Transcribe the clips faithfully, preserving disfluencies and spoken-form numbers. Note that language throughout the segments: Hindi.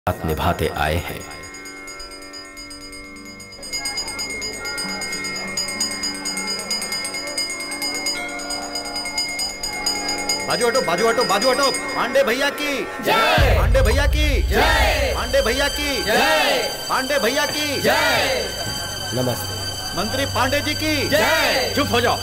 साथ निभाते आए हैं। बाजू हटो, बाजू हटो, बाजू हटो। पांडे भैया की जय, पांडे भैया की जय, पांडे भैया की जय, पांडे भैया की जय। नमस्ते। मंत्री पांडे जी की जय। चुप हो जाओ।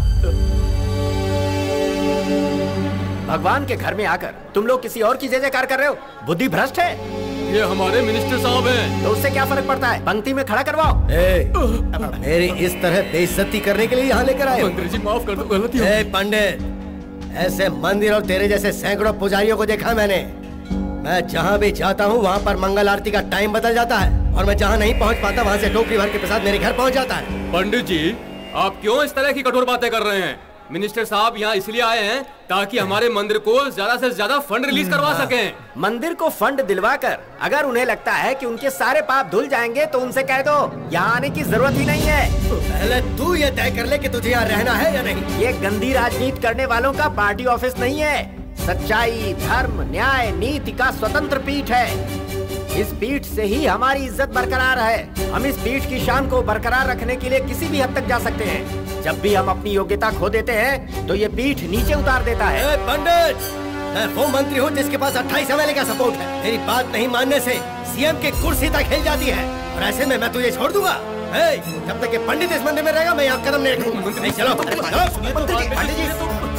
भगवान के घर में आकर तुम लोग किसी और की जय जयकार कर रहे हो। बुद्धि भ्रष्ट है। ये हमारे मिनिस्टर साहब हैं। तो उससे क्या फर्क पड़ता है? पंक्ति में खड़ा करवाओ। ए, मेरी इस तरह बेइज्जती करने के लिए यहाँ लेकर आए हो? मंत्री जी माफ कर दो, गलती हो गई। पंडित, ऐसे मंदिर और तेरे जैसे सैकड़ों पुजारियों को देखा मैंने। मैं जहाँ भी जाता हूँ वहाँ पर मंगल आरती का टाइम बदल जाता है और मैं जहाँ नहीं पहुँच पाता वहाँ से टोकरी भर के प्रसाद मेरे घर पहुँच जाता है। पंडित जी, आप क्यों इस तरह की कठोर बातें कर रहे हैं? मिनिस्टर साहब यहाँ इसलिए आए हैं ताकि हमारे मंदिर को ज्यादा से ज्यादा फंड रिलीज करवा सकें। मंदिर को फंड दिलवाकर अगर उन्हें लगता है कि उनके सारे पाप धुल जाएंगे तो उनसे कह दो यहाँ आने की जरूरत ही नहीं है। पहले तू ये तय कर ले कि तुझे यहाँ रहना है या नहीं। ये गंदी राजनीति करने वालों का पार्टी ऑफिस नहीं है। सच्चाई, धर्म, न्याय, नीति का स्वतंत्र पीठ है। इस पीठ से ही हमारी इज्जत बरकरार है। हम इस पीठ की शान को बरकरार रखने के लिए किसी भी हद तक जा सकते हैं। जब भी हम अपनी योग्यता खो देते हैं तो ये पीठ नीचे उतार देता है। पंडित, मैं वो मंत्री हूँ जिसके पास अट्ठाईस एम एल ए का सपोर्ट है। मेरी बात नहीं मानने से सीएम की कुर्सी तक हिल जाती है और ऐसे में मैं तुझे छोड़ दूंगा। जब तक ये पंडित इस मंदिर में रहेगा मैं यहाँ कदम नहीं रखूंगा। चलो, पंडित जी।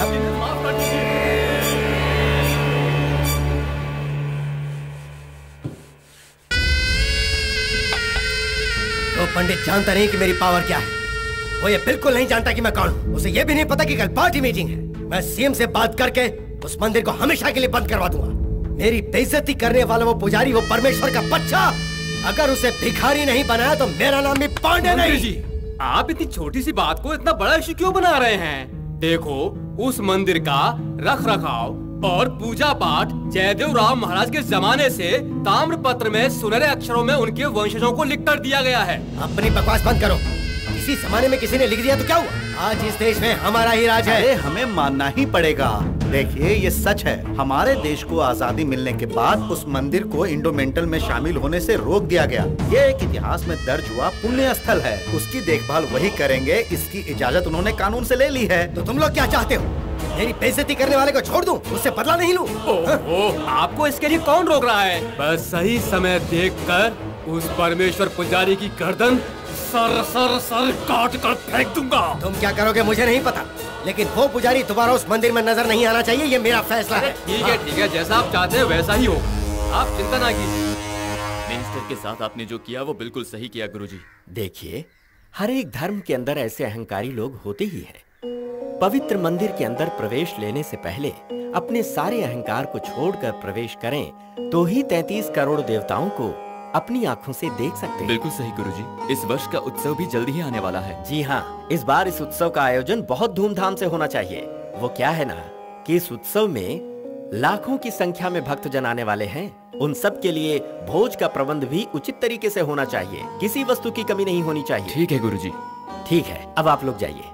तो पंडित जानता नहीं कि मेरी पावर क्या है। वो ये बिल्कुल नहीं जानता कि मैं कौन हूँ। उसे ये भी नहीं पता कि कल पार्टी मीटिंग है। मैं सीएम से बात करके उस मंदिर को हमेशा के लिए बंद करवा दूंगा। मेरी बेइज्जती करने वाला वो पुजारी, वो परमेश्वर का बच्चा, अगर उसे भिखारी नहीं बनाया तो मेरा नाम भी पांडे नहीं। जी, आप इतनी छोटी सी बात को इतना बड़ा इश्यू क्यों बना रहे हैं? देखो, उस मंदिर का रख रखाव और पूजा पाठ जयदेव राव महाराज के जमाने से ताम्रपत्र में सुनहरे अक्षरों में उनके वंशजों को लिख कर दिया गया है। अपनी बकवास बंद करो। इसी जमाने में किसी ने लिख दिया तो क्या हुआ? आज इस देश में हमारा ही राज है। अरे हमें मानना ही पड़ेगा। देखिए, ये सच है। हमारे देश को आजादी मिलने के बाद उस मंदिर को इंडोमेंटल में शामिल होने से रोक दिया गया। ये एक इतिहास में दर्ज हुआ पुण्य स्थल है। उसकी देखभाल वही करेंगे। इसकी इजाजत उन्होंने कानून से ले ली है। तो तुम लोग क्या चाहते हो? मेरी बेइज्जती करने वाले को छोड़ दूं, उससे बदला नहीं लूं? ओह, आपको इसके लिए कौन रोक रहा है? बस सही समय देखकर उस परमेश्वर पुजारी की गर्दन सर सर सर काट कर फेंक दूंगा। तुम क्या करोगे मुझे नहीं पता, लेकिन वो पुजारी दोबारा उस मंदिर में नजर नहीं आना चाहिए। ये मेरा फैसला है। ठीक है, ठीक है, जैसा आप चाहते हैं वैसा ही हो। आप चिंता ना कीजिए। मिनिस्टर के साथ आपने जो किया वो बिल्कुल सही किया गुरुजी। देखिए, हर एक धर्म के अंदर ऐसे अहंकारी लोग होते ही हैं। पवित्र मंदिर के अंदर प्रवेश लेने से पहले अपने सारे अहंकार को छोड़कर प्रवेश करें तो ही तैंतीस करोड़ देवताओं को अपनी आंखों से देख सकते हैं। बिल्कुल सही गुरुजी। इस वर्ष का उत्सव भी जल्दी ही आने वाला है। जी हाँ, इस बार इस उत्सव का आयोजन बहुत धूमधाम से होना चाहिए। वो क्या है ना कि इस उत्सव में लाखों की संख्या में भक्त जन आने वाले हैं। उन सब के लिए भोज का प्रबंध भी उचित तरीके से होना चाहिए। किसी वस्तु की कमी नहीं होनी चाहिए। ठीक है गुरुजी। ठीक है, अब आप लोग जाइए।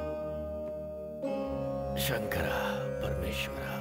शंकरा परमेश्वरा।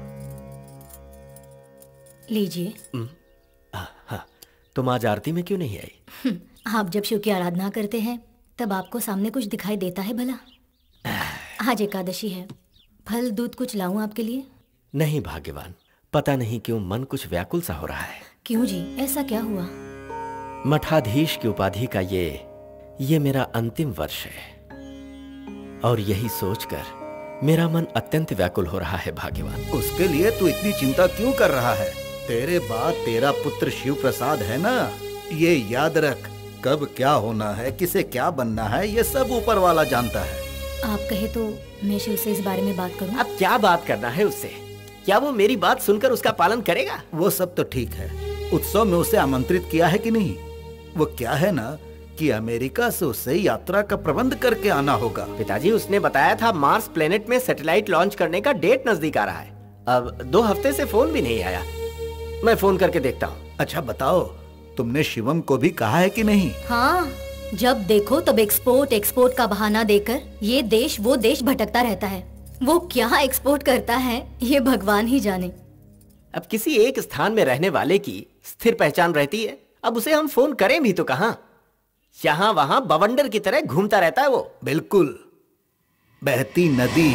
लीजिए। हाँ, तुम आज आरती में क्यों नहीं आई? आप जब शिव की आराधना करते हैं तब आपको सामने कुछ दिखाई देता है भला? आज एकादशी है, फल दूध कुछ लाऊं आपके लिए? नहीं भाग्यवान, पता नहीं क्यों मन कुछ व्याकुल सा हो रहा है। क्यों जी, ऐसा क्या हुआ? मठाधीश की उपाधि का ये ये मेरा अंतिम वर्ष है और यही सोचकर मेरा मन अत्यंत व्याकुल हो रहा है भाग्यवान। उसके लिए तू इतनी चिंता क्यों कर रहा है? तेरे बाद तेरा पुत्र शिव प्रसाद है ना। ये याद रख, कब क्या होना है, किसे क्या बनना है, ये सब ऊपर वाला जानता है। आप कहे तो मैं शिव से इस बारे में बात करूं? अब क्या बात करना है उससे? क्या वो मेरी बात सुनकर उसका पालन करेगा? वो सब तो ठीक है। उत्सव में उसे आमंत्रित किया है कि नहीं? वो क्या है ना कि अमेरिका से उसे यात्रा का प्रबंध करके आना होगा। पिताजी, उसने बताया था मार्स प्लेनेट में सैटेलाइट लॉन्च करने का डेट नजदीक आ रहा है। अब दो हफ्ते से फोन भी नहीं आया। मैं फोन करके देखता हूँ। अच्छा बताओ, तुमने शिवम को भी कहा है कि नहीं? हाँ, जब देखो तब एक्सपोर्ट एक्सपोर्ट का बहाना देकर ये देश वो देश भटकता रहता है। वो क्या एक्सपोर्ट करता है ये भगवान ही जाने। अब किसी एक स्थान में रहने वाले की स्थिर पहचान रहती है। अब उसे हम फोन करें भी तो कहां, यहां वहां बवंडर की तरह घूमता रहता है वो। बिल्कुल, बहती नदी,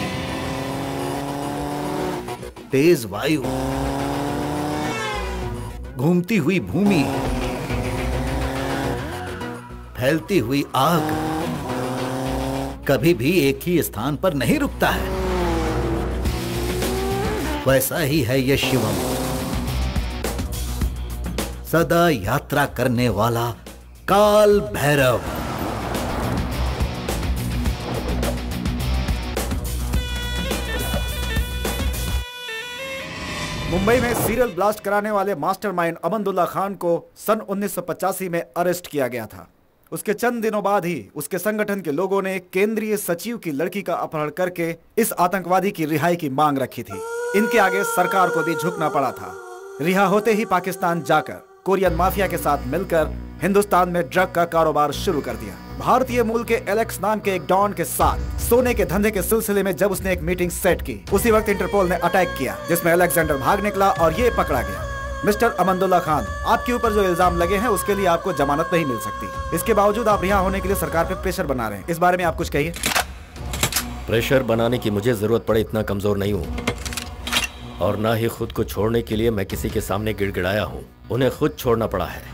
तेज वायु, घूमती हुई भूमि, फैलती हुई आग, कभी भी एक ही स्थान पर नहीं रुकता है। वैसा ही है ये शिवम, सदा यात्रा करने वाला काल भैरव। मुंबई में सीरियल ब्लास्ट कराने वाले मास्टरमाइंड अमंदुल्ला खान को सन उन्नीस सौ पचासी में अरेस्ट किया गया था। उसके चंद दिनों बाद ही उसके संगठन के लोगों ने केंद्रीय सचिव की लड़की का अपहरण करके इस आतंकवादी की रिहाई की मांग रखी थी। इनके आगे सरकार को भी झुकना पड़ा था। रिहा होते ही पाकिस्तान जाकर कोरियन माफिया के साथ मिलकर हिंदुस्तान में ड्रग का कारोबार शुरू कर दिया। भारतीय मूल के एलेक्स नाम के एक डॉन के साथ सोने के धंधे के सिलसिले में जब उसने एक मीटिंग सेट की, उसी वक्त इंटरपोल ने अटैक किया, जिसमें अलेक्जेंडर भाग निकला और ये पकड़ा गया। मिस्टर अमंदुल्ला खान, आपके ऊपर जो इल्जाम लगे हैं उसके लिए आपको जमानत नहीं मिल सकती। इसके बावजूद आप रिहा होने के लिए सरकार पे प्रेशर बना रहे हैं, इस बारे में आप कुछ कहिए। प्रेशर बनाने की मुझे जरूरत पड़े इतना कमजोर नहीं हूँ, और ना ही खुद को छोड़ने के लिए मैं किसी के सामने गिड़गिड़ाया हूँ। उन्हें खुद छोड़ना पड़ा है।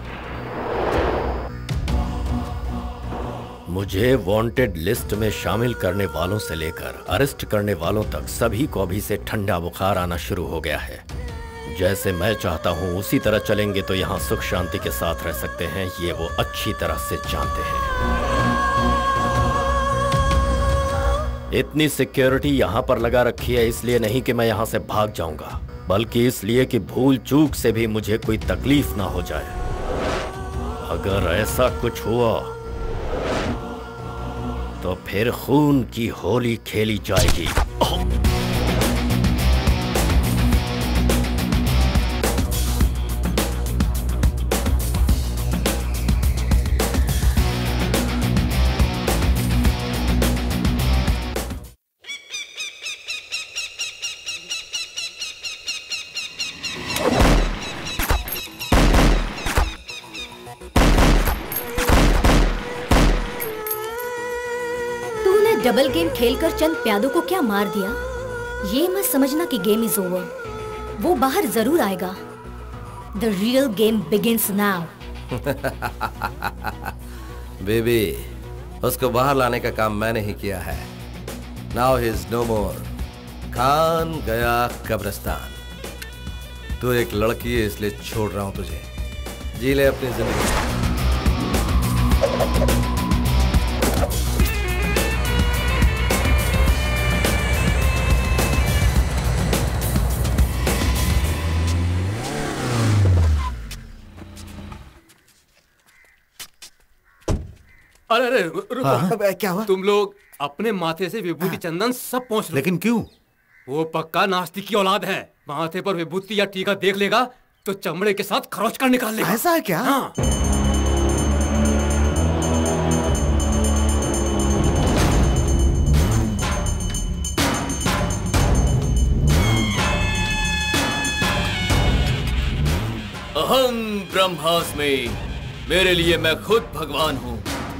मुझे वांटेड लिस्ट में शामिल करने वालों से लेकर अरेस्ट करने वालों तक सभी को अभी से ठंडा बुखार आना शुरू हो गया है। जैसे मैं चाहता हूं उसी तरह चलेंगे तो यहां सुख शांति के साथ रह सकते हैं, ये वो अच्छी तरह से जानते हैं। इतनी सिक्योरिटी यहां पर लगा रखी है इसलिए नहीं कि मैं यहां से भाग जाऊंगा, बल्कि इसलिए कि भूल चूक से भी मुझे कोई तकलीफ ना हो जाए। अगर ऐसा कुछ हुआ तो फिर खून की होली खेली जाएगी। डबल गेम खेलकर चंद प्यादों को क्या मार दिया, ये मत समझना कि गेम इज ओवर। वो बाहर जरूर आएगा। The real game begins now. Baby, उसको बाहर लाने का काम मैंने ही किया है। Now he is no more. Khan गया कब्रिस्तान। तू एक लड़की है इसलिए छोड़ रहा हूं तुझे। जी ले अपनी जिंदगी। अरे अरे रुको। हाँ? क्या हुआ? तुम लोग अपने माथे से विभूति चंदन सब पहुंच लो। लेकिन क्यों? वो पक्का नास्तिक की औलाद है। माथे पर विभूति या टीका देख लेगा तो चमड़े के साथ खरोच कर निकाल लेगा। ऐसा है क्या? हाँ। अहं ब्रह्मास्मि, मेरे लिए मैं खुद भगवान हूं।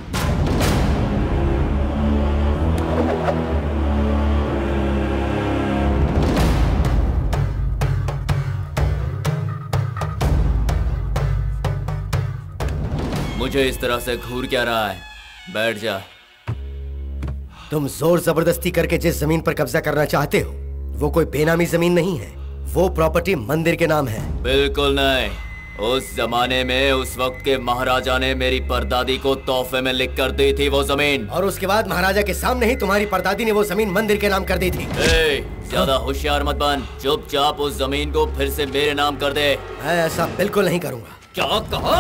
मुझे इस तरह से घूर क्या रहा है? बैठ जा। तुम जोर जबरदस्ती करके जिस जमीन पर कब्जा करना चाहते हो वो कोई बेनामी जमीन नहीं है। वो प्रॉपर्टी मंदिर के नाम है। बिल्कुल नहीं। उस जमाने में उस वक्त के महाराजा ने मेरी परदादी को तोहफे में लिख कर दी थी वो जमीन। और उसके बाद महाराजा के सामने ही तुम्हारी परदादी ने वो जमीन मंदिर के नाम कर दी थी। ए, ज्यादा होशियार मत बन। चुपचाप उस जमीन को फिर से मेरे नाम कर दे। मैं ऐसा बिल्कुल नहीं करूंगा। क्या कहा?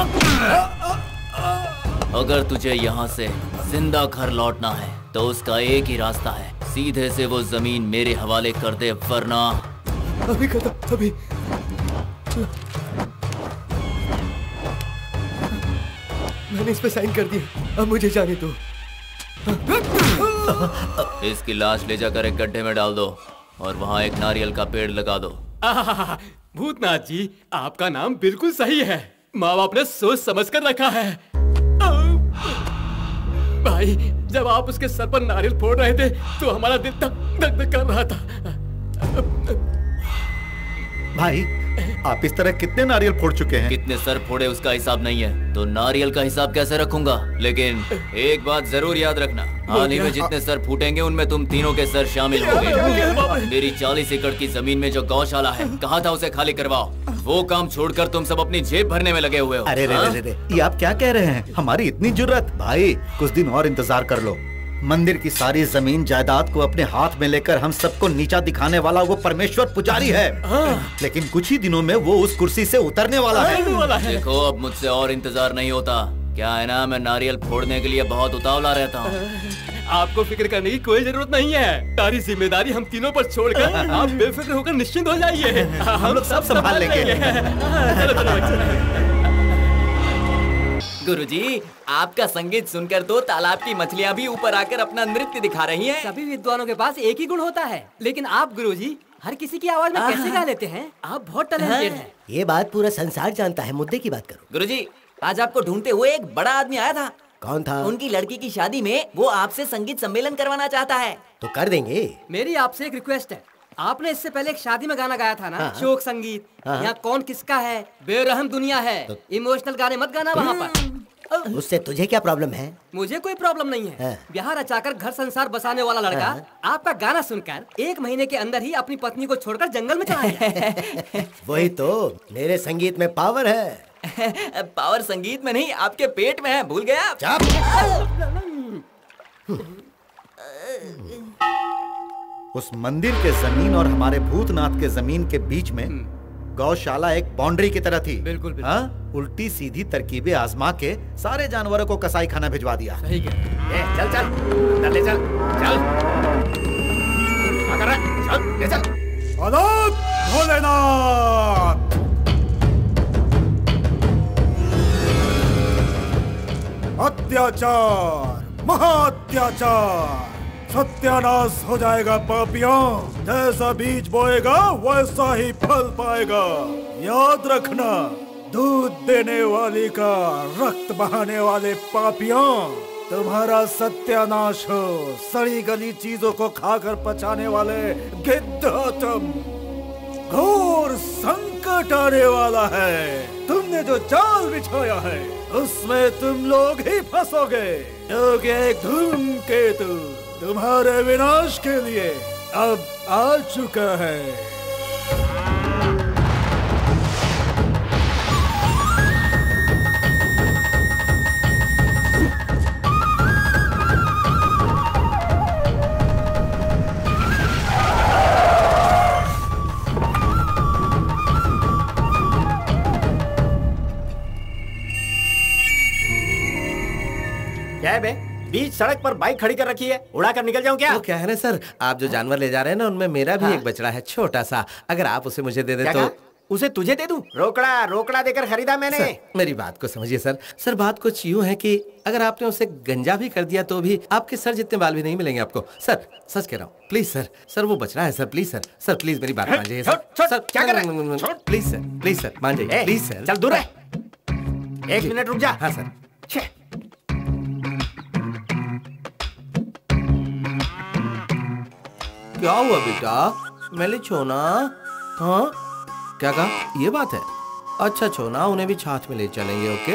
अगर तुझे यहाँ से जिंदा घर लौटना है तो उसका एक ही रास्ता है, सीधे से वो जमीन मेरे हवाले कर दे, वरना अभी कर दो, अभी। मैंने इस पे साइन कर दिया, अब मुझे जाने दो। इसकी लाश ले जाकर एक गड्ढे में डाल दो और वहाँ एक नारियल का पेड़ लगा दो। भूतनाथ जी, आपका नाम बिल्कुल सही है। माँ बाप ने सोच समझ कर रखा है। भाई, जब आप उसके सर पर नारियल फोड़ रहे थे तो हमारा दिल धक धक धक कर रहा था। भाई, आप इस तरह कितने नारियल फोड़ चुके हैं? कितने सर फोड़े उसका हिसाब नहीं है, तो नारियल का हिसाब कैसे रखूंगा? लेकिन एक बात जरूर याद रखना, हाल ही में जितने सर फूटेंगे उनमें तुम तीनों के सर शामिल होंगे। मेरी चालीस एकड़ की जमीन में जो गौशाला है, कहा था उसे खाली करवाओ। वो काम छोड़कर तुम सब अपनी जेब भरने में लगे हुए हो। अरे रे रे रे, ये आप क्या कह रहे हैं? हमारी इतनी जुर्रत? भाई, कुछ दिन और इंतजार कर लो। मंदिर की सारी जमीन जायदाद को अपने हाथ में लेकर हम सबको नीचा दिखाने वाला वो परमेश्वर पुजारी है। लेकिन कुछ ही दिनों में वो उस कुर्सी से उतरने वाला है। देखो, अब मुझसे और इंतजार नहीं होता। क्या है ना, मैं नारियल फोड़ने के लिए बहुत उतावला रहता हूँ। आपको फिक्र करने की कोई जरूरत नहीं है। सारी जिम्मेदारी हम तीनों पर छोड़कर आप बेफिक्र होकर निश्चिंत हो जाइए। हम लोग सब संभाल लेंगे। गुरुजी, आपका संगीत सुनकर तो तालाब की मछलियाँ भी ऊपर आकर अपना नृत्य दिखा रही हैं। सभी विद्वानों के पास एक ही गुण होता है, लेकिन आप गुरुजी हर किसी की आवाज में कैसे गा लेते हैं? आप बहुत टैलेंटेड हैं। ये बात पूरा संसार जानता है। मुद्दे की बात करो। गुरुजी, आज आपको ढूंढते हुए एक बड़ा आदमी आया था। कौन था? उनकी लड़की की शादी में वो आपसे संगीत सम्मेलन करवाना चाहता है। तो कर देंगे। मेरी आपसे एक रिक्वेस्ट है। आपने इससे पहले एक शादी में गाना गाया था ना, हाँ, शोक संगीत। हाँ, यहाँ कौन किसका है, बेरहम दुनिया है। तो... इमोशनल गाने मत गाना वहाँ पर। उससे तुझे क्या प्रॉब्लम है? मुझे कोई प्रॉब्लम नहीं है। हाँ। ब्याह रचाकर घर संसार बसाने वाला लड़का हाँ। आपका गाना सुनकर एक महीने के अंदर ही अपनी पत्नी को छोड़कर जंगल में चला गया। वही तो, मेरे संगीत में पावर है। पावर संगीत में नहीं, आपके पेट में है। भूल गया? उस मंदिर के जमीन और हमारे भूतनाथ के जमीन के बीच में गौशाला एक बाउंड्री की तरह थी। बिल्कुल, बिल्कुल। हाँ? उल्टी सीधी तरकीबें आजमा के सारे जानवरों को कसाई खाना भिजवा दिया। सही है। चल चल अंदर ले चल चल। क्या कर रहा है? चल ले चल। आदाब भोलेनाथ। अत्याचार, महाअत्याचार, सत्यानाश हो जाएगा पापियों। जैसा बीज बोएगा वैसा ही फल पाएगा। याद रखना, दूध देने वाली का रक्त बहाने वाले पापियों, तुम्हारा सत्यानाश हो। सड़ी गली चीजों को खाकर पचाने वाले गिद्ध हो तुम। घोर संकट आने वाला है। तुमने जो जाल बिछाया है उसमें तुम लोग ही फंसोगे। क्योंकि एक धूमकेतु तुम्हारे विनाश के लिए अब आ चुका है। क्या है बे? बीच सड़क पर बाइक खड़ी कर रखी है, उड़ा कर निकल जाऊं क्या? वो क्या है ना सर, आप जो जानवर ले जा रहे हैं ना, उनमें मेरा भी हाँ? एक बछड़ा है, छोटा सा। अगर आप उसे मुझे दे दे तो। उसे तुझे दे दूं? रोकड़ा रोकड़ा देकर खरीदा मैंने। सर, मेरी बात को समझिए सर। सर बात कुछ यूँ है कि अगर आपने उसे गंजा भी कर दिया तो भी आपके सर जितने बाल भी नहीं मिलेंगे आपको। सर सच कह रहा हूँ, प्लीज सर। सर वो बछड़ा है sir, please sir. Sir please मेरी बात मान जाइए सर। सर क्या कर रहे हैं? प्लीज सर, प्लीज सर मान जाइए, प्लीज सर। चल दूर है, एक मिनट रुक जा। हाँ सर। क्या हुआ बेटा? मैंने छोना। हाँ क्या कहा? ये बात है। अच्छा छोना, उन्हें भी छाछ में ले चलेंगे। ओके।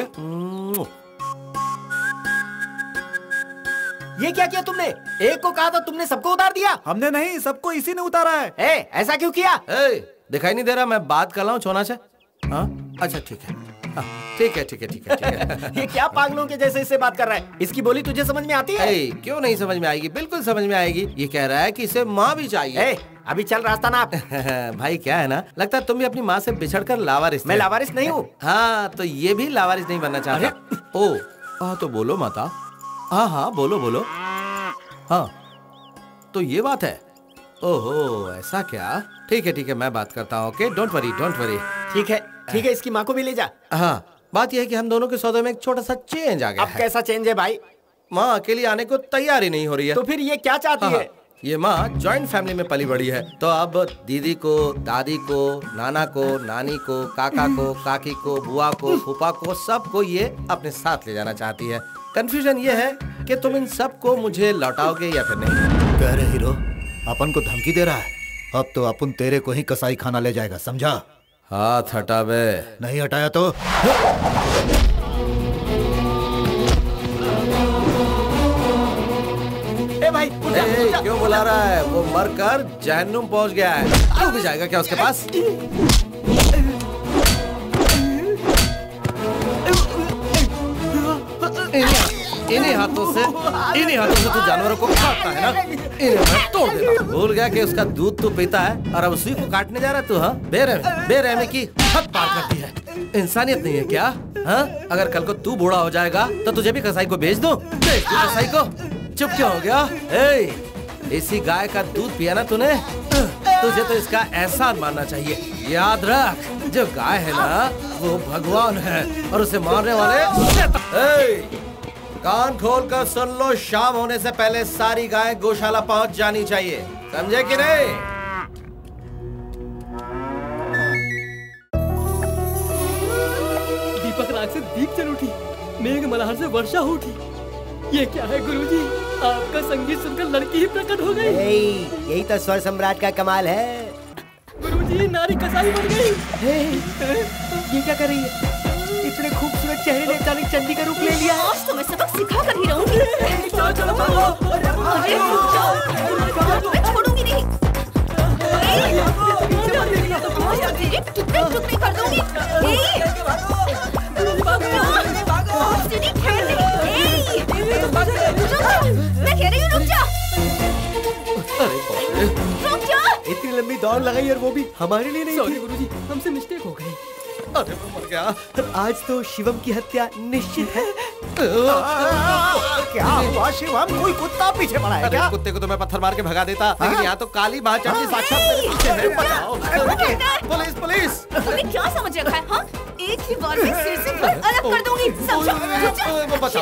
ये क्या किया तुमने? एक को कहा था तुमने सबको उतार दिया। हमने नहीं, सबको इसी ने उतारा है। ए, ऐसा क्यों किया? ए, दिखाई नहीं दे रहा मैं बात कर रहा हूँ छोना से? हाँ अच्छा ठीक है, ठीक है ठीक है ठीक है ठीक है। ये क्या पागलों के जैसे इससे बात कर रहा है? इसकी बोली तुझे समझ में आती है? ए, क्यों नहीं समझ में आएगी? बिल्कुल समझ में आएगी। ये कह रहा है कि इसे माँ भी चाहिए। ए, अभी चल रास्ता ना। भाई क्या है ना, लगता है तुम भी अपनी माँ से बिछड़कर लावारिस। मैं लावारिस नहीं हूँ। हाँ तो ये भी लावारिस नहीं बनना चाहता। ओ हाँ तो बोलो माता। हाँ हाँ बोलो बोलो। हाँ तो ये बात है। ओहो ऐसा क्या? ठीक है ठीक है, मैं बात करता हूँ। Okay don't worry don't worry. ठीक है ठीक है, इसकी माँ को भी ले जा। हाँ बात यह है कि हम दोनों के सौदे में एक छोटा सा चेंज आ गया है। अब कैसा चेंज है भाई? माँ अकेली आने को तैयार ही नहीं हो रही है। तो फिर ये क्या चाहती हाँ, है? ये माँ जॉइंट फैमिली में पली बड़ी है, तो अब दीदी को, दादी को, नाना को, नानी को, काका को, काकी को, बुआ को, फूफा को, सबको ये अपने साथ ले जाना चाहती है। कंफ्यूजन ये है कि तुम इन सबको मुझे लौटाओगे या फिर नहीं। कह रहे हीरो अपन को धमकी दे रहा है। अब तो अपन तेरे को ही कसाई खाना ले जाएगा, समझा? हाथ हटा बे। नहीं हटाया तो ए भाई उठ जा, ए, उठ जा। क्यों बुला रहा है? वो मरकर जहन्नुम पहुंच गया है। तू भी जाएगा क्या उसके पास? इन्हीं हाथों से इन्हीं हाथों से तू जानवरों को काटता है ना? इन्हें मैं तोड़ देता हूँ। भूल गया कि उसका दूध तू पीता है और अब उसी को काटने जा रहा है तू? हाँ, बेरहमी बेरहमी की हद पार करती है। इंसानियत नहीं है क्या? हाँ, अगर कल को तू बूढ़ा हो जाएगा तो तुझे भी कसाई को बेच दूं? बेच दूं कसाई को? चुप क्यों हो गया? ए, इसी गाय का दूध पिया ना तूने? तुझे तो इसका एहसान मानना चाहिए। याद रख, जो गाय है ना वो भगवान है और उसे मारने वाले ए, कान खोल कर सुन लो, शाम होने से पहले सारी गाय गौशाला पहुंच जानी चाहिए, समझे कि नहीं? दीपक राग से दीप जल उठी, मेघ मल्हार से वर्षा हो उठी। ये क्या है गुरुजी? आपका संगीत सुनकर लड़की ही प्रकट हो गई। यही तो स्वर सम्राट का कमाल है। गुरुजी, नारी कसाई बन गई। ये क्या कर रही है? इतने खूबसूरत चेहरे ने अचानक चंडी का रूप ले लिया। आज तो मैं सबक सिखा कर ही रहूंगी। चलो चलो भागो। अरे रुक जाओ, मैं छोड़ूंगी नहीं। टुकड़े टुकड़े कर दूंगी। मैं कह रही हूँ रुक जा, रुक जा। इतनी लंबी दौड़ लगाई और वो भी हमारे लिए नहीं। सॉरी गुरुजी, हमसे मिस्टेक हो गई। अरे मैं मर गया। आज तो शिवम की हत्या निश्चित है। क्या हुआ शिवम? कोई कुत्ता पीछे पड़ा है अरे क्या? कुत्ते को तो मैं पत्थर मार के भगा देता, लेकिन यहाँ तो काली माँ चंडी साक्षात मेरे पीछे है। बचाओ। Police police. तुमने क्या समझ रखा है? हाँ, एक ही बार में सिर से फट अलग कर दूंगी, समझो? बचाओ।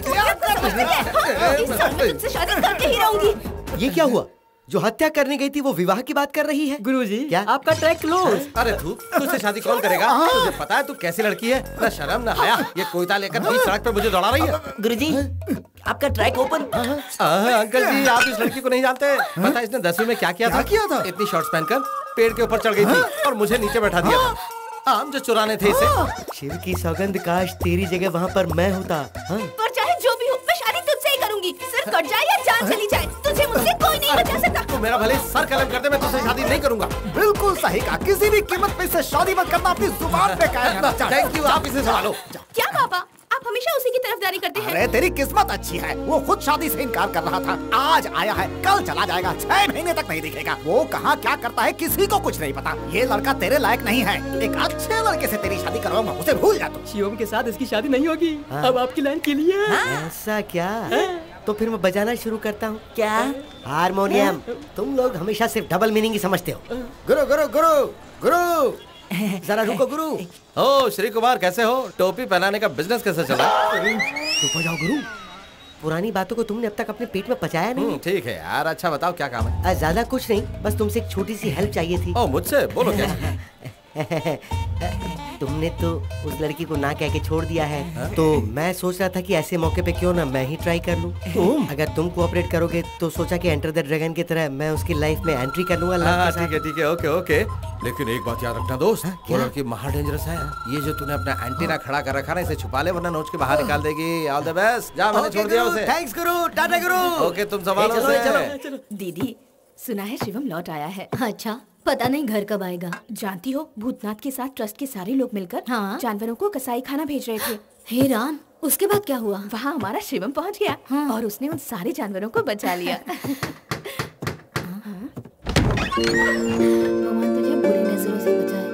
इस साल में तुमसे शादी करके ही रहूंगी। ये क्या हुआ? जो हत्या करने गई थी वो विवाह की बात कर रही है। गुरुजी, क्या? आपका ट्रैक क्लोज। अरे तू तुझसे शादी कौन करेगा? तुझे पता है तू कैसी लड़की है? ना शर्म ना हया, ये कोयता लेकर बीच सड़क पे मुझे दौड़ा रही है। गुरुजी, आपका ट्रैक ओपन। अंकल जी, आप इस लड़की को नहीं जानते। पता है इसने दसवीं में क्या किया था? किया था? इतनी शॉर्ट्स पहनकर पेड़ के ऊपर चढ़ गई थी और मुझे नीचे बैठा दिया था। आम जो चुराने थे इसे। शिव की सौगंध, काश तेरी जगह वहाँ पर मैं होता। हाँ? पर चाहे जो भी हो, मैं शादी तुझसे ही करूंगी। सिर कट जाए या जान चली जाए, तुझे मुझसे कोई नहीं बचा सकता। तू मेरा भले सर कलम कर दे, मैं तुझसे शादी नहीं करूंगा। बिल्कुल सही कहा, किसी भी कीमत पे इससे शादी मत करना, अपनी जुबान पे कायम रहना। थैंक यू, आप इसे संभालो। क्या पापा, आप हमेशा उसी की तरफदारी करते हैं। अरे तेरी किस्मत अच्छी है, वो खुद शादी से इनकार कर रहा था, आज आया है, कल चला जाएगा, छह महीने तक नहीं दिखेगा। वो कहाँ क्या करता है किसी को कुछ नहीं पता। ये लड़का तेरे लायक नहीं है। एक अच्छे लड़के से तेरी शादी करवाऊंगा, उसे भूल जा तू। शिवम के साथ इसकी शादी नहीं होगी। अब आपकी लाइन के लिए। ऐसा क्या? तो फिर मैं बजाना शुरू करता हूँ। क्या? हारमोनियम। तुम लोग हमेशा सिर्फ डबल मीनिंग ही समझते हो। गुरु गुरु गुरु गुरु, जरा रुको गुरु। ओ श्री कुमार, कैसे हो? टोपी पहनाने का बिजनेस कैसे चला? चुप हो जाओ गुरु, पुरानी बातों को तुमने अब तक अपने पेट में पचाया नहीं। ठीक है यार, अच्छा बताओ क्या काम है? ज्यादा कुछ नहीं, बस तुमसे एक छोटी सी हेल्प चाहिए थी। ओ मुझसे? बोलो क्या? तुमने तो उस लड़की को ना कह के छोड़ दिया है, हा? तो मैं सोच रहा था कि ऐसे मौके पे क्यों ना मैं ही ट्राई कर लूं। तुम? अगर तुम कोऑपरेट करोगे तो सोचा कि एंटर द ड्रैगन की तरह मैं उसकी लाइफ में एंट्री कर लूंगा। ठीक है ठीक है, ओके ओके, लेकिन एक बात याद रखना दोस्त, वो लड़की महा डेंजरस है। ये जो तूने अपना एंटीना खड़ा कर रखा ना, इसे छुपा ले वरना नोच के बाहर निकाल देगी। All the best. जा, मैंने छोड़ दिया उसे। थैंक्स गुरु, टाटा गुरु। ओके, तुम संभालो उसे। दीदी, सुना है शिवम लौट आया है। अच्छा, पता नहीं घर कब आएगा। जानती हो, भूतनाथ के साथ ट्रस्ट के सारे लोग मिलकर हाँ? जानवरों को कसाई खाना भेज रहे थे। हे राम, उसके बाद क्या हुआ? वहाँ हमारा शिवम पहुँच गया हाँ? और उसने उन सारे जानवरों को बचा लिया। भगवान तुझे बुरी नजरों से बचाए।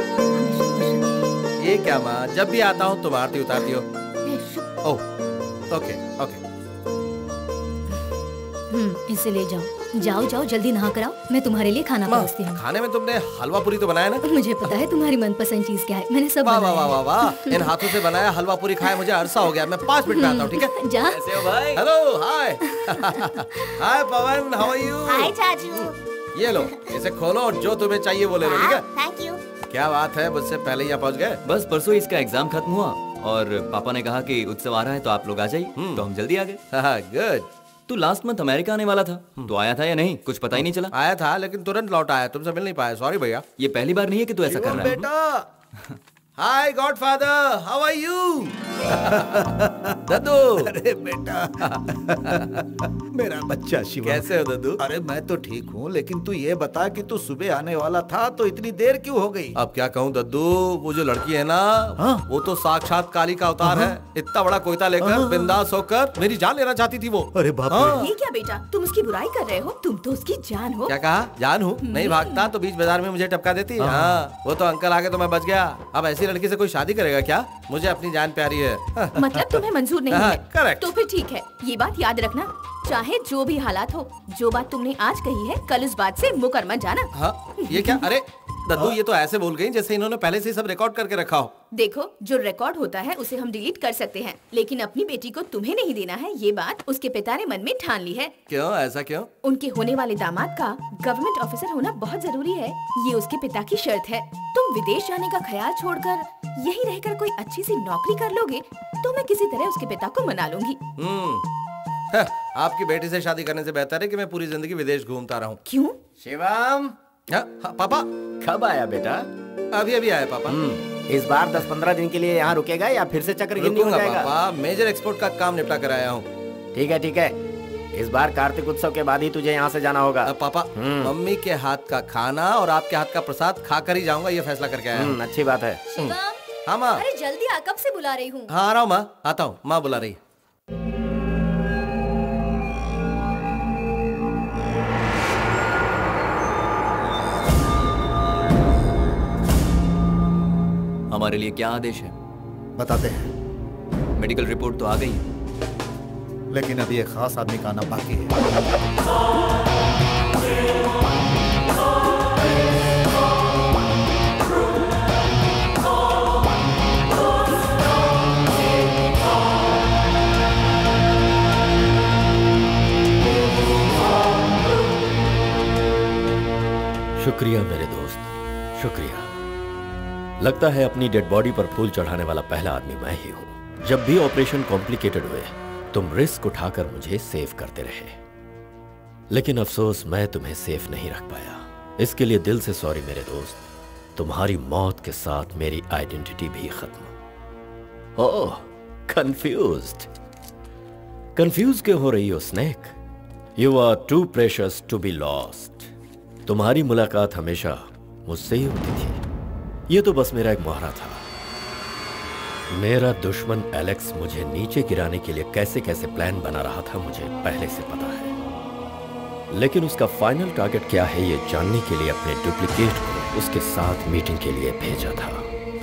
ये क्या माँ, जब भी आता हूँ तुम आरती उतारती हो। ओह, ओके ओके। हम्म, इसे ले जाओ। जाओ जाओ जल्दी नहा कर आओ, मैं तुम्हारे लिए खाना परोसती हूँ। खाने में तुमने हलवा पूरी तो बनाया ना? मुझे पता है तुम्हारी मनपसंद चीज क्या है, मैंने सब वाह बनाया वाह है। वाह वाह, इन हाथों से बनाया हलवा पूरी खाए मुझे अरसा हो गया। मैं पाँच मिनट में आता हूँ, ठीक है? जा। कैसे हो भाई? Hello, hi hi Pawan, how are you? Hi चाचू। ये लो, इसे खोलो और जो तुम्हें चाहिए वो ले लो, ठीक है? Thank you. क्या बात है, मुझसे पहले यहाँ पहुँच गए? बस परसों इसका एग्जाम खत्म हुआ और पापा ने कहा कि उत्सव आ रहा है तो आप लोग आ जाइए, तो हम जल्दी आ गए। गुड। तू लास्ट मंथ अमेरिका आने वाला था, तो आया था या नहीं? कुछ पता ही नहीं चला। आया था लेकिन तुरंत लौट आया, तुमसे मिल नहीं पाया, सॉरी भैया। ये पहली बार नहीं है कि तू ऐसा कर रहा है। बेटा hi godfather, how are you? दद्दू। अरे बेटा मेरा बच्चा शिवम, कैसे हो दद्दू? अरे मैं तो ठीक हूँ, लेकिन तू ये बता कि तू सुबह आने वाला था तो इतनी देर क्यों हो गई? अब क्या कहूँ दद्दू, वो जो लड़की है ना, हाँ? वो तो साक्षात काली का अवतार है। इतना बड़ा कोयता लेकर बिंदास होकर मेरी जान लेना चाहती थी वो। अरे बाप रे। ये क्या बेटा, तुम उसकी बुराई कर रहे हो? तुम तो उसकी जान हो। क्या कहा? जान हूँ? नहीं भागता तो बीच बाजार में मुझे टपका देती। हाँ, वो तो अंकल आगे तो मैं बच गया। अब ऐसी लड़की से कोई शादी करेगा क्या? मुझे अपनी जान प्यारी है। मतलब तुम्हें मंजूर नहीं हाँ, है? करेक्ट। तो फिर ठीक है, ये बात याद रखना, चाहे जो भी हालात हो, जो बात तुमने आज कही है कल उस बात से मुकर मत जाना। हाँ, ये क्या? अरे दद्दू, ये तो ऐसे बोल गई जैसे इन्होंने पहले से सब रिकॉर्ड करके रखा हो। देखो, जो रिकॉर्ड होता है उसे हम डिलीट कर सकते हैं, लेकिन अपनी बेटी को तुम्हें नहीं देना है, ये बात उसके पिता ने मन में ठान ली है। क्यों? ऐसा क्यों? उनके होने वाले दामाद का गवर्नमेंट ऑफिसर होना बहुत जरूरी है, ये उसके पिता की शर्त है। तुम विदेश जाने का ख्याल छोड़कर यही रहकर कोई अच्छी सी नौकरी कर लोगे तो मैं किसी तरह उसके पिता को मना लूंगी। हम्म, आपकी बेटी से शादी करने से बेहतर है कि मैं पूरी जिंदगी विदेश घूमता रहूं। क्यों? शिवम, हाँ, हाँ, पापा कब आया बेटा? अभी अभी आया पापा। इस बार दस पंद्रह दिन के लिए यहाँ रुकेगा या फिर से चक्कर गिननी हो रुकूंगा जाएगा? पापा, मेजर एक्सपोर्ट का काम निपटा कर आया हूँ। ठीक है ठीक है, इस बार कार्तिक उत्सव के बाद ही तुझे यहाँ से जाना होगा। अब पापा, मम्मी के हाथ का खाना और आपके हाथ का प्रसाद खा कर ही जाऊंगा, ये फैसला करके आया हूँ। अच्छी बात है। हाँ माँ। अरे जल्दी आ, कब से बुला रही हूँ। हाँ आ रहा हूँ माँ, आता हूँ, माँ बुला रही। हमारे लिए क्या आदेश है? बताते हैं। मेडिकल रिपोर्ट तो आ गई है, लेकिन अभी एक खास आदमी का आना बाकी है। शुक्रिया मेरे दोस्त, शुक्रिया। लगता है अपनी डेड बॉडी पर फूल चढ़ाने वाला पहला आदमी मैं ही हूं। जब भी ऑपरेशन कॉम्प्लिकेटेड हुए तुम रिस्क उठाकर मुझे सेव करते रहे, लेकिन अफसोस मैं तुम्हें सेफ नहीं रख पाया। इसके लिए दिल से सॉरी मेरे दोस्त। तुम्हारी मौत के साथ मेरी आइडेंटिटी भी खत्म। ओह, कंफ्यूज्ड। कंफ्यूज क्यों हो रही हो snake? You are too precious to be lost. तुम्हारी मुलाकात हमेशा मुझसे ही होती थी। ये तो बस मेरा एक मुहावरा था। मेरा दुश्मन एलेक्स मुझे नीचे गिराने के लिए कैसे कैसे प्लान बना रहा था मुझे पहले से पता है, लेकिन उसका फाइनल टारगेट क्या है ये जानने के लिए अपने डुप्लीकेट को उसके साथ मीटिंग के लिए भेजा था।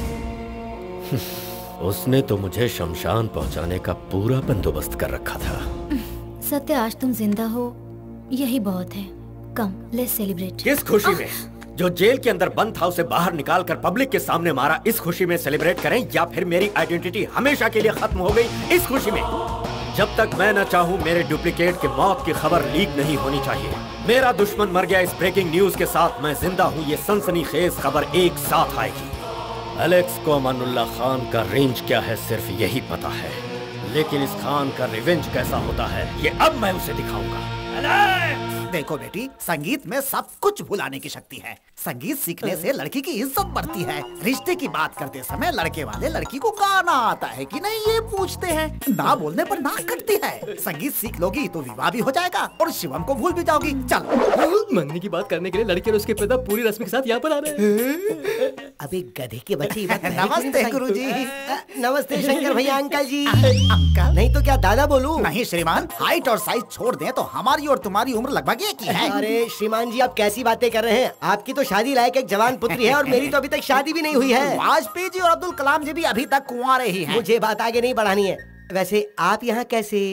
उसने तो मुझे शमशान पहुंचाने का पूरा बंदोबस्त कर रखा था। सत्य, आज तुम जिंदा हो यही बहुत है। Come, let's celebrate. किस खुशी में? जो जेल के अंदर बंद था उसे बाहर निकालकर पब्लिक के सामने मारा, इस खुशी में सेलिब्रेट करें, या फिर मेरी आइडेंटिटी हमेशा के लिए खत्म हो गई इस खुशी में? जब तक मैं न चाहूं मेरे डुप्लीकेट के मौत की खबर लीक नहीं होनी चाहिए। मेरा दुश्मन मर गया इस ब्रेकिंग न्यूज के साथ मैं जिंदा हूं ये सनसनीखेज खबर एक साथ आएगी। एलेक्स को अमानुल्लाह खान का रेंज क्या है सिर्फ यही पता है, लेकिन इस खान का रिवेंज कैसा होता है ये अब मैं उसे दिखाऊंगा। देखो बेटी, संगीत में सब कुछ भुलाने की शक्ति है। संगीत सीखने से लड़की की इज्जत बढ़ती है। रिश्ते की बात करते समय लड़के वाले लड़की को गाना आता है कि नहीं ये पूछते हैं, ना बोलने पर नाक कटती है। संगीत सीख लोगी तो विवाह भी हो जाएगा और शिवम को भूल भी जाओगी। चलो। मंगनी की बात करने के लिए लड़के और उसके पिता पूरी रस्म के साथ यहाँ पर आ रहे हैं। अबे गधे के बच्चे। नमस्ते गुरुजी। नमस्ते शंकर भैया। अंकल जी। अंकल नहीं तो क्या दादा बोलूं? नहीं श्रीमान, हाइट और साइज छोड़ दें तो हमारी और तुम्हारी उम्र लगभग एक ही है। अरे श्रीमान जी, आप कैसी बातें कर रहे हैं? आपकी तो शादी लायक एक जवान पुत्री है और मेरी तो अभी तक शादी भी नहीं हुई है। वाजपेयी जी और अब्दुल कलाम जी भी अभी तक कुंवारे ही हैं। मुझे बात आगे नहीं बढ़ानी है। वैसे आप यहाँ कैसे?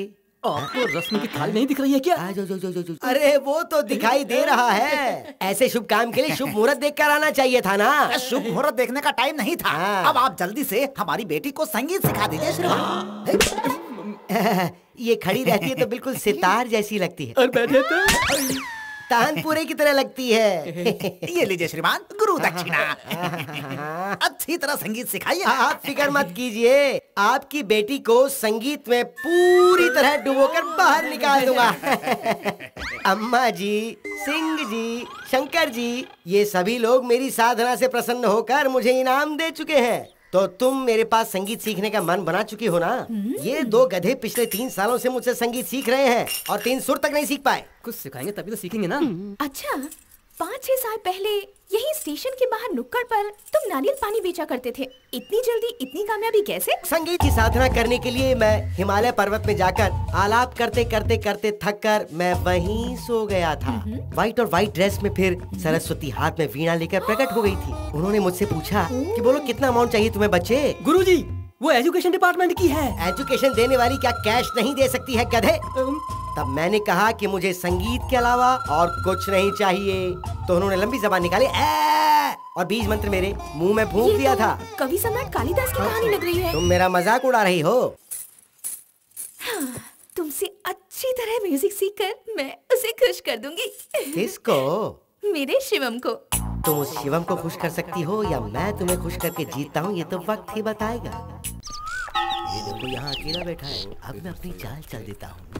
आपको रस्म की थाली नहीं दिख रही है क्या? आ, जो, जो, जो, जो, जो। अरे वो तो दिखाई दे रहा है। ऐसे शुभ काम के लिए शुभ मुहूर्त देख कर आना चाहिए था ना। शुभ मुहूर्त देखने का टाइम नहीं था। अब आप जल्दी से हमारी बेटी को संगीत सिखा दीजिए श्रीमान। ये खड़ी रहती है तो बिल्कुल सितार जैसी लगती है और बैठे तो तानपुरे की तरह लगती है। ये लीजिए श्रीमान गुरु दक्षिणा। अच्छी तरह संगीत सिखाइए। आप फिक्र मत कीजिए, आपकी बेटी को संगीत में पूरी तरह डुबोकर बाहर निकाल दूंगा। अम्मा जी, सिंह जी, शंकर जी, ये सभी लोग मेरी साधना से प्रसन्न होकर मुझे इनाम दे चुके हैं। तो तुम मेरे पास संगीत सीखने का मन बना चुकी हो ना? ये दो गधे पिछले तीन सालों से मुझसे संगीत सीख रहे हैं और तीन सुर तक नहीं सीख पाए। कुछ सिखाएंगे तभी तो सीखेंगे ना। अच्छा, पाँच छह साल पहले यही स्टेशन के बाहर नुक्कड़ पर तुम नारियल पानी बेचा करते थे। इतनी जल्दी इतनी कामयाबी कैसे? संगीत की साधना करने के लिए मैं हिमालय पर्वत में जाकर आलाप करते करते करते थक कर मैं वहीं सो गया था। व्हाइट और व्हाइट ड्रेस में फिर सरस्वती हाथ में वीणा लेकर प्रकट हो गई थी। उन्होंने मुझसे पूछा कि बोलो कितना अमाउंट चाहिए तुम्हें बच्चे? गुरुजी, वो एजुकेशन डिपार्टमेंट की है। एजुकेशन देने वाली क्या कैश नहीं दे सकती है गधे? तब मैंने कहा कि मुझे संगीत के अलावा और कुछ नहीं चाहिए। तो उन्होंने लंबी जबान निकाली ए! और बीज मंत्र मेरे मुंह में फूंक दिया था। कवि सम्राट कालिदास की कहानी लग रही है। तुम मेरा मजाक उड़ा रही हो। हाँ, तुमसे अच्छी तरह म्यूजिक सीखकर मैं उसे खुश कर दूंगी। किसको? मेरे शिवम को। तुम उस शिवम को खुश कर सकती हो या मैं तुम्हें खुश करके जीतता हूँ, ये तो वक्त ही बताएगा। ये देखो यहाँ अकेला बैठा है, अब मैं अपनी चाल चल देता हूँ।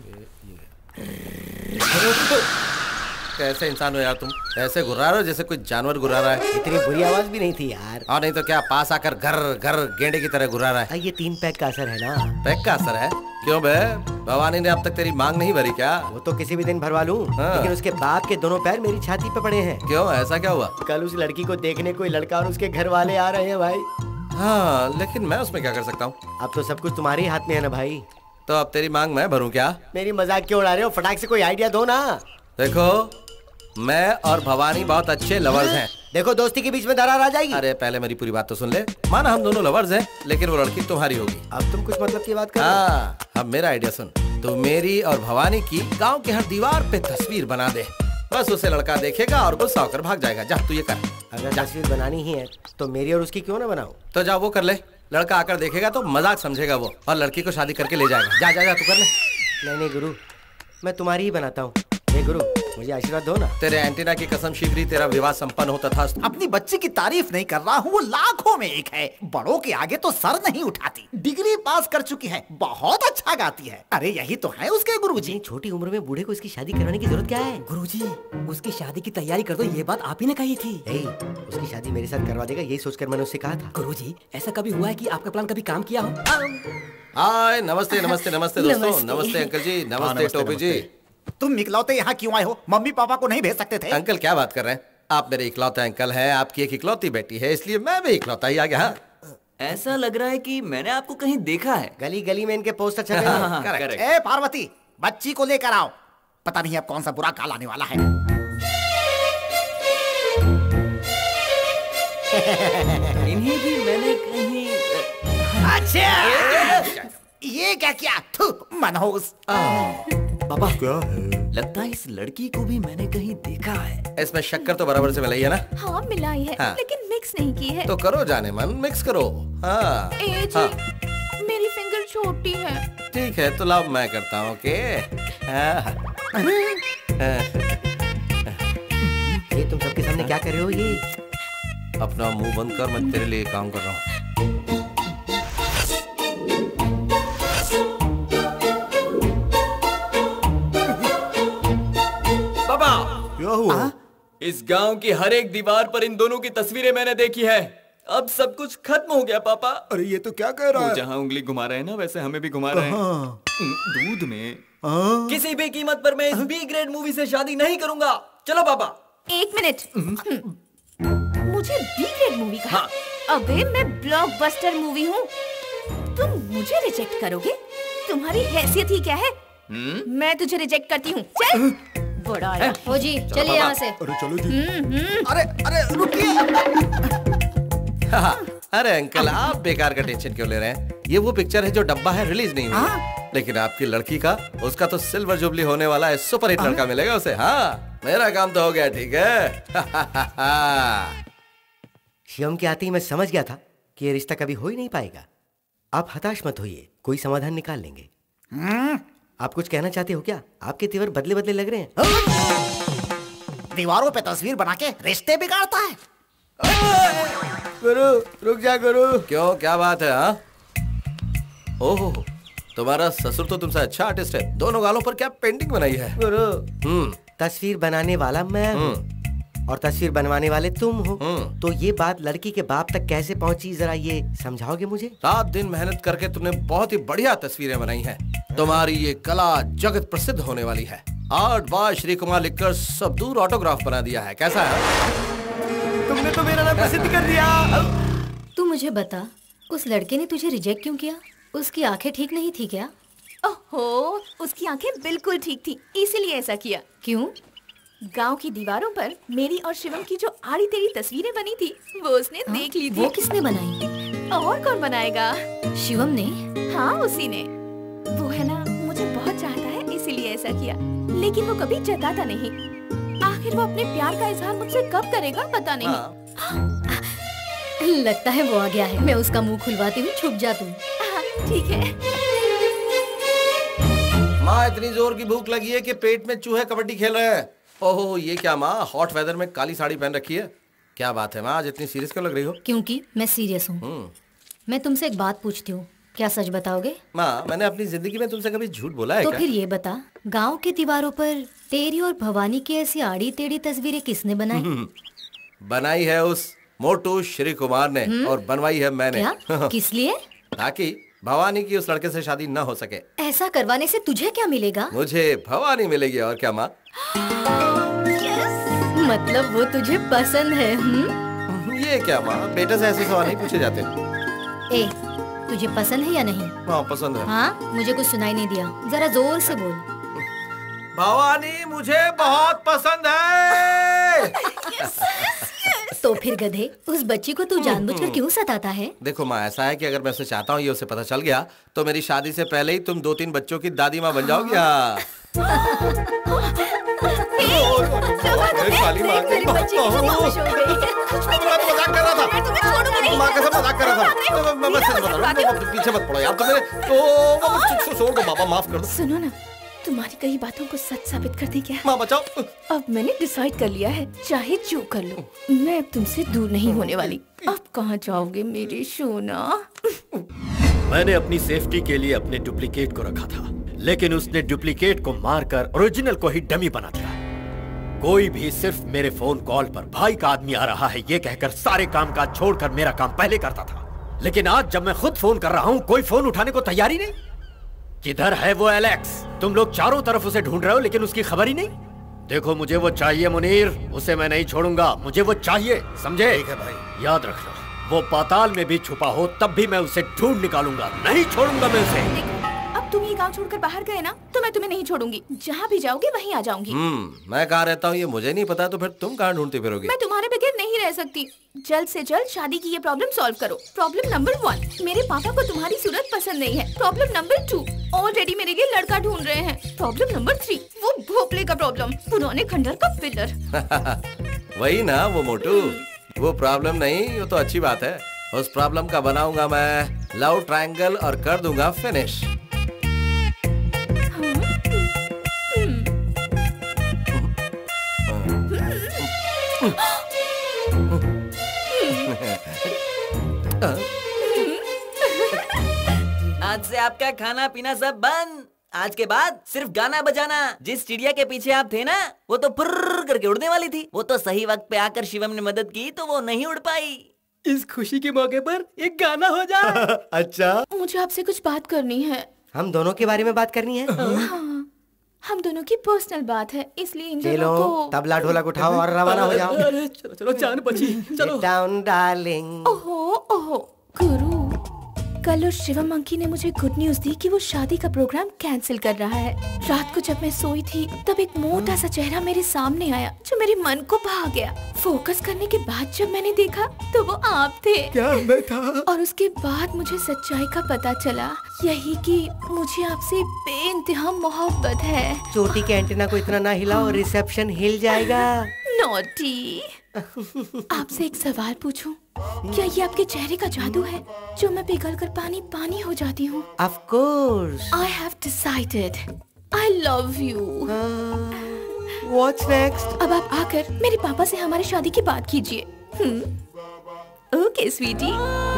कैसे इंसान हो यार तुम? ऐसे गुर्रा रहे हो जैसे कोई जानवर गुर्रा रहा है। इतनी बुरी आवाज भी नहीं थी यार। और नहीं तो क्या, पास आकर घर घर गेंडे की तरह गुर्रा रहा है। ये तीन पैक का असर है ना। पैक का असर है? क्यों बे, भवानी ने अब तक तेरी मांग नहीं भरी क्या? वो तो किसी भी दिन भरवा लूं, लेकिन उसके बाप के दोनों पैर मेरी छाती पे पड़े हैं। क्यों, ऐसा क्या हुआ? कल उस लड़की को देखने कोई लड़का और उसके घर वाले आ रहे हैं भाई। हाँ, लेकिन मैं उसमें क्या कर सकता हूँ? अब तो सब कुछ तुम्हारे ही हाथ में है ना भाई। तो अब तेरी मांग मैं भरूं क्या? मेरी मजाक क्यों उड़ा रहे हो? फटाक से कोई आइडिया दो ना। देखो, मैं और भवानी बहुत अच्छे लवर्स हैं। देखो, दोस्ती के बीच में दरार आ जाएगी। अरे पहले मेरी पूरी बात तो सुन ले। माना हम दोनों लवर्स हैं, लेकिन वो लड़की तुम्हारी होगी। अब तुम कुछ मतलब की बात कर रहे हो? हाँ, अब मेरा आइडिया सुन। तो मेरी और भवानी की गांव के हर दीवार पे तस्वीर बना दे। बस उसे लड़का देखेगा और गुस्सा होकर भाग जाएगा। जा तू ये कर। अगर तस्वीर बनानी ही है तो मेरी और उसकी क्यों ना बनाओ? तो जा वो कर ले। लड़का आकर देखेगा तो मजाक समझेगा वो, और लड़की को शादी करके ले जाएगा। जा जा जा तू कर ले। नहीं नहीं गुरु, मैं तुम्हारी ही बनाता हूँ। हे गुरु, मुझे आशीर्वाद दो ना। तेरे एंटीना की कसम, शीघ्र ही तेरा विवाह संपन्न हो तथास्तु। अपनी बच्ची की तारीफ नहीं कर रहा हूँ, वो लाखों में एक है। बड़ों के आगे तो सर नहीं उठाती। डिग्री पास कर चुकी है, बहुत अच्छा गाती है। अरे यही तो है उसके गुरुजी। छोटी उम्र में बूढ़े को इसकी शादी करवाने की जरूरत क्या है? गुरुजी, उसकी शादी की तैयारी कर दो, ये बात आप ही ने कही थी। ए, उसकी शादी मेरे साथ करवा देगा, यही सोचकर मैंने उससे कहा था। गुरुजी, ऐसा कभी हुआ है कि आपका प्लान कभी काम किया हो? हाय, नमस्ते नमस्ते नमस्ते दोस्तों। नमस्ते अंकल जी, नमस्ते टोपी जी। तुम इकलौते यहाँ क्यों आए हो? मम्मी पापा को नहीं भेज सकते थे? अंकल क्या बात कर रहे हैं? आप मेरे इकलौते अंकल हैं, आपकी एक इकलौती बेटी है, इसलिए मैं भी इकलौता ही आ गया। ऐसा लग रहा है कि मैंने आपको कहीं देखा है। गली गली में इनके पोस्टर छपे हैं। करेक्ट। ए पार्वती, बच्ची को लेकर आओ। पता नहीं अब कौन सा बुरा काल आने वाला है। इन्हें भी मैंने कहीं। अच्छा, ये क्या किया? थू, मनहूस। पापा क्या है? लगता है इस लड़की को भी मैंने कहीं देखा है। इसमें शक्कर तो बराबर से मिलाई है ना? हाँ मिलाई है, हाँ। लेकिन मिक्स नहीं की है। तो करो जाने मन, मिक्स करो। हाँ, ए जी, हाँ। मेरी फिंगर छोटी है। ठीक है, तो लाओ मैं करता हूँ। ओके। हाँ। ये तुम सबके सामने क्या कर रहे हो? ये अपना मुंह बंद कर, मैं तेरे लिए काम कर रहा हूँ। क्या हुआ? इस गांव की हर एक दीवार पर इन दोनों की तस्वीरें मैंने देखी है। अब सब कुछ खत्म हो गया पापा। अरे ये तो क्या कह रहा है? जहाँ उंगली घुमा रहे हैं ना, वैसे हमें भी घुमा रहे हैं। दूध में। हाँ? किसी भी कीमत पर मैं इस बी ग्रेड मूवी से शादी नहीं करूंगा। चलो पापा। एक मिनट, मुझे बी ग्रेड मूवी कहा? हाँ। अबे मैं ब्लॉकबस्टर मूवी हूँ, तुम मुझे रिजेक्ट करोगे? तुम्हारी हैसियत ही क्या है? मैं तुझे रिजेक्ट करती हूँ। चल। बड़ा है। हो जी, चलिए यहाँ से। अरे चलो जी। अरे अरे रुकिए। अरे अंकल, आप बेकार का टेंशन क्यों ले रहे हैं? ये वो पिक्चर है जो डब्बा है, रिलीज नहीं हुई। लेकिन आपकी लड़की का, उसका तो सिल्वर जुबली होने वाला है, सुपर हिट लड़का मिलेगा उसे। हाँ, मेरा काम तो हो गया, ठीक है। शिवम के आते ही मैं समझ गया था कि ये रिश्ता कभी हो ही नहीं पाएगा। आप हताश मत होइए, कोई समाधान निकाल लेंगे। आप कुछ कहना चाहते हो क्या? आपके तेवर बदले बदले लग रहे हैं। दीवारों पे तस्वीर बना के रिश्ते बिगाड़ता है। गुरु रुक जा गुरु। क्यों, क्या बात है? हाँ, ओहो, तुम्हारा ससुर तो तुमसे अच्छा आर्टिस्ट है। दोनों गालों पर क्या पेंटिंग बनाई है? गुरु, हम्म, तस्वीर बनाने वाला मैं हूँ और तस्वीर बनवाने वाले तुम हो। तो ये बात लड़की के बाप तक कैसे पहुंची, जरा ये समझाओगे मुझे? रात दिन मेहनत करके तुमने बहुत ही बढ़िया तस्वीरें बनाई हैं। तुम्हारी ये कला जगत प्रसिद्ध होने वाली है। आर्ट बाय श्री कुमार लिखकर सब दूर ऑटोग्राफ बना दिया है। कैसा है? तुमने तो मेरा नाम प्रसिद्ध कर दिया। तू मुझे बता, उस लड़के ने तुझे रिजेक्ट क्यों किया? उसकी आंखें ठीक नहीं थी क्या? ओहो, उसकी आंखें बिल्कुल ठीक थी, इसीलिए ऐसा किया। क्यों? गांव की दीवारों पर मेरी और शिवम की जो आड़ी तेरी तस्वीरें बनी थी, वो उसने हाँ? देख ली थी। वो किसने बनाई? और कौन बनाएगा? शिवम ने? हाँ, उसी ने। वो है ना, मुझे बहुत चाहता है, इसीलिए ऐसा किया। लेकिन वो कभी जताता नहीं। आखिर वो अपने प्यार का इजहार मुझसे कब करेगा पता नहीं। हाँ। लगता है वो आ गया है। मैं उसका मुंह खुलवाती हूँ, छुप जा तू। ठीक है। माँ, इतनी जोर की भूख लगी है कि पेट में चूहे कबड्डी खेल रहे हैं। ओहो, ये क्या माँ, हॉट वेदर में काली साड़ी पहन रखी है? क्या बात है माँ, आज इतनी सीरियस क्यों लग रही हो? क्योंकि मैं सीरियस हूँ। मैं तुमसे एक बात पूछती हूँ, क्या सच बताओगे? माँ, मैंने अपनी जिंदगी में तुमसे कभी झूठ बोला है तो क्या? फिर ये बता, गांव के दीवारों पर तेरी और भवानी की ऐसी आड़ी टेढ़ी तस्वीरें किसने बनाई? बनाई है उस मोटू श्री कुमार ने और बनवाई है मैंने। क्या? किस लिए? ताकि भवानी की उस लड़के से शादी न हो सके। ऐसा करवाने से तुझे क्या मिलेगा? मुझे भवानी मिलेगी, और क्या माँ? मतलब वो तुझे पसंद है? हुँ? ये क्या माँ, बेटे से ऐसे सवाल नहीं पूछे जाते। ए, तुझे पसंद है या नहीं? हाँ, पसंद है। हाँ, मुझे कुछ सुनाई नहीं दिया, जरा जोर से बोल। भवानी मुझे बहुत पसंद है। तो फिर गधे, उस बच्ची को तू जानबूझकर क्यों सताता है? देखो माँ, ऐसा है कि अगर मैं उसे चाहता हूँ, ये उसे पता चल गया, तो मेरी शादी से पहले ही तुम दो तीन बच्चों की दादी माँ बन जाओगी। हाँ। मेरी बच्ची खामोश हो गई। मजाक कर रहा था। माँ कैसे मजाक कर रहा था? मैं मैं सच बता रहा हूँ, पीछे मत पड़ो यार। तुम मेरे ओ छोड़ दो बाबा, माफ कर दो। सुनो ना, तुम्हारी कई बातों को सच साबित कर दे क्या? माँ बचाओ। अब मैंने डिसाइड कर लिया है, चाहे जो कर लो, मैं अब तुमसे दूर नहीं होने वाली। अब कहाँ जाओगे मेरे सोना? मैंने अपनी सेफ्टी के लिए अपने डुप्लीकेट को रखा था, लेकिन उसने डुप्लीकेट को मारकर ओरिजिनल को ही डमी बना दिया। कोई भी सिर्फ मेरे फोन कॉल पर भाई का आदमी आ रहा है ये कहकर सारे काम काज छोड़कर मेरा काम पहले करता था, लेकिन आज जब मैं खुद फोन कर रहा हूँ, कोई फोन उठाने को तैयार ही नहीं। किधर है वो एलेक्स? तुम लोग चारों तरफ उसे ढूंढ रहे हो, लेकिन उसकी खबर ही नहीं। देखो, मुझे वो चाहिए मुनीर, उसे मैं नहीं छोड़ूंगा। मुझे वो चाहिए, समझे? ठीक है भाई। याद रखना, वो पाताल में भी छुपा हो तब भी मैं उसे ढूंढ निकालूंगा, नहीं छोड़ूंगा मैं उसे। अब तुम ये गांव छोड़कर बाहर गए ना, तो मैं तुम्हें नहीं छोड़ूंगी। जहाँ भी जाओगे वहीं आ जाऊंगी। हम्म, मैं कहाँ रहता हूँ ये मुझे नहीं पता, तो फिर तुम कहाँ ढूंढती फिरोगी? मैं तुम्हारे बगैर नहीं रह सकती। जल्द से जल्द शादी की ये प्रॉब्लम सॉल्व करो। प्रॉब्लम नंबर वन, मेरे पापा को तुम्हारी सूरत पसंद नहीं है। प्रॉब्लम नंबर टू, ऑलरेडी मेरे लिए लड़का ढूंढ रहे हैं। प्रॉब्लम नंबर थ्री, वो भोपले का प्रॉब्लम, पुराने खंडर का पिलर। वही ना वो मोटू, वो प्रॉब्लम नहीं, वो तो अच्छी बात है। उस प्रॉब्लम का बनाऊंगा मैं लव ट्रायंगल और कर दूंगा फिनिश। आज से आपका खाना पीना सब बंद। आज के बाद सिर्फ गाना बजाना। जिस चिड़िया के पीछे आप थे ना, वो तो फुर्र करके उड़ने वाली थी। वो तो सही वक्त पे आकर शिवम ने मदद की, तो वो नहीं उड़ पाई। इस खुशी के मौके पर एक गाना हो जाए। अच्छा, मुझे आपसे कुछ बात करनी है। हम दोनों के बारे में बात करनी है? हाँ, हम दोनों की पर्सनल बात है, इसलिए इन चलो, दोनों को तबला ढोलक उठाओ और रवाना हो जाओ। अरे चलो चलो, जान बची, चलो। Down darling. ओहो ओहो, गुरु कल उस शिवम मंकी ने मुझे गुड न्यूज दी कि वो शादी का प्रोग्राम कैंसिल कर रहा है। रात को जब मैं सोई थी तब एक मोटा सा चेहरा मेरे सामने आया जो मेरे मन को भा गया। फोकस करने के बाद जब मैंने देखा तो वो आप थे। क्या मैं था? और उसके बाद मुझे सच्चाई का पता चला, यही कि मुझे आपसे बेइंतहा मोहब्बत है। चोटी के एंटीना को इतना ना हिलाओ, रिसेप्शन हिल जाएगा। नॉटी। आपसे एक सवाल पूछूं? क्या ये आपके चेहरे का जादू है जो मैं पिघल कर पानी पानी हो जाती हूँ? Of course. I have decided. I love you. uh, What's next? अब आप आकर मेरे पापा से हमारी शादी की बात कीजिए। ओके स्वीटी।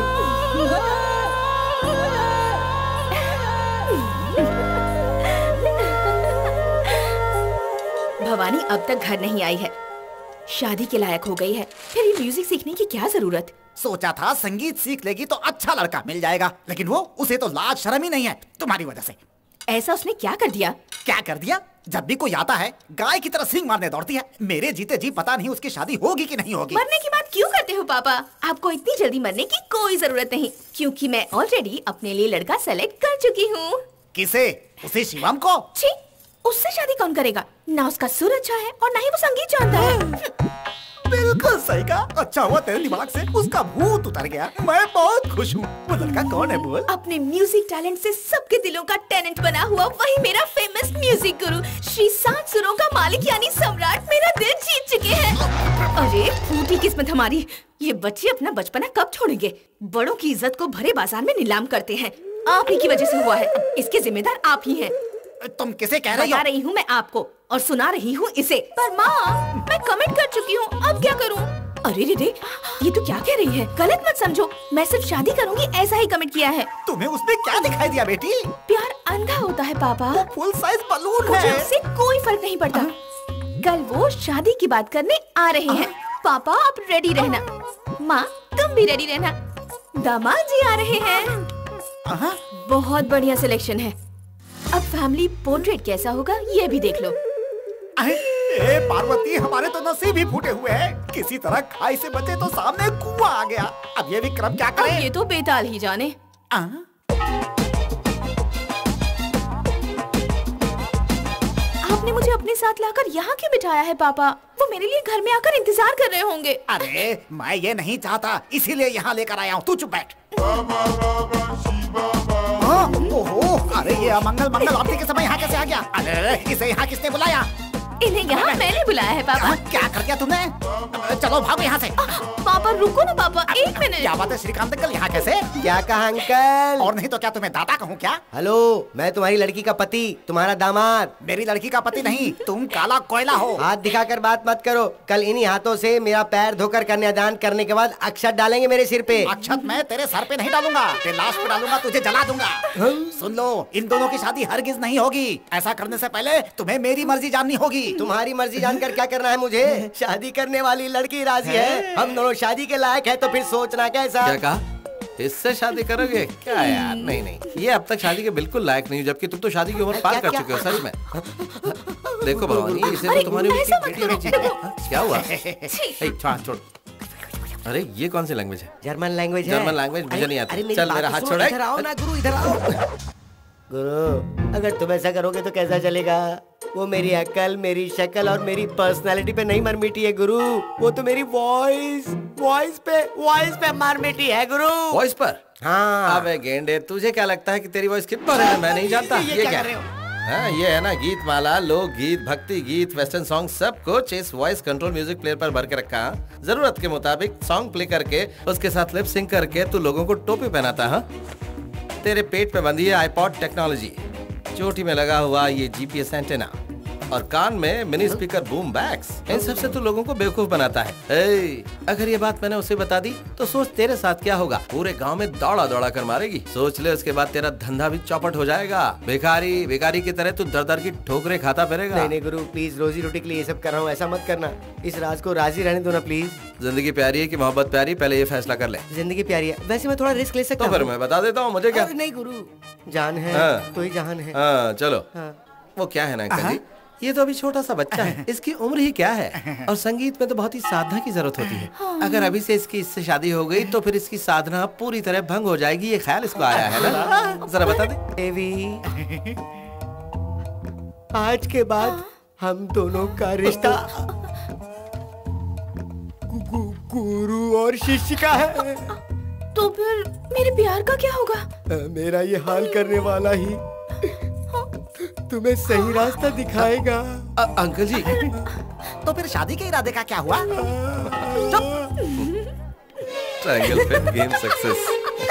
भवानी अब तक घर नहीं आई है, शादी के लायक हो गई है, फिर ये म्यूजिक सीखने की क्या जरूरत? सोचा था संगीत सीख लेगी तो अच्छा लड़का मिल जाएगा, लेकिन वो उसे तो लाज शर्म ही नहीं है तुम्हारी वजह से। ऐसा उसने क्या कर दिया? क्या कर दिया? जब भी कोई आता है गाय की तरह सींग मारने दौड़ती है। मेरे जीते जी पता नहीं उसकी शादी होगी कि नहीं होगी। मरने की बात क्यों करते हो पापा? आपको इतनी जल्दी मरने की कोई जरूरत नहीं, क्योंकि मैं ऑलरेडी अपने लिए लड़का सेलेक्ट कर चुकी हूँ। किसे? उसे शिवम को? छी, उससे शादी कौन करेगा? ना उसका सुर अच्छा है और ना ही वो संगीत जानता है। बिल्कुल सही कहा। अच्छा हुआ तेरे दिमाग से उसका भूत उतर गया। मैं बहुत खुश हूँ। वो लड़का कौन है बोल? अपने म्यूजिक टैलेंट से सबके दिलों का टेनेंट बना हुआ वही मेरा फेमस म्यूजिक गुरु श्री सात सुरों का मालिक यानी सम्राट मेरा दिल जीत चुके हैं। अरे फूटी किस्मत हमारी, ये बच्चे अपना बचपना कब छोड़ेंगे? बड़ों की इज्जत को भरे बाजार में नीलाम करते हैं। आप ही की वजह से हुआ है, इसके जिम्मेदार आप ही हैं। तुम किसे कह रही हो? बता रही हूँ मैं आपको और सुना रही हूँ इसे। पर माँ, मैं कमिट कर चुकी हूँ, अब क्या करूँ? अरे रे रे, ये तो क्या कह रही है? गलत मत समझो, मैं सिर्फ शादी करूँगी ऐसा ही कमिट किया है। तुम्हें उसने क्या दिखाई दिया बेटी? प्यार अंधा होता है पापा। वो फुल साइज बलून है। मुझे उससे कोई फर्क नहीं पड़ता। कल वो शादी की बात करने आ रहे हैं। पापा आप रेडी रहना, माँ तुम भी रेडी रहना, दामाद जी आ रहे हैं। बहुत बढ़िया सिलेक्शन है। अब फैमिली पोर्ट्रेट कैसा होगा ये भी देख लो। ए पार्वती, हमारे तो नसीब ही फूटे हुए हैं। किसी तरह खाई से बचे तो सामने कुआं आ गया। अब ये विक्रम क्या करे? अब ये तो बेताल ही जाने। आपने मुझे अपने साथ लाकर यहाँ क्यों बिठाया है पापा? वो मेरे लिए घर में आकर इंतजार कर रहे होंगे। अरे मैं ये नहीं चाहता, इसीलिए यहाँ लेकर आया हूँ। तू चुप बैठ। ओहो, अरे ये अमंगल मंगल आरती के समय यहाँ कैसे आ गया? अरे इसे यहाँ किसने बुलाया? इन्हें यहाँ मैंने बुलाया है पापा। क्या कर दिया तुमने? चलो भागो यहाँ से। पापा रुको ना पापा, एक मिनट। क्या बात है श्रीकांत अंकल, यहाँ कैसे? क्या कहा अंकल? और नहीं तो क्या तुम्हें दादा कहूँ क्या? हेलो, मैं तुम्हारी लड़की का पति, तुम्हारा दामाद। मेरी लड़की का पति नहीं, तुम काला कोयला हो। हाथ दिखाकर बात मत करो। कल इन्हीं हाथों से मेरा पैर धोकर कन्यादान करने के बाद अक्षत डालेंगे मेरे सिर पे। अक्षत मैं तेरे सर पे नहीं डालूंगा, तेरे लाश पे डालूंगा, तुझे जला दूंगा। सुन लो, इन दोनों की शादी हरगिज नहीं होगी। ऐसा करने से पहले तुम्हें मेरी मर्जी जाननी होगी। तुम्हारी मर्जी जानकर क्या करना है मुझे? शादी करने वाली लड़की राजी है, हम दोनों शादी के लायक है, तो फिर सोचना कैसा? क्या कहा? इससे शादी करोगे क्या यार? नहीं नहीं, ये अब तक शादी के बिल्कुल लायक नहीं, जबकि तुम तो शादी की उम्र पार कर चुके हो। सच में देखो भवानी, इसे तो तुम्हारी बेटी। क्या हुआ? छोड़। अरे ये कौन सी लैंग्वेज है? जर्मन लैंग्वेज है। जर्मन लैंग्वेज मुझे नहीं आती। चल मेरा हाथ छोड़। इधर आओ ना गुरु, इधर आओ। गुरु, अगर तुम ऐसा करोगे तो कैसा चलेगा? वो मेरी अकल, मेरी शक्ल और मेरी पर्सनालिटी पे नहीं मर मिटी है गुरु, वो तो मेरी वॉइस वॉइस पे वॉइस पे मर मिटी है गुरु। वॉइस पर? हाँ। अबे गेंडे, तुझे क्या लगता है कि तेरी वॉइस किस पर है? मैं नहीं जानता। ये, ये क्या कर रहे हो? हाँ, ये है ना गीत माला, लोक गीत, भक्ति गीत, वेस्टर्न सॉन्ग, सब कुछ इस वॉइस कंट्रोल म्यूजिक प्लेयर पर भर के रखा। जरूरत के मुताबिक सॉन्ग प्ले करके उसके साथ लिप सिंक करके तू लोगों को टोपी पहनाता। हाँ, तेरे पेट पे बंधी है आईपॉड टेक्नोलॉजी, चोटी में लगा हुआ ये जीपीएस एंटेना और कान में मिनी स्पीकर बूम बैग्स। इन सब से तू लोगों को बेवकूफ बनाता है। ए, अगर ये बात मैंने उसे बता दी तो सोच तेरे साथ क्या होगा। पूरे गांव में दौड़ा दौड़ा कर मारेगी। सोच ले, उसके बाद तेरा धंधा भी चौपट हो जाएगा। भिखारी भिखारी की तरह तू दर दर की ठोकरे खाता फिरेगा। नहीं नहीं गुरु, प्लीज, रोजी रोटी के लिए ये सब कर रहा हूँ, ऐसा मत करना। इस राज को राजी रहने दो ना प्लीज। जिंदगी प्यारी है कि मोहब्बत प्यारी, पहले ये फैसला कर ले। जिंदगी प्यारी है, वैसे मैं थोड़ा रिस्क ले सकता हूँ। तो फिर मैं बता देता हूँ, मुझे क्या। नहीं गुरु, जान है तो ही जहान है। हाँ चलो। हाँ। वो क्या है ना अंकल जी, ये तो अभी छोटा सा बच्चा है, इसकी उम्र ही क्या है। और संगीत में तो बहुत ही साधना की जरूरत होती है। अगर अभी से इसकी इससे शादी हो गई तो फिर इसकी साधना पूरी तरह भंग हो जाएगी। ये ख्याल इसको आया है ना? जरा बता दे। देवी, आज के बाद हम दोनों का रिश्ता गु, गु, गुरु और शिष्य का है। तो फिर मेरे प्यार का क्या होगा? मेरा ये हाल करने वाला ही तुम्हें सही रास्ता दिखाएगा। आ, अंकल जी। तो फिर शादी के इरादे का क्या हुआ? ट्रायंगल पे गेम सक्सेस।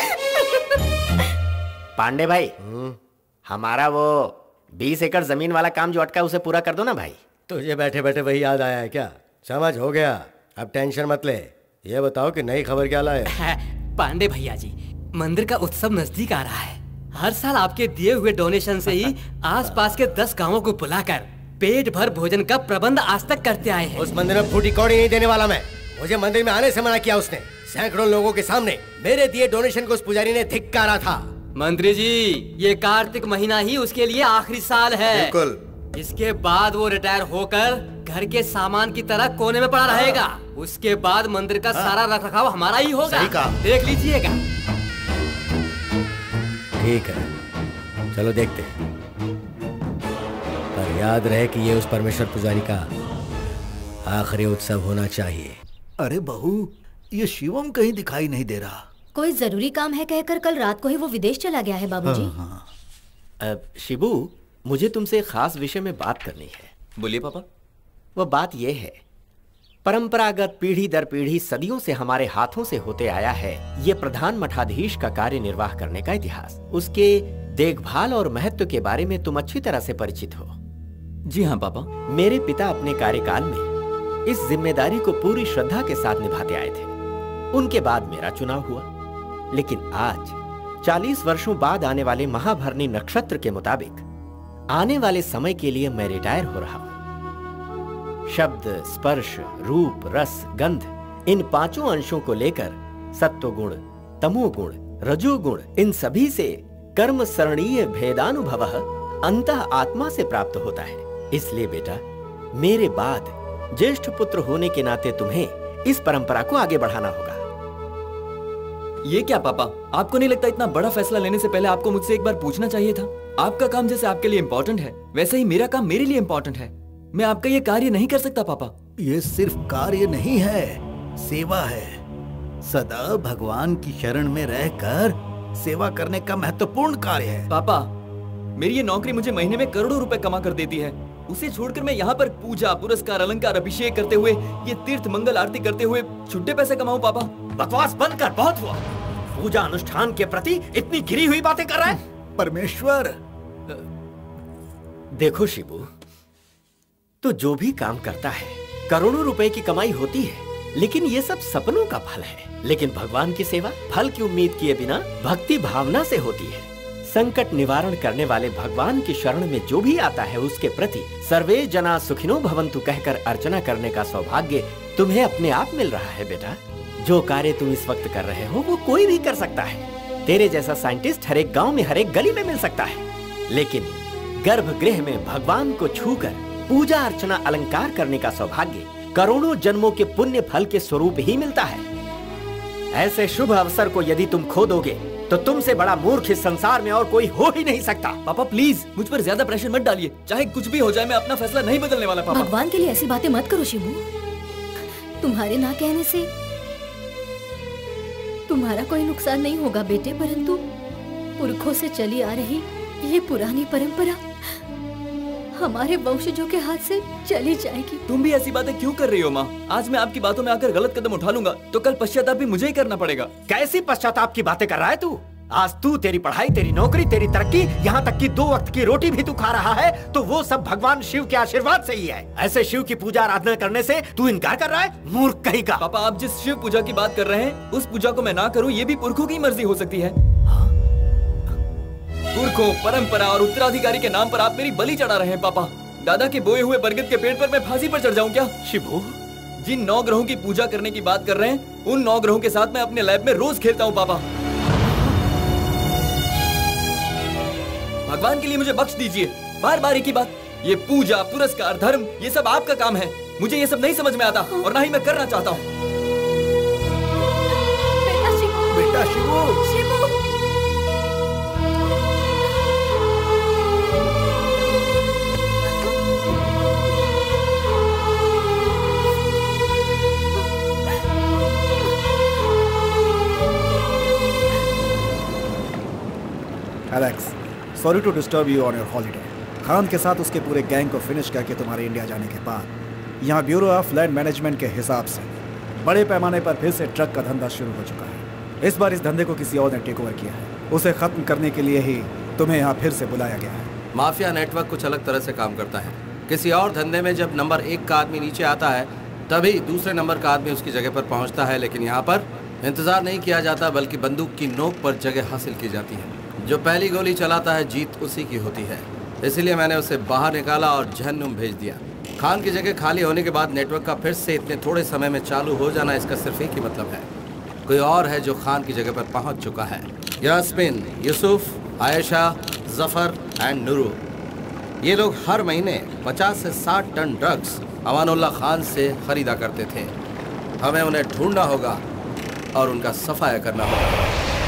पांडे भाई, हमारा वो बीस एकड़ जमीन वाला काम जो अटका उसे पूरा कर दो ना भाई। तुझे बैठे बैठे वही याद आया है क्या? समझ हो गया, अब टेंशन मत ले। ये बताओ कि नई खबर क्या लाए? पांडे भैया जी, मंदिर का उत्सव नजदीक आ रहा है। हर साल आपके दिए हुए डोनेशन से ही आसपास के दस गांवों को बुलाकर पेट भर भोजन का प्रबंध आज तक करते आए हैं। उस मंदिर में फूटी कौड़ी नहीं देने वाला मैं। मुझे मंदिर में आने से मना किया उसने। सैकड़ों लोगों के सामने मेरे दिए डोनेशन को उस पुजारी ने धिक्कारा था। मंत्री जी, ये कार्तिक महीना ही उसके लिए आखिरी साल है। बिल्कुल। इसके बाद वो रिटायर होकर घर के सामान की तरह कोने में पड़ा रहेगा। उसके बाद मंदिर का सारा रखरखाव हमारा ही होगा। सही कहा। देख लीजिएगा। ठीक है, चलो देखते हैं। पर याद रहे कि ये उस परमेश्वर पुजारी का आखिरी उत्सव होना चाहिए। अरे बहू, ये शिवम कहीं दिखाई नहीं दे रहा। कोई जरूरी काम है कहकर कल रात को ही वो विदेश चला गया है बाबूजी। हाँ, अब शिबू, मुझे तुमसे एक खास विषय में बात करनी है। बोलिए पापा। वो बात ये है, परंपरागत पीढ़ी दर पीढ़ी सदियों से हमारे हाथों से होते आया है ये प्रधान मठाधीश का कार्य निर्वाह करने का इतिहास, उसके देखभाल और महत्व के बारे में तुम अच्छी तरह से परिचित हो। जी हाँ पापा। मेरे पिता अपने कार्यकाल में इस जिम्मेदारी को पूरी श्रद्धा के साथ निभाते आए थे। उनके बाद मेरा चुनाव हुआ, लेकिन आज चालीस वर्षों बाद आने वाले महाभरणी नक्षत्र के मुताबिक आने वाले समय के लिए मैं रिटायर हो रहा हूं। शब्द, स्पर्श, रूप, रस, गंध, इन पांचों अंशों को लेकर सत्वगुण, तमोगुण, रजोगुण, इन सभी से कर्म सरणीय भेदानुभवः अंतः आत्मा से प्राप्त होता है। इसलिए बेटा, मेरे बाद ज्येष्ठ पुत्र होने के नाते तुम्हें इस परंपरा को आगे बढ़ाना होगा। ये क्या पापा, आपको नहीं लगता इतना बड़ा फैसला लेने से पहले आपको मुझसे एक बार पूछना चाहिए था? आपका काम जैसे आपके लिए इम्पोर्टेंट है, वैसे ही मेरा काम मेरे लिए इम्पोर्टेंट है। मैं आपका ये कार्य नहीं कर सकता पापा। ये सिर्फ कार्य नहीं है, सेवा है। सदा भगवान की शरण में रहकर सेवा करने का महत्वपूर्ण कार्य है। पापा, मेरी ये नौकरी मुझे महीने में करोड़ों रुपए कमा कर देती है। उसे छोड़कर मैं यहाँ पर पूजा, पुरस्कार, अलंकार, अभिषेक करते हुए, ये तीर्थ मंगल आरती करते हुए छुट्टे पैसे कमाऊं पापा? बकवास बंद कर, बहुत हुआ। पूजा अनुष्ठान के प्रति इतनी गिरी हुई बातें कर रहा है। परमेश्वर, देखो शिबू, तो जो भी काम करता है करोड़ों रुपए की कमाई होती है, लेकिन ये सब सपनों का फल है। लेकिन भगवान की सेवा फल की उम्मीद किए बिना भक्ति भावना से होती है। संकट निवारण करने वाले भगवान की शरण में जो भी आता है उसके प्रति सर्वे जना सुखिनो भवन्तु कहकर अर्चना करने का सौभाग्य तुम्हें अपने आप मिल रहा है बेटा। जो कार्य तुम इस वक्त कर रहे हो वो कोई भी कर सकता है। तेरे जैसा साइंटिस्ट हर एक गांव में, हर एक गली में मिल सकता है, लेकिन गर्भगृह में भगवान को छूकर पूजा अर्चना अलंकार करने का सौभाग्य करोड़ों जन्मों के पुण्य फल के स्वरूप ही मिलता है। ऐसे शुभ अवसर को यदि तुम खो दोगे तो तुमसे बड़ा मूर्ख इस संसार में और कोई हो ही नहीं सकता। पापा प्लीज मुझ पर ज्यादा प्रेशर मत डालिए। चाहे कुछ भी हो जाए, मैं अपना फैसला नहीं बदलने वाला पापा। भगवान के लिए ऐसी बातें मत करो शिबू। तुम्हारे ना कहने से तुम्हारा कोई नुकसान नहीं होगा बेटे, परंतु पुरखों से चली आ रही ये पुरानी परंपरा हमारे वंशजों के हाथ से चली जाएगी। तुम भी ऐसी बातें क्यों कर रही हो माँ? आज मैं आपकी बातों में आकर गलत कदम उठा लूंगा तो कल पश्चाताप भी मुझे ही करना पड़ेगा। कैसी पश्चाताप की बातें कर रहा है तू? आज तू, तेरी पढ़ाई, तेरी नौकरी, तेरी तरक्की, यहाँ तक कि दो वक्त की रोटी भी तू खा रहा है तो वो सब भगवान शिव के आशीर्वाद से ही है। ऐसे शिव की पूजा आराधना करने से तू इनकार कर रहा है? मूर्ख कहीं का। पापा, आप जिस शिव पूजा की बात कर रहे हैं उस पूजा को मैं ना करूँ ये भी पुरखों की मर्जी हो सकती है। पुरखों, परंपरा और उत्तराधिकारी के नाम पर आप मेरी बलि चढ़ा रहे हैं पापा। दादा के बोए हुए बरगद के पेड़ पर मैं फांसी पर चढ़ जाऊं क्या? शिबू, जिन नौ ग्रहों की पूजा करने की बात कर रहे हैं उन नौ ग्रहों के साथ मैं अपने लैब में रोज खेलता हूं पापा। भगवान के लिए मुझे बख्श दीजिए। बार बार एक ही बात। ये पूजा, पुरस्कार, धर्म, ये सब आपका काम है। मुझे ये सब नहीं समझ में आता और ना ही मैं करना चाहता हूँ। बेटा Shivu, Shivu, Alex, sorry to disturb you on your holiday. Khan के साथ उसके पूरे गैंग को फिनिश करके तुम्हारे इंडिया जाने के बाद यहाँ ब्यूरो ऑफ लैंड मैनेजमेंट के हिसाब से बड़े पैमाने पर फिर से ट्रक का धंधा शुरू हो चुका है। इस बार इस धंधे को किसी और ने टेक ओवर किया है। उसे खत्म करने के लिए ही तुम्हें यहाँ फिर से बुलाया गया है। माफिया नेटवर्क कुछ अलग तरह से काम करता है। किसी और धंधे में जब नंबर एक का आदमी नीचे आता है तभी दूसरे नंबर का आदमी उसकी जगह पर पहुंचता है, लेकिन यहाँ पर इंतजार नहीं किया जाता बल्कि बंदूक की नोक पर जगह हासिल की जाती है। जो पहली गोली चलाता है जीत उसी की होती है। इसलिए मैंने उसे बाहर निकाला और जहन्नुम भेज दिया। खान की जगह खाली होने के बाद नेटवर्क का फिर से इतने थोड़े समय में चालू हो जाना, इसका सिर्फ एक ही मतलब है, कोई और है जो खान की जगह पर पहुंच चुका है। यास्मिन, यूसुफ, आयशा, जफर एंड नूरू, ये लोग हर महीने पचास से साठ टन ड्रग्स अमानुल्लाह खान से खरीदा करते थे। हमें उन्हें ढूंढना होगा और उनका सफाया करना होगा।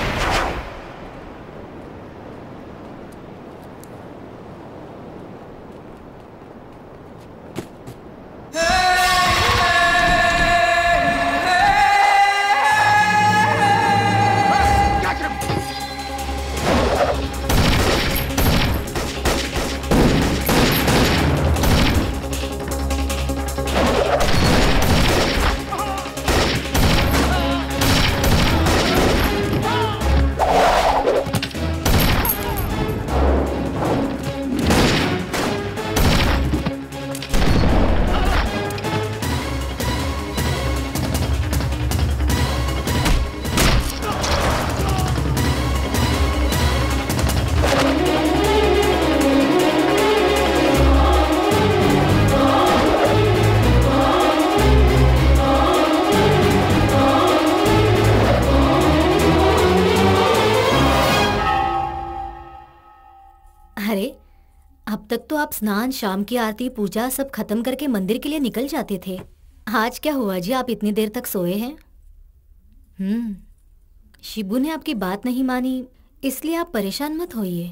तक तो आप स्नान, शाम की आरती, पूजा सब खत्म करके मंदिर के लिए निकल जाते थे। आज क्या हुआ जी, आप इतनी देर तक सोए हैं? हम्म, शिबू ने आपकी बात नहीं मानी, इसलिए आप परेशान मत होइए।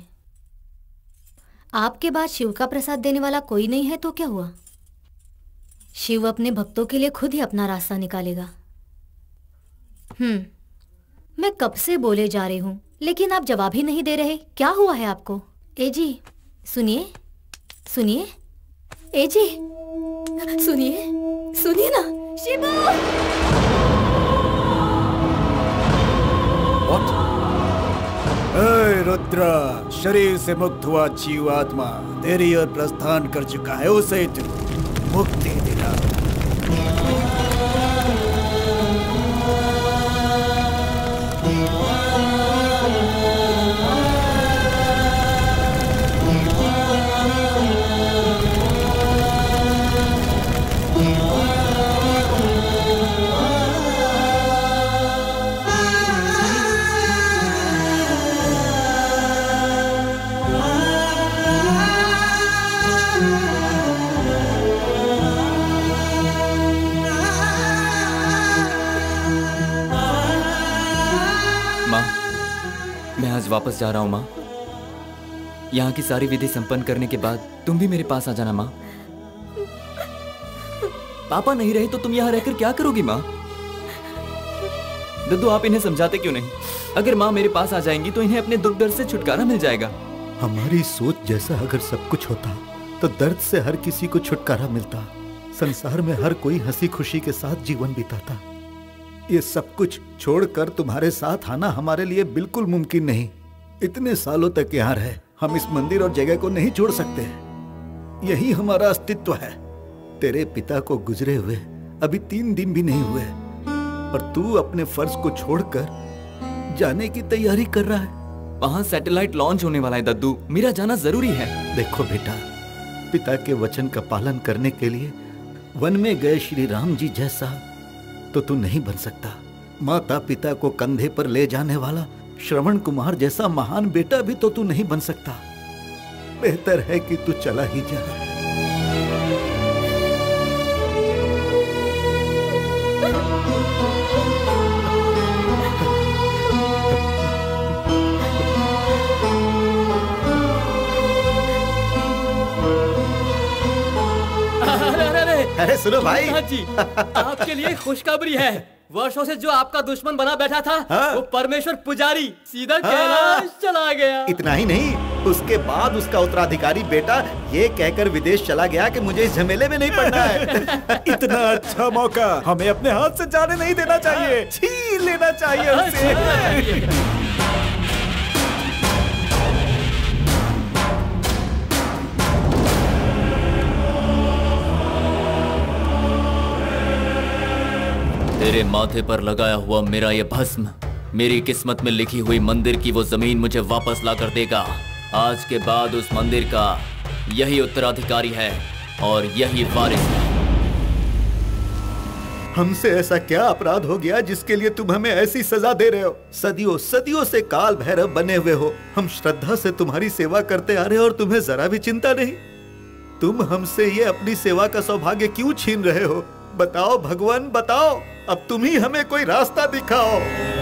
आपके बाद शिव का प्रसाद देने वाला कोई नहीं है तो क्या हुआ? शिव अपने भक्तों के लिए खुद ही अपना रास्ता निकालेगा। हम्म, मैं कब से बोले जा रही हूँ लेकिन आप जवाब ही नहीं दे रहे। क्या हुआ है आपको? ए जी सुनिए, सुनिए, ए जी सुनिए, सुनिए ना। शिबू! ए रुद्रा, शरीर से मुक्त हुआ जीव आत्मा तेरी ओर प्रस्थान कर चुका है, उसे तू मुक्ति दिला। आज वापस जा रहा हूँ माँ। यहाँ की सारी विधि संपन्न करने के बाद तुम भी मेरे पास आ जाना माँ। पापा नहीं रहे तो तुम यहाँ रहकर क्या करोगी माँ? दद्दू आप इन्हें समझाते क्यों नहीं? अगर माँ मेरे पास आ जाएंगी तो इन्हें अपने दुख दर्द से छुटकारा मिल जाएगा। हमारी सोच जैसा अगर सब कुछ होता तो दर्द से हर किसी को छुटकारा मिलता, संसार में हर कोई हंसी खुशी के साथ जीवन बिताता। ये सब कुछ छोड़कर तुम्हारे साथ आना हमारे लिए बिल्कुल मुमकिन नहीं। इतने सालों तक यहाँ रहे, हम इस मंदिर और जगह को नहीं छोड़ सकते। यही हमारा अस्तित्व है। तेरे पिता को गुजरे हुए अभी तीन दिन भी नहीं हुए और तू अपने फर्ज को छोड़कर जाने की तैयारी कर रहा है। वहाँ सैटेलाइट लॉन्च होने वाला है दद्दू, मेरा जाना जरूरी है। देखो बेटा, पिता के वचन का पालन करने के लिए वन में गए श्री राम जी जैसा तो तू नहीं बन सकता। माता पिता को कंधे पर ले जाने वाला श्रवण कुमार जैसा महान बेटा भी तो तू नहीं बन सकता। बेहतर है कि तू चला ही जा। अरे सुनो भाई जी, आपके लिए खुशखबरी है। वर्षों से जो आपका दुश्मन बना बैठा था, हाँ? वो परमेश्वर पुजारी सीधा कैलाश हाँ? चला गया। इतना ही नहीं, उसके बाद उसका उत्तराधिकारी बेटा ये कहकर विदेश चला गया कि मुझे इस झमेले में नहीं पड़ना है। इतना अच्छा मौका हमें अपने हाथ से जाने नहीं देना चाहिए, छीन लेना चाहिए उसे। तेरे माथे पर लगाया हुआ मेरा ये भस्म मेरी किस्मत में लिखी हुई मंदिर की वो जमीन मुझे वापस ला कर देगा। आज के बाद उस मंदिर का यही उत्तराधिकारी है और यही वारिस है। हमसे ऐसा क्या अपराध हो गया जिसके लिए तुम हमें ऐसी सजा दे रहे हो? सदियों सदियों से काल भैरव बने हुए हो, हम श्रद्धा से तुम्हारी सेवा करते आ रहे हो और तुम्हें जरा भी चिंता नहीं। तुम हमसे ये अपनी सेवा का सौभाग्य क्यों छीन रहे हो? बताओ भगवान, बताओ, अब तुम ही हमें कोई रास्ता दिखाओ।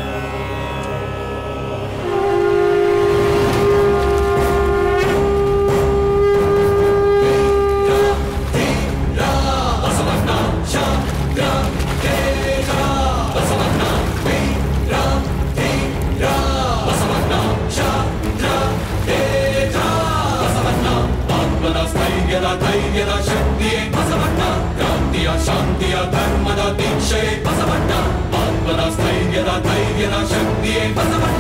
ಶಾಂತಿಯ ಧರ್ಮದ ದೀಕ್ಷೆ ಬಸವಣ್ಣ, ಆತ್ಮನ ಸ್ಥೈರ್ಯದ ಧೈರ್ಯದ ಶಕ್ತಿಯೇ ಬಸವಣ್ಣ.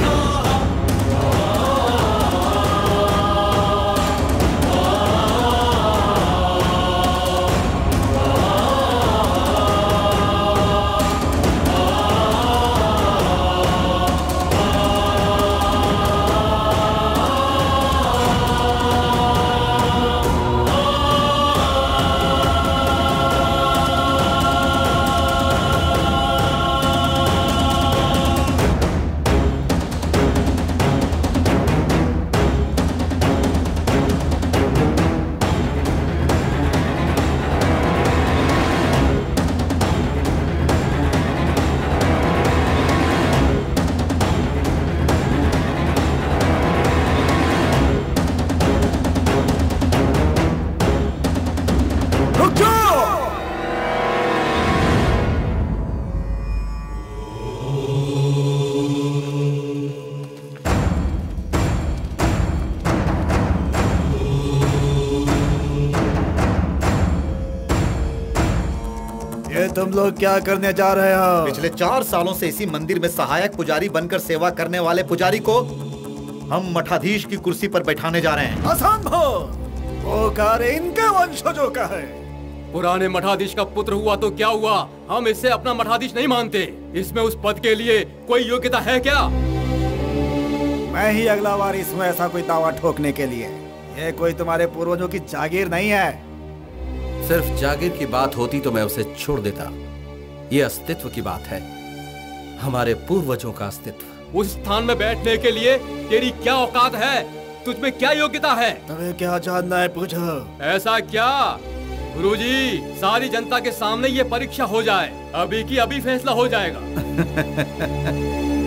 तुम लोग क्या करने जा रहे हो? पिछले चार सालों से इसी मंदिर में सहायक पुजारी बनकर सेवा करने वाले पुजारी को हम मठाधीश की कुर्सी पर बैठाने जा रहे हैं। असंभव! वो कार्य इनके वंशजों का है। पुराने मठाधीश का पुत्र हुआ तो क्या हुआ, हम इससे अपना मठाधीश नहीं मानते। इसमें उस पद के लिए कोई योग्यता है क्या? मैं ही अगला वारिस हूँ ऐसा कोई दावा ठोकने के लिए। ये कोई तुम्हारे पूर्वजों की जागीर नहीं है। सिर्फ जागीर की बात होती तो मैं उसे छोड़ देता। ये अस्तित्व की बात है, हमारे पूर्वजों का अस्तित्व। उस स्थान में बैठने के लिए तेरी क्या औकात है? तुझमें क्या योग्यता है? तुम्हें क्या जानना है, पूछो। ऐसा क्या गुरुजी, सारी जनता के सामने ये परीक्षा हो जाए, अभी की अभी फैसला हो जाएगा।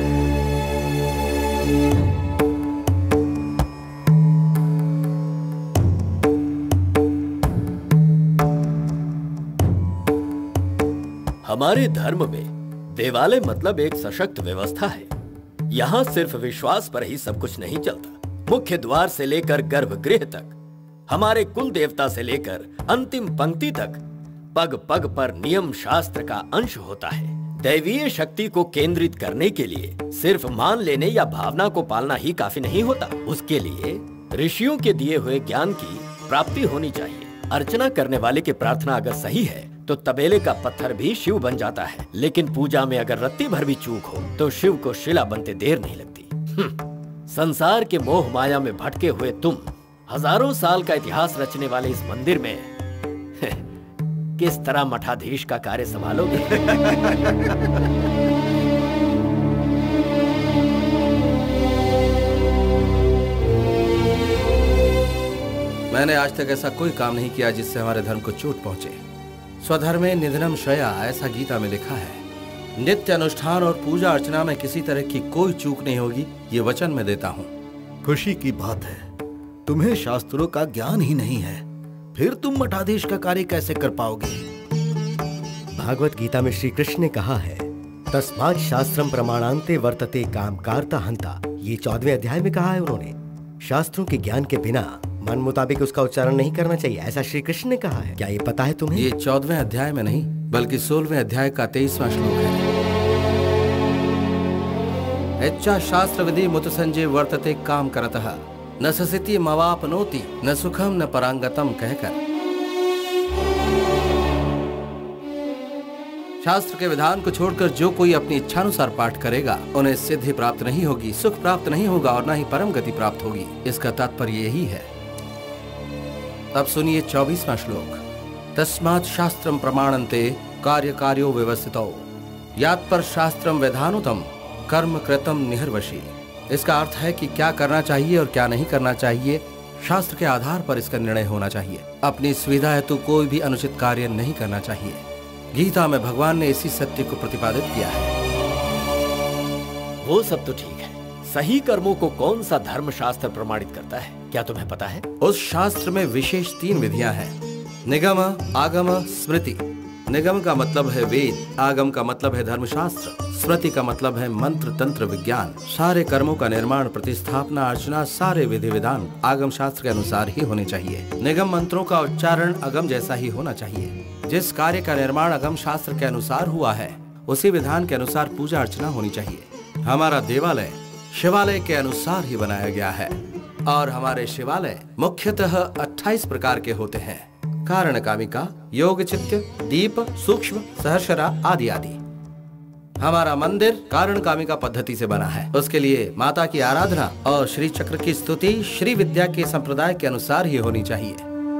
हमारे धर्म में देवालय मतलब एक सशक्त व्यवस्था है। यहाँ सिर्फ विश्वास पर ही सब कुछ नहीं चलता। मुख्य द्वार से लेकर गर्भगृह तक, हमारे कुल देवता से लेकर अंतिम पंक्ति तक, पग पग पर नियम शास्त्र का अंश होता है। दैवीय शक्ति को केंद्रित करने के लिए सिर्फ मान लेने या भावना को पालना ही काफी नहीं होता। उसके लिए ऋषियों के दिए हुए ज्ञान की प्राप्ति होनी चाहिए। अर्चना करने वाले की प्रार्थना अगर सही है तो तबेले का पत्थर भी शिव बन जाता है, लेकिन पूजा में अगर रत्ती भर भी चूक हो तो शिव को शिला बनते देर नहीं लगती। संसार के मोह माया में भटके हुए तुम हजारों साल का इतिहास रचने वाले इस मंदिर में किस तरह मठाधीश का कार्य संभालोगे? मैंने आज तक ऐसा कोई काम नहीं किया जिससे हमारे धर्म को चोट पहुंचे। स्वधर्मे निधनम श्रेया, ऐसा गीता में लिखा है। नित्य अनुष्ठान और पूजा अर्चना में किसी तरह की कोई चूक नहीं होगी, ये वचन मैं देता हूँ। खुशी की बात है, तुम्हें शास्त्रों का ज्ञान ही नहीं है, फिर तुम मठाधीश का कार्य कैसे कर पाओगे? भागवत गीता में श्री कृष्ण ने कहा है, तस्मात् शास्त्रम प्रमाणान्ते वर्तते कामकारता हंता। ये चौदहवें अध्याय में कहा है उन्होंने। शास्त्रों के ज्ञान के बिना मन मुताबिक उसका उच्चारण नहीं करना चाहिए, ऐसा श्री कृष्ण ने कहा है। क्या ये पता है तुम्हें? ये चौदहवें अध्याय में नहीं बल्कि सोलहवें अध्याय का तेईसवां श्लोक है। इच्छा शास्त्र विधि मुत संजय वर्तते काम करतः न ससिति मवापनोति न सुखम न परांगतम कहकर शास्त्र के विधान को छोड़कर जो कोई अपनी इच्छानुसार पाठ करेगा उन्हें सिद्धि प्राप्त नहीं होगी, सुख प्राप्त नहीं होगा और न ही परम गति प्राप्त होगी। इसका तात्पर्य यही है। अब सुनिए चौबीसवां श्लोक। तस्मात् शास्त्रम प्रमाणन्ते कार्य कार्यो व्यवस्थितो यात् पर शास्त्रम विधानुतम कर्म कृतम निहर्वशी। इसका अर्थ है कि क्या करना चाहिए और क्या नहीं करना चाहिए शास्त्र के आधार पर इसका निर्णय होना चाहिए। अपनी सुविधा हेतु कोई भी अनुचित कार्य नहीं करना चाहिए। गीता में भगवान ने इसी सत्य को प्रतिपादित किया है। वो सब तो ठीक है, सही कर्मों को कौन सा धर्म शास्त्र प्रमाणित करता है, क्या तुम्हें पता है? उस शास्त्र में विशेष तीन विधियां हैं, निगम, आगम, स्मृति। निगम का मतलब है वेद, आगम का मतलब है धर्मशास्त्र, स्मृति का मतलब है मंत्र तंत्र विज्ञान। सारे कर्मों का निर्माण, प्रतिस्थापना, अर्चना, सारे विधि विधान आगम शास्त्र के अनुसार ही होने चाहिए। निगम मंत्रों का उच्चारण अगम जैसा ही होना चाहिए। जिस कार्य का निर्माण अगम शास्त्र के अनुसार हुआ है उसी विधान के अनुसार पूजा अर्चना होनी चाहिए। हमारा देवालय शिवालय के अनुसार ही बनाया गया है और हमारे शिवालय मुख्यतः अट्ठाईस प्रकार के होते हैं। कारण कामिका, योग चित्त, दीप, सूक्ष्म, सहस्रा आदि आदि। हमारा मंदिर कारण कामिका पद्धति से बना है। उसके लिए माता की आराधना और श्री चक्र की स्तुति श्री विद्या के संप्रदाय के अनुसार ही होनी चाहिए।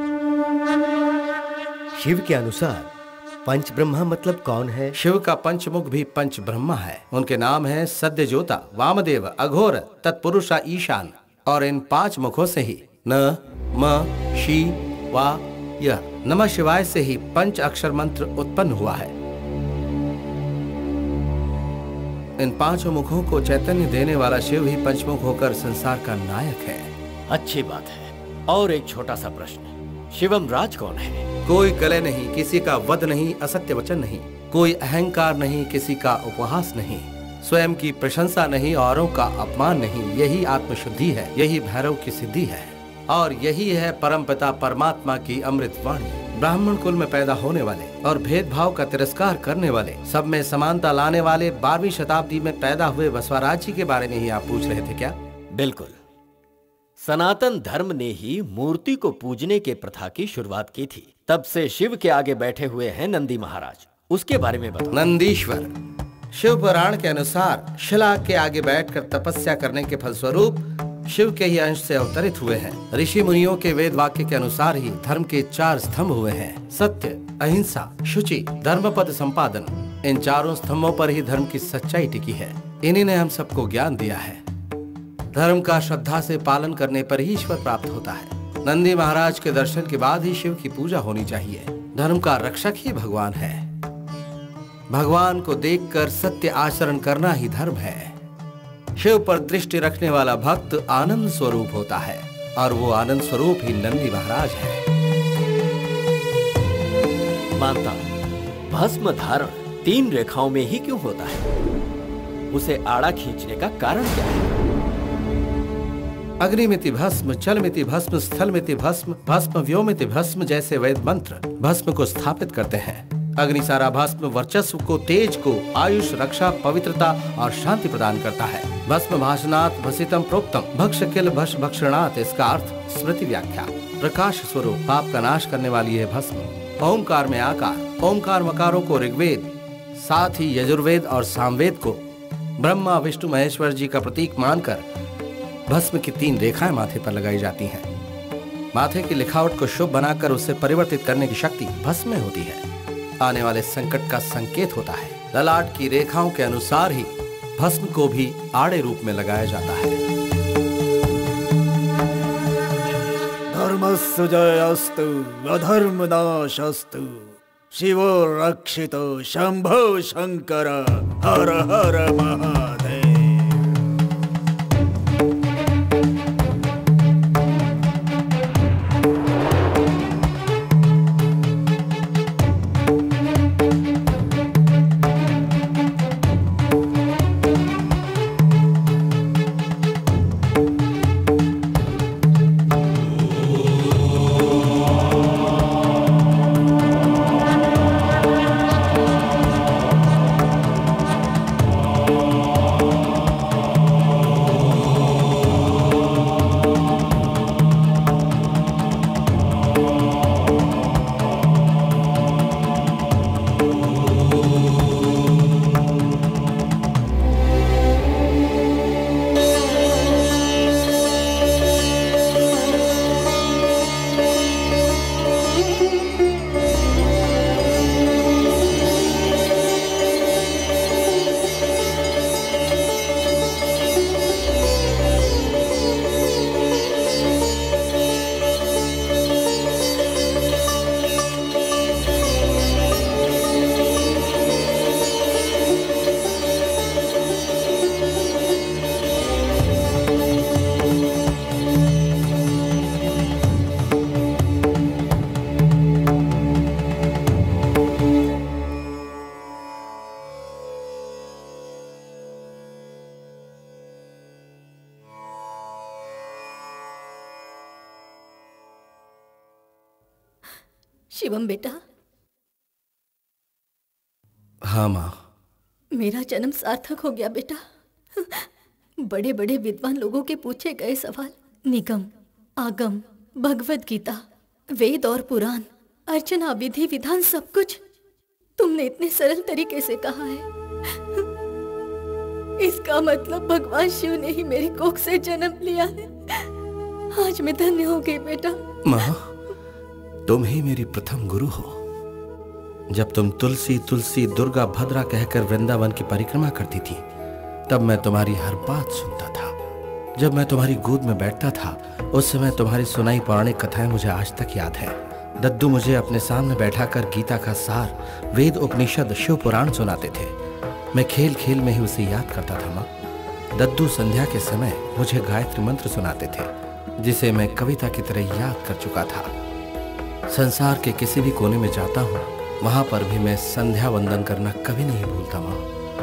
शिव के अनुसार पंच ब्रह्मा मतलब कौन है? शिव का पंचमुख भी पंच ब्रह्मा है। उनके नाम है सद्यजोता, वामदेव, अघोर, तत्पुरुषा, ईशान। और इन पांच मुखों से ही न, म, शी, वा, यह नमः शिवाय से ही पंच अक्षर मंत्र उत्पन्न हुआ है। इन पांचों मुखों को चैतन्य देने वाला शिव ही पंचमुख होकर संसार का नायक है। अच्छी बात है। और एक छोटा सा प्रश्न, शिवम राज कौन है? कोई कलह नहीं, किसी का वध नहीं, असत्य वचन नहीं, कोई अहंकार नहीं, किसी का उपहास नहीं, स्वयं की प्रशंसा नहीं, औरों का अपमान नहीं। यही आत्मशुद्धि है, यही भैरव की सिद्धि है और यही है परमपिता परमात्मा की अमृत वाणी। ब्राह्मण कुल में पैदा होने वाले और भेदभाव का तिरस्कार करने वाले, सब में समानता लाने वाले बारहवीं शताब्दी में पैदा हुए बसवराज जी के बारे में ही आप पूछ रहे थे क्या? बिल्कुल। सनातन धर्म ने ही मूर्ति को पूजने के प्रथा की शुरुआत की थी। तब से शिव के आगे बैठे हुए हैं नंदी महाराज, उसके बारे में बताओ। नंदीश्वर शिव पुराण के अनुसार शिला के आगे बैठकर तपस्या करने के फलस्वरूप शिव के ही अंश से अवतरित हुए हैं। ऋषि मुनियों के वेद वाक्य के अनुसार ही धर्म के चार स्तंभ हुए हैं, सत्य, अहिंसा, शुचि, धर्मपद संपादन। इन चारों स्तंभों पर ही धर्म की सच्चाई टिकी है। इन्हीं ने हम सबको ज्ञान दिया है। धर्म का श्रद्धा से पालन करने पर ही ईश्वर प्राप्त होता है। नंदी महाराज के दर्शन के बाद ही शिव की पूजा होनी चाहिए। धर्म का रक्षक ही भगवान है। भगवान को देखकर सत्य आचरण करना ही धर्म है। शिव पर दृष्टि रखने वाला भक्त आनंद स्वरूप होता है और वो आनंद स्वरूप ही नंदी महाराज है। मानता भस्म धारण तीन रेखाओं में ही क्यों होता है? उसे आड़ा खींचने का कारण क्या है? अग्निमिति भस्म, चलमिति भस्म, स्थलमिति भस्म, भस्म व्योमिति भस्म जैसे वेद मंत्र भस्म को स्थापित करते हैं। अग्नि सारा भस्म वर्चस्व को, तेज को, आयुष, रक्षा, पवित्रता और शांति प्रदान करता है। भस्म भाषणात् भसितम प्रोक्तम भक्ष किल भक्ष भक्षणात्। इसका अर्थ स्मृति व्याख्या। प्रकाश स्वरूप पाप का नाश करने वाली है भस्म। ओमकार में आकार, ओमकार मकारों को ऋग्वेद, साथ ही यजुर्वेद और सामवेद को ब्रह्मा विष्णु महेश्वर जी का प्रतीक मानकर भस्म की तीन रेखाएं माथे पर लगाई जाती हैं। माथे की लिखावट को शुभ बनाकर उसे परिवर्तित करने की शक्ति भस्म में होती है। आने वाले संकट का संकेत होता है। ललाट की रेखाओं के अनुसार ही भस्म को भी आड़े रूप में लगाया जाता है। धर्मस्य जयस्तु अधर्मनाशस्तु शिवो रक्षितो शंभो शंकर हर हर महादेव। शिवम बेटा, हाँ माँ। मेरा जन्म सार्थक हो गया बेटा। बड़े बड़े विद्वान लोगों के पूछे गए सवाल, निगम, आगम, भगवत गीता, वेद और पुराण, अर्चना, विधि विधान, सब कुछ तुमने इतने सरल तरीके से कहा है। इसका मतलब भगवान शिव ने ही मेरी कोख से जन्म लिया है। आज मैं धन्य हो गई बेटा। माँ, तुम ही मेरी प्रथम गुरु हो। जब तुम तुलसी तुलसी दुर्गा भद्रा कहकर वृंदावन की परिक्रमा करती थी, तब मैं तुम्हारी हर बात सुनता था। जब मैं तुम्हारी गोद में बैठता था, उस समय तुम्हारी सुनाई पौराणिक कथाएं मुझे आज तक याद है। दद्दू मुझे अपने सामने बैठाकर गीता का सार, वेद, उपनिषद, शिव पुराण सुनाते थे। मैं खेल खेल में ही उसे याद करता था माँ। दद्दू संध्या के समय मुझे गायत्री मंत्र सुनाते थे, जिसे मैं कविता की तरह याद कर चुका था। संसार के किसी भी कोने में जाता हूँ, वहां पर भी मैं संध्या वंदन करना कभी नहीं भूलता माँ।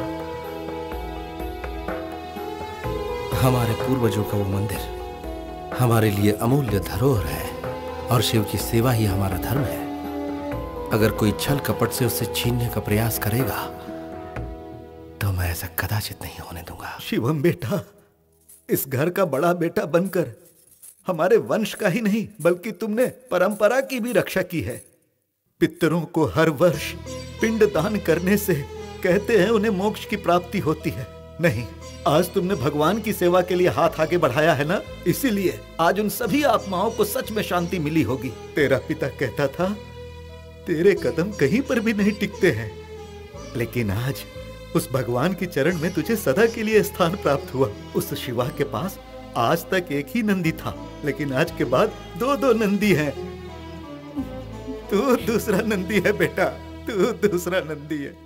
हमारे पूर्वजों का वो मंदिर हमारे लिए अमूल्य धरोहर है, और शिव की सेवा ही हमारा धर्म है। अगर कोई छल कपट से उसे छीनने का प्रयास करेगा, तो मैं ऐसा कदाचित नहीं होने दूंगा। शिवम बेटा, इस घर का बड़ा बेटा बनकर हमारे वंश का ही नहीं, बल्कि तुमने परंपरा की भी रक्षा की है। पितरों को हर वर्ष पिंड दान करने से कहते हैं उन्हें मोक्ष की प्राप्ति होती है। नहीं, आज तुमने भगवान की सेवा के लिए हाथ आगे बढ़ाया है ना, इसीलिए आज उन सभी आत्माओं को सच में शांति मिली होगी। तेरा पिता कहता था, तेरे कदम कहीं पर भी नहीं टिकते हैं, लेकिन आज उस भगवान के चरण में तुझे सदा के लिए स्थान प्राप्त हुआ। उस शिवा के पास आज तक एक ही नंदी था, लेकिन आज के बाद दो दो नंदी हैं। तू दूसरा नंदी है बेटा, तू दूसरा नंदी है।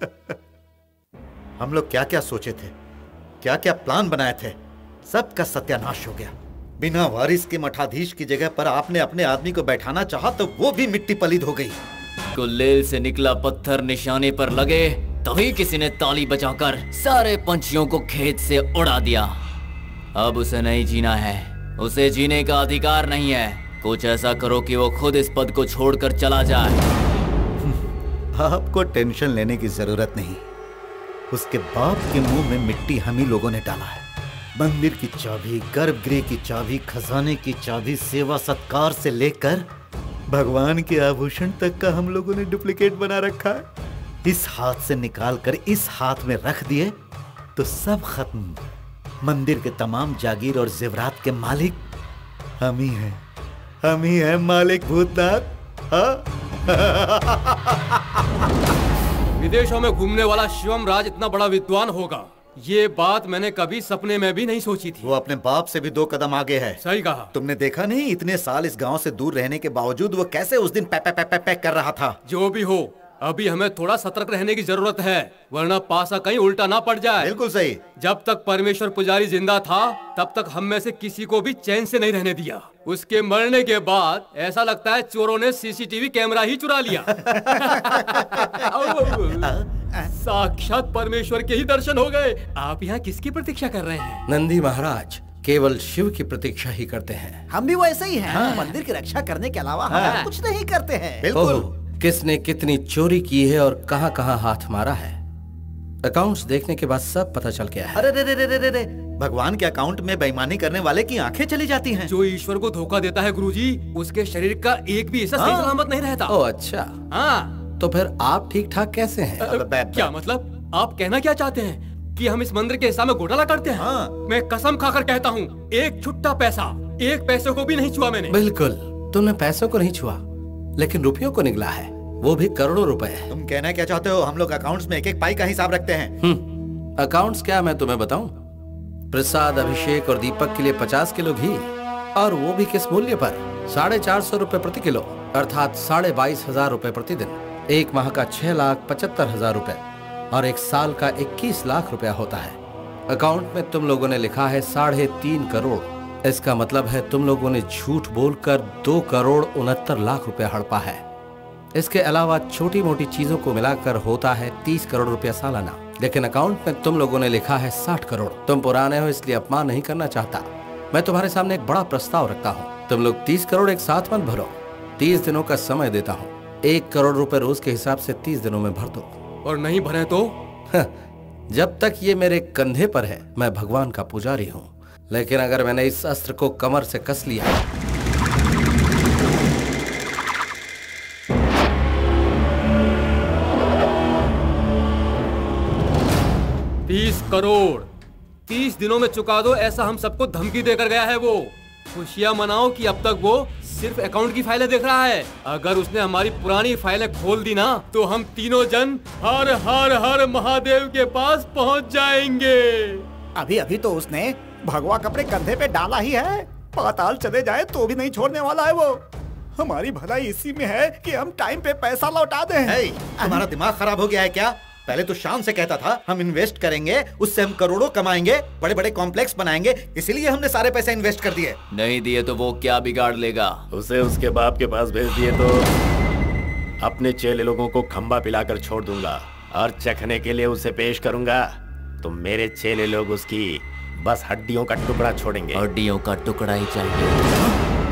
हम लोग क्या क्या सोचे थे, क्या क्या प्लान बनाए थे, सबका सत्यानाश हो गया। बिना वारिस के मठाधीश की जगह पर आपने अपने आदमी को बैठाना चाहा, तो वो भी मिट्टी पलीद हो गई। गुलेल से निकला पत्थर निशाने पर लगे, तभी किसी ने ताली बजाकर सारे पंछियों को खेत से उड़ा दिया। अब उसे नहीं जीना है, उसे जीने का अधिकार नहीं है। कुछ ऐसा करो कि वो खुद इस पद को छोड़कर चला जाए। आपको टेंशन लेने की जरूरत नहीं। उसके बाप के मुंह में मिट्टी हम ही लोगों ने डाला है। मंदिर की चाबी, गर्भगृह की चाबी, खजाने की चाबी, सेवा सत्कार से लेकर भगवान के आभूषण तक का हम लोगों ने डुप्लीकेट बना रखा है। इस हाथ से निकाल कर इस हाथ में रख दिए तो सब खत्म। मंदिर के तमाम जागीर और जेवरात के मालिक हम ही हैं, हम ही हैं मालिक भूतनाथ। विदेशों में घूमने वाला शिवम राज इतना बड़ा विद्वान होगा, ये बात मैंने कभी सपने में भी नहीं सोची थी। वो अपने बाप से भी दो कदम आगे है। सही कहा। तुमने देखा नहीं, इतने साल इस गांव से दूर रहने के बावजूद वो कैसे उस दिन पैक पैक पैक पैक कर रहा था। जो भी हो, अभी हमें थोड़ा सतर्क रहने की जरूरत है, वरना पासा कहीं उल्टा ना पड़ जाए। बिल्कुल सही। जब तक परमेश्वर पुजारी जिंदा था, तब तक हम में से किसी को भी चैन से नहीं रहने दिया। उसके मरने के बाद ऐसा लगता है चोरों ने सीसीटीवी कैमरा ही चुरा लिया। साक्षात परमेश्वर के ही दर्शन हो गए। आप यहाँ किसकी प्रतीक्षा कर रहे हैं? नंदी महाराज केवल शिव की प्रतीक्षा ही करते हैं। हम भी वैसे ही हैं। हाँ। मंदिर की रक्षा करने के अलावा हम हाँ। कुछ नहीं करते हैं। बिल्कुल। किसने कितनी चोरी की है और कहां कहां हाथ मारा है, अकाउंट्स देखने के बाद सब पता चल गया है। अरे रे रे रे रे रे, भगवान के अकाउंट में बेईमानी करने वाले की आंखें चली जाती हैं। जो ईश्वर को धोखा देता है गुरुजी, उसके शरीर का एक भी हिस्सा सही सलामत नहीं रहता। ओ अच्छा। हाँ। तो फिर आप ठीक ठाक कैसे हैं? आ, क्या मतलब? आप कहना क्या चाहते हैं कि हम इस मंदिर के हिसाब में घोटाला करते हैं? हाँ। मैं कसम खाकर कहता हूँ, एक छुट्टा पैसा, एक पैसे को भी नहीं छुआ मैंने। बिल्कुल, तुमने पैसों को नहीं छुआ, लेकिन रुपयों को निगला है, वो भी करोड़ों रुपए। तुम कहना क्या चाहते हो? हम लोग अकाउंट्स में एक एक पाई का हिसाब रखते हैं। अकाउंट्स क्या मैं तुम्हें बताऊं? प्रसाद, अभिषेक और दीपक के लिए पचास किलो घी, और वो भी किस मूल्य पर? साढ़े चार सौ रुपए प्रति किलो, अर्थात साढ़े बाईस हजार रुपए प्रतिदिन। एक माह का छह लाख पचहत्तर हजार रुपए और एक साल का इक्कीस लाख रुपया होता है। अकाउंट में तुम लोगों ने लिखा है साढ़े तीन करोड़। इसका मतलब है तुम लोगों ने झूठ बोलकर दो करोड़ उनहत्तर लाख रुपया हड़पा है। इसके अलावा छोटी मोटी चीजों को मिलाकर होता है तीस करोड़ रुपया सालाना, लेकिन अकाउंट में तुम लोगों ने लिखा है साठ करोड़। तुम पुराने हो इसलिए अपमान नहीं करना चाहता। मैं तुम्हारे सामने एक बड़ा प्रस्ताव रखता हूँ। तुम लोग तीस करोड़ एक साथ मत भरो, तीस दिनों का समय देता हूँ। एक करोड़ रुपए रोज के हिसाब से तीस दिनों में भर दो। और नहीं भरे तो? जब तक ये मेरे कंधे पर है मैं भगवान का पुजारी हूँ, लेकिन अगर मैंने इस अस्त्र को कमर से कस लिया तीस करोड़ तीस दिनों में चुका दो, ऐसा हम सबको धमकी देकर गया है वो। खुशियां मनाओ कि अब तक वो सिर्फ अकाउंट की फाइलें देख रहा है। अगर उसने हमारी पुरानी फाइलें खोल दी ना तो हम तीनों जन हर हर हर महादेव के पास पहुंच जाएंगे। अभी अभी तो उसने भगवा कपड़े कंधे पे डाला ही है, पाताल चले जाए तो भी नहीं छोड़ने वाला है वो। हमारी भलाई इसी में है कि हम टाइम पे पैसा लौटा दें। तुम्हारा दिमाग खराब हो गया है क्या? पहले तो शाम से कहता था हम इन्वेस्ट करेंगे, उससे हम करोड़ों कमाएंगे, बड़े बड़े कॉम्प्लेक्स बनाएंगे, इसीलिए हमने सारे पैसे इन्वेस्ट कर दिए। नहीं दिए तो वो क्या बिगाड़ लेगा? उसे उसके बाप के पास भेज दिए तो अपने चेले लोगों को खंबा पिलाकर छोड़ दूंगा और चखने के लिए उसे पेश करूंगा तो मेरे चेले लोग उसकी बस हड्डियों का टुकड़ा छोड़ेंगे। हड्डियों का टुकड़ा ही चाहिए।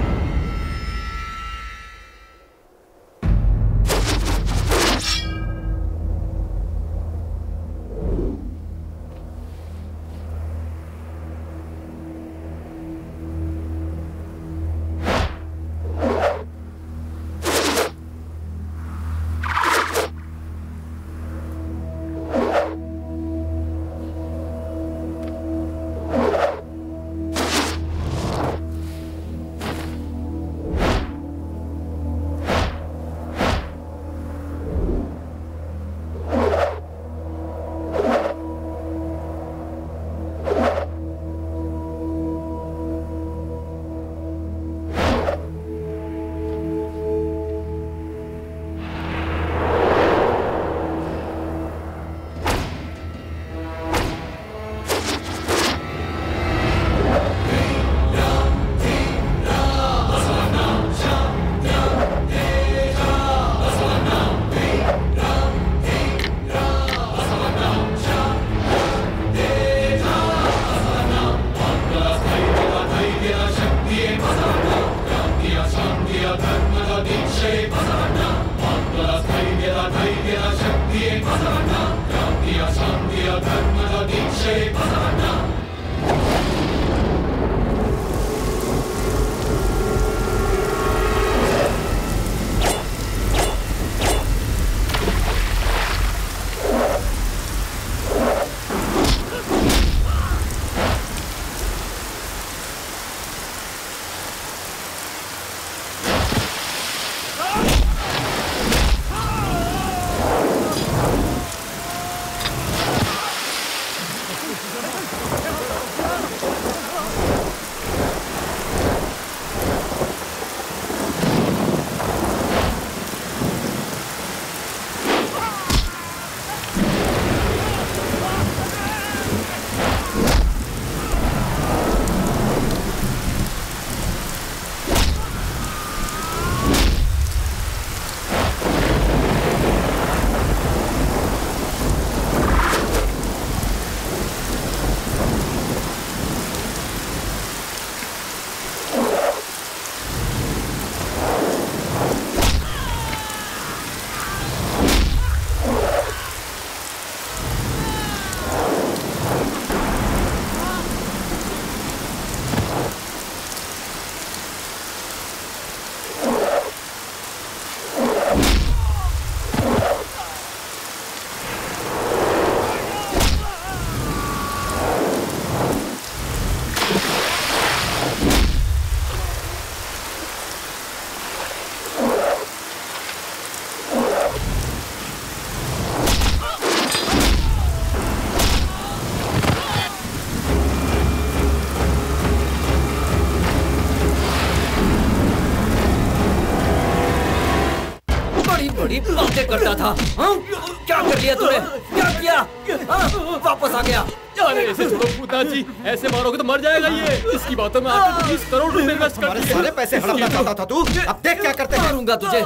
बड़ी बातें करता था। हाँ? क्या कर लिया तूने? क्या किया? हाँ? वापस आ गया। अरे ऐसे छोड़ो पूतना जी, ऐसे मारोगे तो मर जाएगा ये। इसकी बातों में आकर बीस करोड़ रुपए इन्वेस्ट कर दिए। सारे पैसे हड़पना चाहता था तू, अब देख क्या करते हैं। मारूंगा तुझे।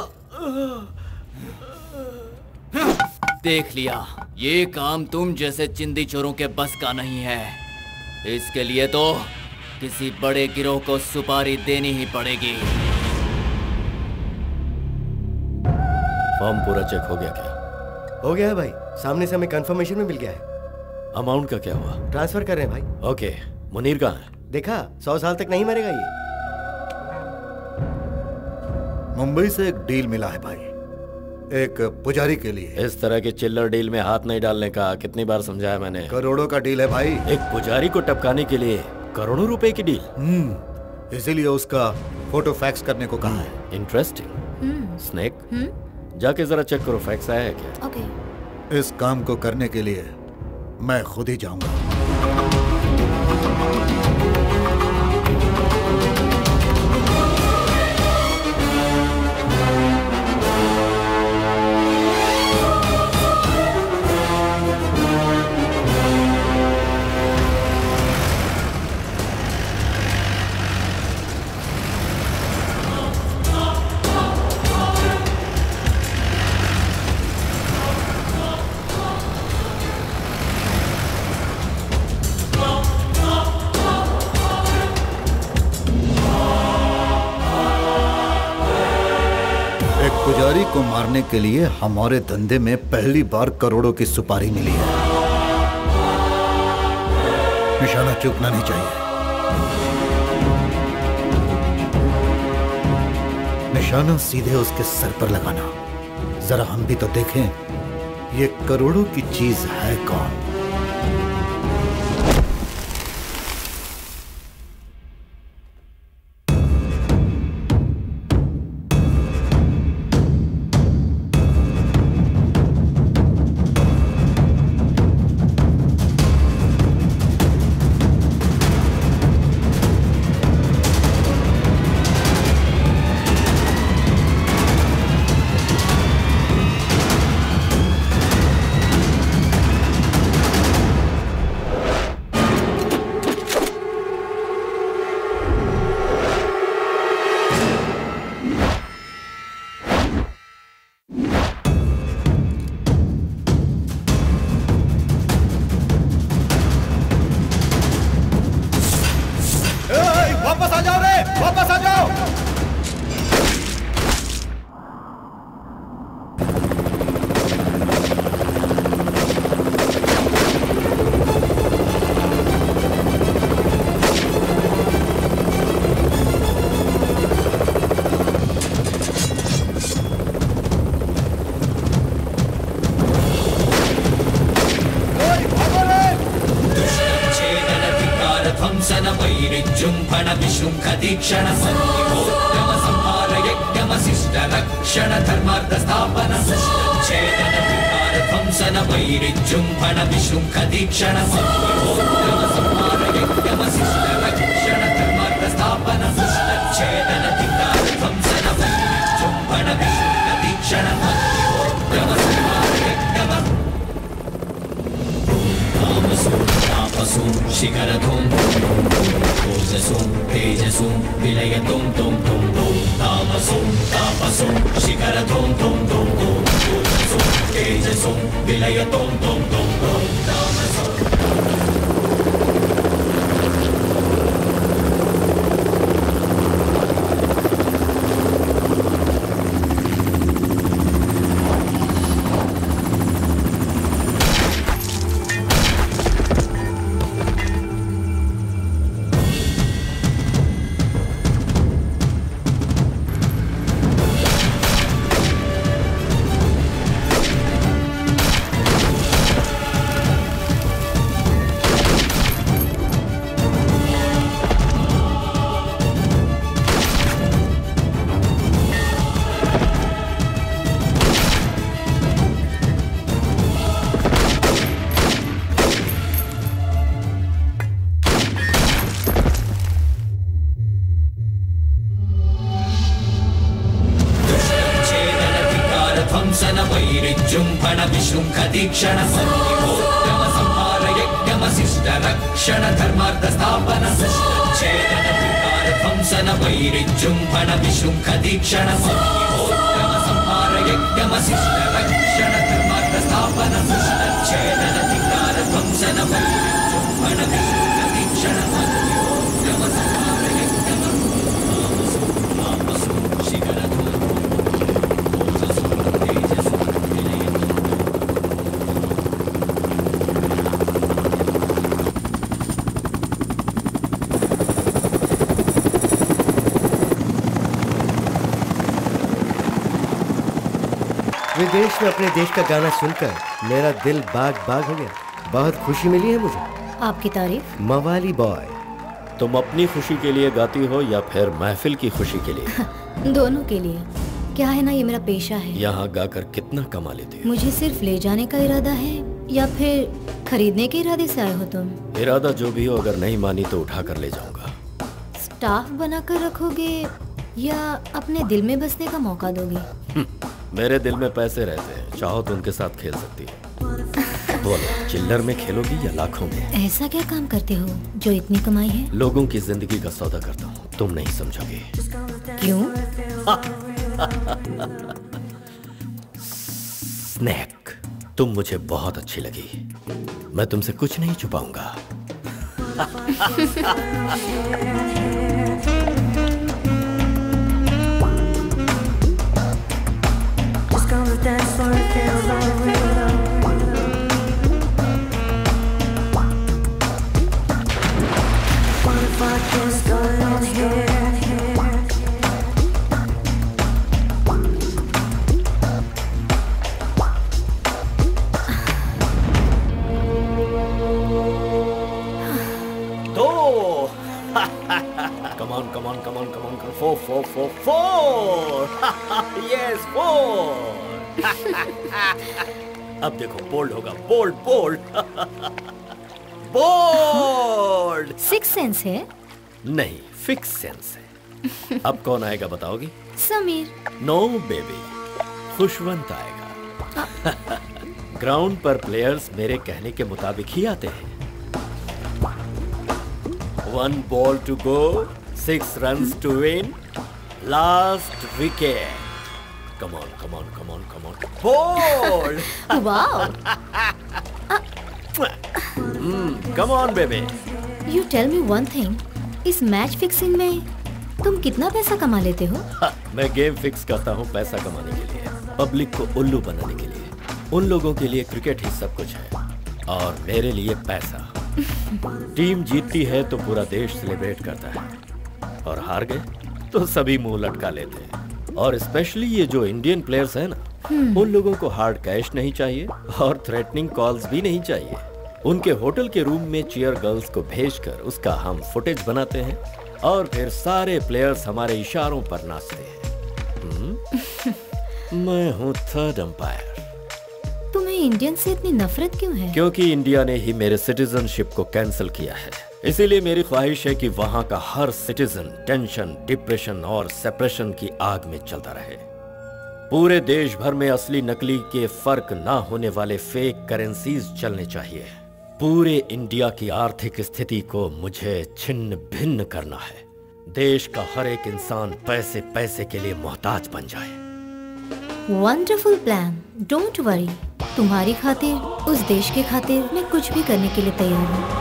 देख लिया, ये काम तुम जैसे चिंदी चोरों के बस का नहीं है। इसके लिए तो किसी बड़े गिरोह को सुपारी देनी ही पड़ेगी। फॉर्म पूरा चेक हो गया क्या? हो गया है भाई, सामने से हमें कंफर्मेशन में मिल गया है। अमाउंट का क्या हुआ? ट्रांसफर कर रहे हैं भाई। ओके, मुनीर कहाँ है? देखा, सौ साल तक नहीं मरेगा ये। मुंबई से एक डील मिला है भाई, एक पुजारी के लिए। इस तरह के चिल्लर डील में हाथ नहीं डालने का कितनी बार समझाया मैंने। करोड़ों का डील है भाई। एक पुजारी को टपकाने के लिए करोड़ों रुपए की डील। हम्म, इसीलिए उसका फोटो फैक्स करने को कहा है। इंटरेस्टिंग। स्नेक, जाके जरा चेक करो फैक्स आया है क्या? ओके। इस काम को करने के लिए मैं खुद ही जाऊंगा। पुजारी को मारने के लिए हमारे धंधे में पहली बार करोड़ों की सुपारी मिली है। निशाना चूकना नहीं चाहिए। निशाना सीधे उसके सर पर लगाना। जरा हम भी तो देखें ये करोड़ों की चीज है कौन। दीक्षण संयोगम संहार यज्ञम शिष्ट रक्षण धर्मार्थ स्थापन छेदन विकार ध्वंसन वैरिजुम्भण विशृंख दीक्षण संयोगम संहार यज्ञम शिष्ट रक्षण धर्मार्थ स्थापन छेदन विकार ध्वंसन वैरिजुम्भण विशृंख दीक्षण संयोगम संहार यज्ञम तामसो तापसो शिखरधूम ओजसो तेजसो विलयतुम तुम तुम तुम तामसो तापसो शिखरधूम तुम तुम तुम ओजसो तेजसो विलयतुम तुम तुम तुम तामसो दीक्षण संयोगम संहार यज्ञम शिष्ट रक्षण धर्मार्थ स्थापन छेदन विकार ध्वंसन वैरिजुम्भण विशृंख दीक्षण संयोगम संहार यज्ञम शिष्ट रक्षण धर्मार्थ स्थापन छेदन विकार ध्वंसन वैरिजुम्भण विशृंख दीक्षण संयोगम संहार यज्ञम तामसो तापसो शिखरधूम ओजसो तेजसो विदेश में अपने देश का गाना सुनकर मेरा दिल बाग बाग हो गया। बहुत खुशी मिली है मुझे। आपकी तारीफ? मवाली बॉय। तुम अपनी खुशी के लिए गाती हो या फिर महफिल की खुशी के लिए? दोनों के लिए। क्या है ना, ये मेरा पेशा है। यहाँ गाकर कितना कमा लेती हो? मुझे सिर्फ ले जाने का इरादा है या फिर खरीदने के इरादे से आए हो तुम? इरादा जो भी हो, अगर नहीं मानी तो उठा कर ले जाऊंगा। स्टाफ बनाकर रखोगे या अपने दिल में बसने का मौका दोगे? मेरे दिल में पैसे रहते हैं, चाहो तो उनके साथ खेल सकती है। बोलो, चिल्लर में खेलोगी या लाखों में? ऐसा क्या काम करते हो जो इतनी कमाई है? लोगों की जिंदगी का सौदा करता हूँ, तुम नहीं समझोगे। क्यों? स्नैक, तुम मुझे बहुत अच्छी लगी। मैं तुमसे कुछ नहीं छुपाऊंगा। Four, four, four, four. Yes, four. अब देखो, बोल्ड होगा, bowled, bowled, bowled. Six sense है? नहीं, फिक्स सेंस है। अब कौन आएगा बताओगी? समीर। नो बेबी, खुशवंत आएगा। ग्राउंड पर प्लेयर्स मेरे कहने के मुताबिक ही आते हैं। One ball to go, Six runs to win. Last wicket. Come on, come on, come on, come on. Ball. Wow. Hmm. Come on, baby. You tell me one thing. इस मैच फिक्सिंग में तुम कितना पैसा कमा लेते हो? हा, मैं गेम फिक्स करता हूँ पैसा कमाने के लिए, पब्लिक को उल्लू बनाने के लिए। उन लोगों के लिए क्रिकेट ही सब कुछ है और मेरे लिए पैसा। टीम जीतती है तो पूरा देश सेलिब्रेट करता है और हार गए तो सभी मुंह लटका लेते हैं। और स्पेशली ये जो इंडियन प्लेयर्स हैं ना, उन लोगों को हार्ड कैश नहीं चाहिए और थ्रेटनिंग कॉल्स भी नहीं चाहिए। उनके होटल के रूम में चीयर गर्ल्स को भेजकर उसका हम फुटेज बनाते हैं और फिर सारे प्लेयर्स हमारे इशारों पर नाचते हैं। मैं हूँ थर्ड अंपायर। तुम्हें इंडियन से इतनी नफरत क्यों है? क्योंकि इंडिया ने ही मेरे सिटीजनशिप को कैंसिल किया है। इसीलिए मेरी ख्वाहिश है कि वहां का हर सिटीजन टेंशन, डिप्रेशन और सेपरेशन की आग में चलता रहे। पूरे देश भर में असली नकली के फर्क ना होने वाले फेक करेंसीज चलने चाहिए। पूरे इंडिया की आर्थिक स्थिति को मुझे छिन्न भिन्न करना है। देश का हर एक इंसान पैसे पैसे के लिए मोहताज बन जाए। Wonderful plan, don't worry. तुम्हारी खातिर, उस देश के खातिर मैं कुछ भी करने के लिए तैयार हूँ।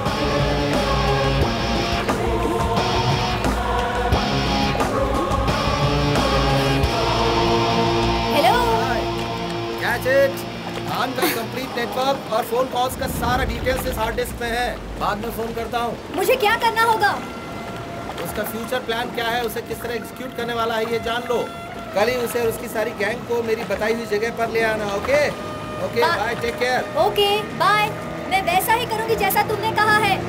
ऑन द कंप्लीट नेटवर्क और फोन कॉल्स का सारा डिटेल्स इस हार्ड डिस्क में है। बाद में फोन करता हूँ। मुझे क्या करना होगा? उसका फ्यूचर प्लान क्या है, उसे किस तरह एग्जीक्यूट करने वाला है ये जान लो। कल ही उसे और उसकी सारी गैंग को मेरी बताई हुई जगह पर ले आना। Okay okay, bye, take care. Okay bye, मैं वैसा ही करूँगी जैसा तुमने कहा है।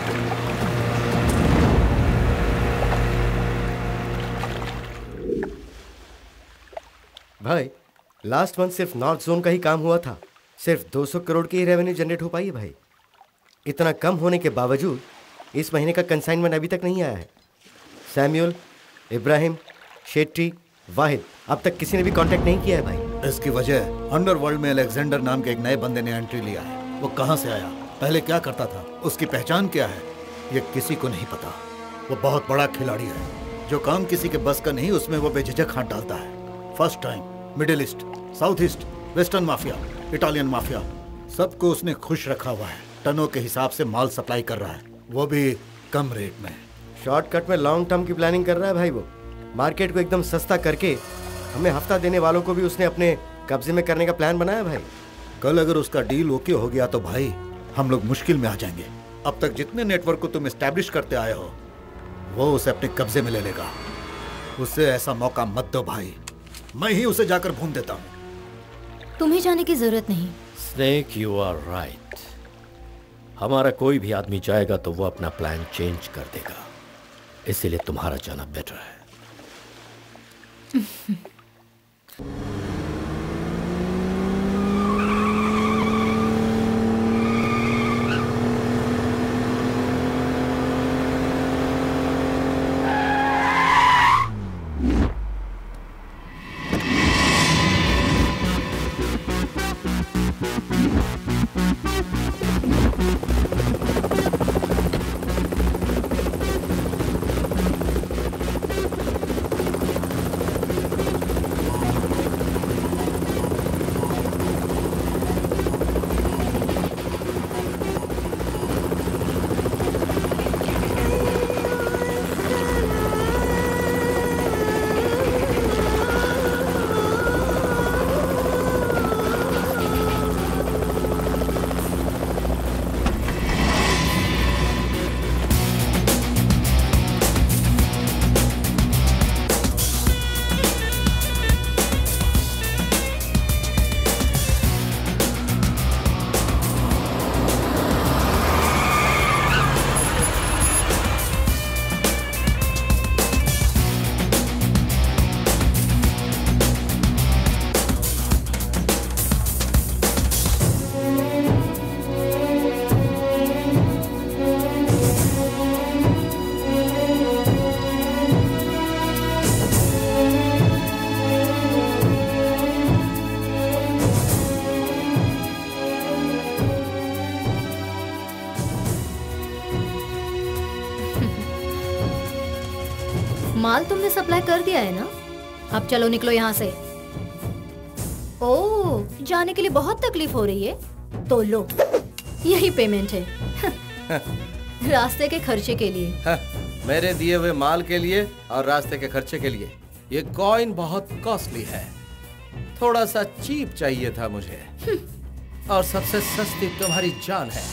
भाई लास्ट मंथ सिर्फ नॉर्थ जोन का ही काम हुआ था, सिर्फ दो सौ करोड़ की ही रेवेन्यू जनरेट हो पाई है भाई। इतना कम होने के बावजूद इस महीने का कंसाइनमेंट अभी तक नहीं आया है। सैम्यूल, इब्राहिम, शेट्टी, वाहिद, अब तक किसी ने भी कांटेक्ट नहीं किया है भाई। इसकी वजह अंडरवर्ल्ड में अलेक्जेंडर नाम के एक नए बंदे ने एंट्री लिया है। वो कहाँ से आया, पहले क्या करता था, उसकी पहचान क्या है, ये किसी को नहीं पता। वो बहुत बड़ा खिलाड़ी है, जो काम किसी के बस का नहीं उसमें वो बेझिझक हाथ डालता है। First time middle east, south east, western mafia, Italian mafia, सबको उसने खुश रखा हुआ है। टनों के हिसाब से माल सप्लाई कर रहा है, वो भी कम रेट में। शॉर्टकट में लॉन्ग टर्म की प्लानिंग कर रहा है भाई। वो मार्केट को एकदम सस्ता करके हमें हफ्ता देने वालों को भी उसने अपने कब्जे में करने का प्लान बनाया भाई। कल अगर उसका डील ओके हो गया तो भाई हम लोग मुश्किल में आ जाएंगे। अब तक जितने नेटवर्क को तुम एस्टैब्लिश करते आए हो वो उसे अपने कब्जे में ले लेगा। उससे ऐसा मौका मत दो भाई, मैं ही उसे जाकर भून देता हूँ। तुम्हें जाने की जरूरत नहीं। Snake, you are right. हमारा कोई भी आदमी जाएगा तो वो अपना प्लान चेंज कर देगा, इसीलिए तुम्हारा जाना बेटर है। माल तुमने सप्लाई कर दिया है ना? अब चलो निकलो यहाँ से। ओह, जाने के लिए बहुत तकलीफ हो रही है? तो लो, यही पेमेंट है। रास्ते के खर्चे के लिए। हाँ, मेरे दिए हुए माल के लिए और रास्ते के खर्चे के लिए। ये कॉइन बहुत कॉस्टली है, थोड़ा सा चीप चाहिए था मुझे, और सबसे सस्ती तुम्हारी जान है।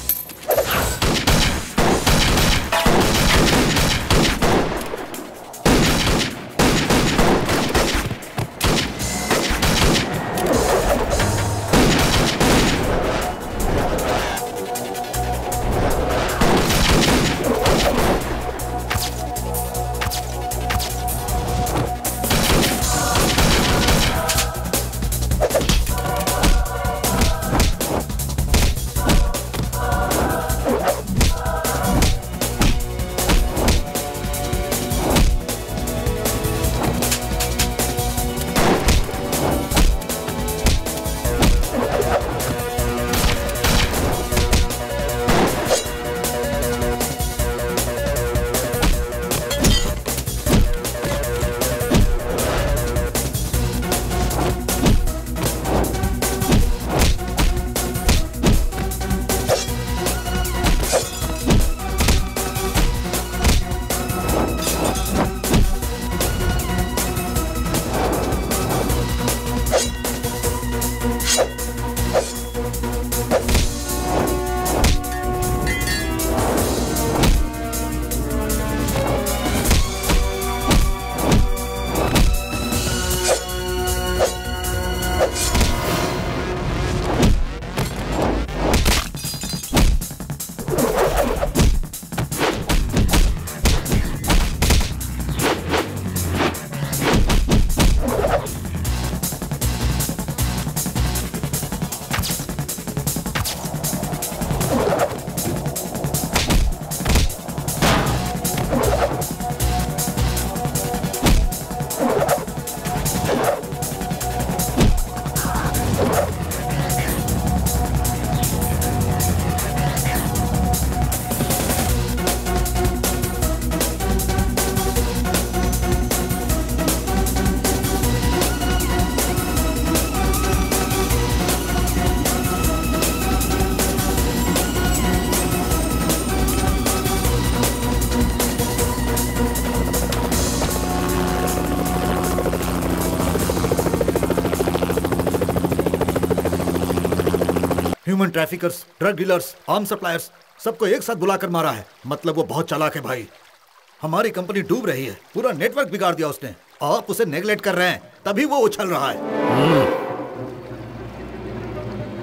Human traffickers, drug dealers, arm suppliers, सबको एक साथ बुलाकर मारा है। मतलब वो बहुत चालाक है भाई। हमारी कंपनी डूब रही है, पूरा नेटवर्क बिगाड़ दिया उसने। आप उसे नेगलेक्ट कर रहे हैं, तभी वो उछल रहा है।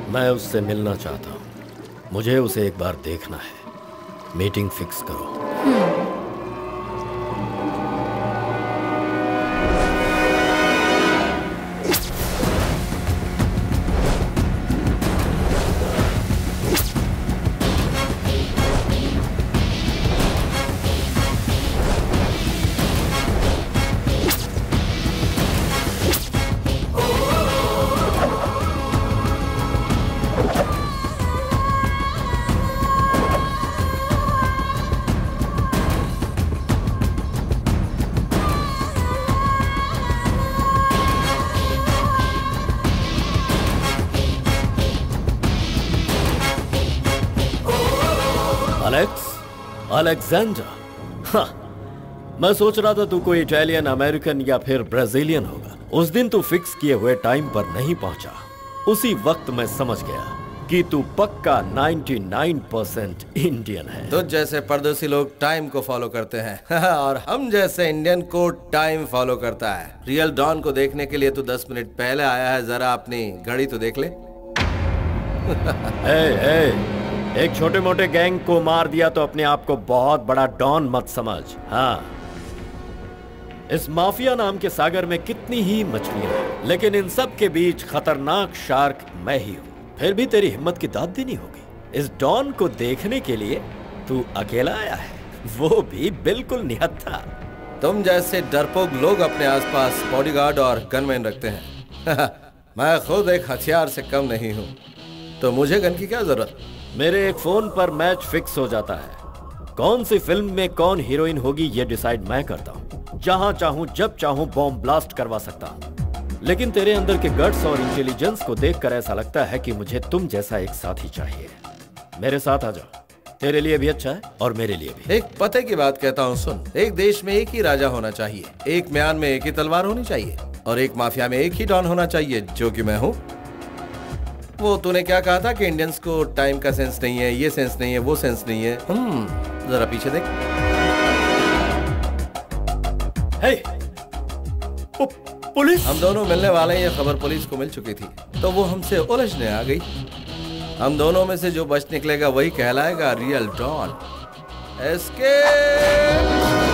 मैं उससे मिलना चाहता हूँ। मुझे उसे एक बार देखना है। मीटिंग फिक्स करो। Alex, Alexander. हाँ, मैं सोच रहा था तू कोई इटालियन, अमेरिकन या फिर ब्राजीलियन होगा। उस दिन तू फिक्स किए हुए टाइम पर नहीं पहुंचा। उसी वक्त मैं समझ गया कि तू पक्का निन्यानवे परसेंट इंडियन है। तो जैसे परदेसी लोग टाइम को फॉलो करते हैं और हम जैसे इंडियन को टाइम फॉलो करता है। रियल डॉन को देखने के लिए तू दस मिनट पहले आया है। जरा अपनी घड़ी तो देख ले। ए, ए, एक छोटे मोटे गैंग को मार दिया तो अपने आप को बहुत बड़ा डॉन मत समझ। हाँ, इस माफिया नाम के सागर में कितनी ही मछलियां हैं, लेकिन इन सब के बीच खतरनाक शार्क मैं ही हूँ। फिर भी तेरी हिम्मत की दाद देनी होगी। इस डॉन को देखने के लिए तू अकेला आया है, वो भी बिल्कुल निहत्था। तुम जैसे डरपोक लोग अपने आसपास बॉडीगार्ड और गनमैन रखते हैं। मैं खुद एक हथियार से कम नहीं हूँ, तो मुझे गन की क्या जरूरत। मेरे एक फोन पर मैच फिक्स हो जाता है। कौन सी फिल्म में कौन हीरोइन होगी ये डिसाइड मैं करता हूँ। जहां चाहूं जब चाहूं बॉम्ब ब्लास्ट करवा सकता हूँ। लेकिन तेरे अंदर के गट्स और इंटेलिजेंस को देखकर ऐसा लगता है कि मुझे तुम जैसा एक साथी चाहिए। मेरे साथ आ जाओ, तेरे लिए भी अच्छा है और मेरे लिए भी। एक पते की बात कहता हूँ, सुन। एक देश में एक ही राजा होना चाहिए, एक म्यान में एक ही तलवार होनी चाहिए और एक माफिया में एक ही डॉन होना चाहिए, जो कि मैं हूँ। वो तूने क्या कहा था कि इंडियंस को टाइम का सेंस नहीं है, ये सेंस नहीं है, वो सेंस नहीं है। हम्म, जरा पीछे देख। Hey, police. हम दोनों मिलने वाले हैं, ये खबर पुलिस को मिल चुकी थी, तो वो हमसे उलझने आ गई। हम दोनों में से जो बच निकलेगा वही कहलाएगा real don. Escape.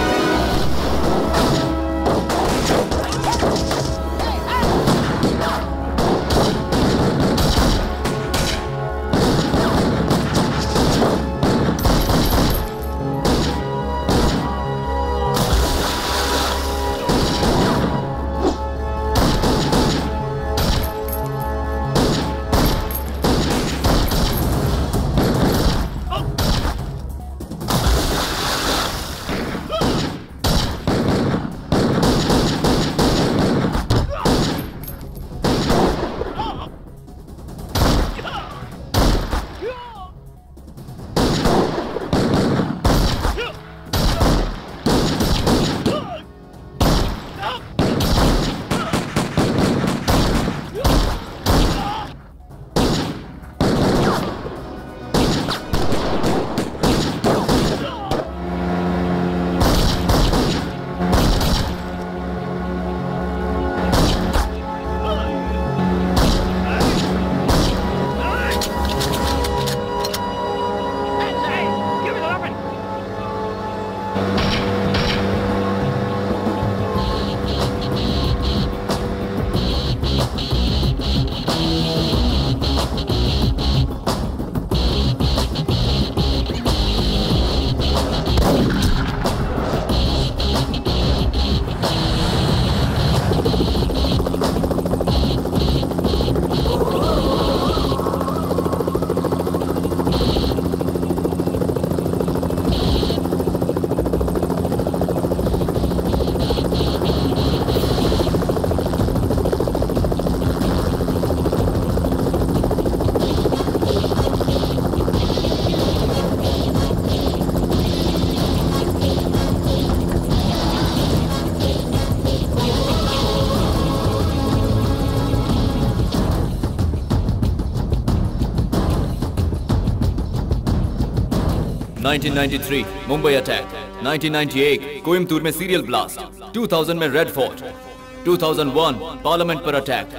Nineteen ninety three Mumbai attack, nineteen ninety eight Coimbatore में सीरियल ब्लास्ट, टू थाउज़ेंड में red fort, two thousand one parliament पर attack,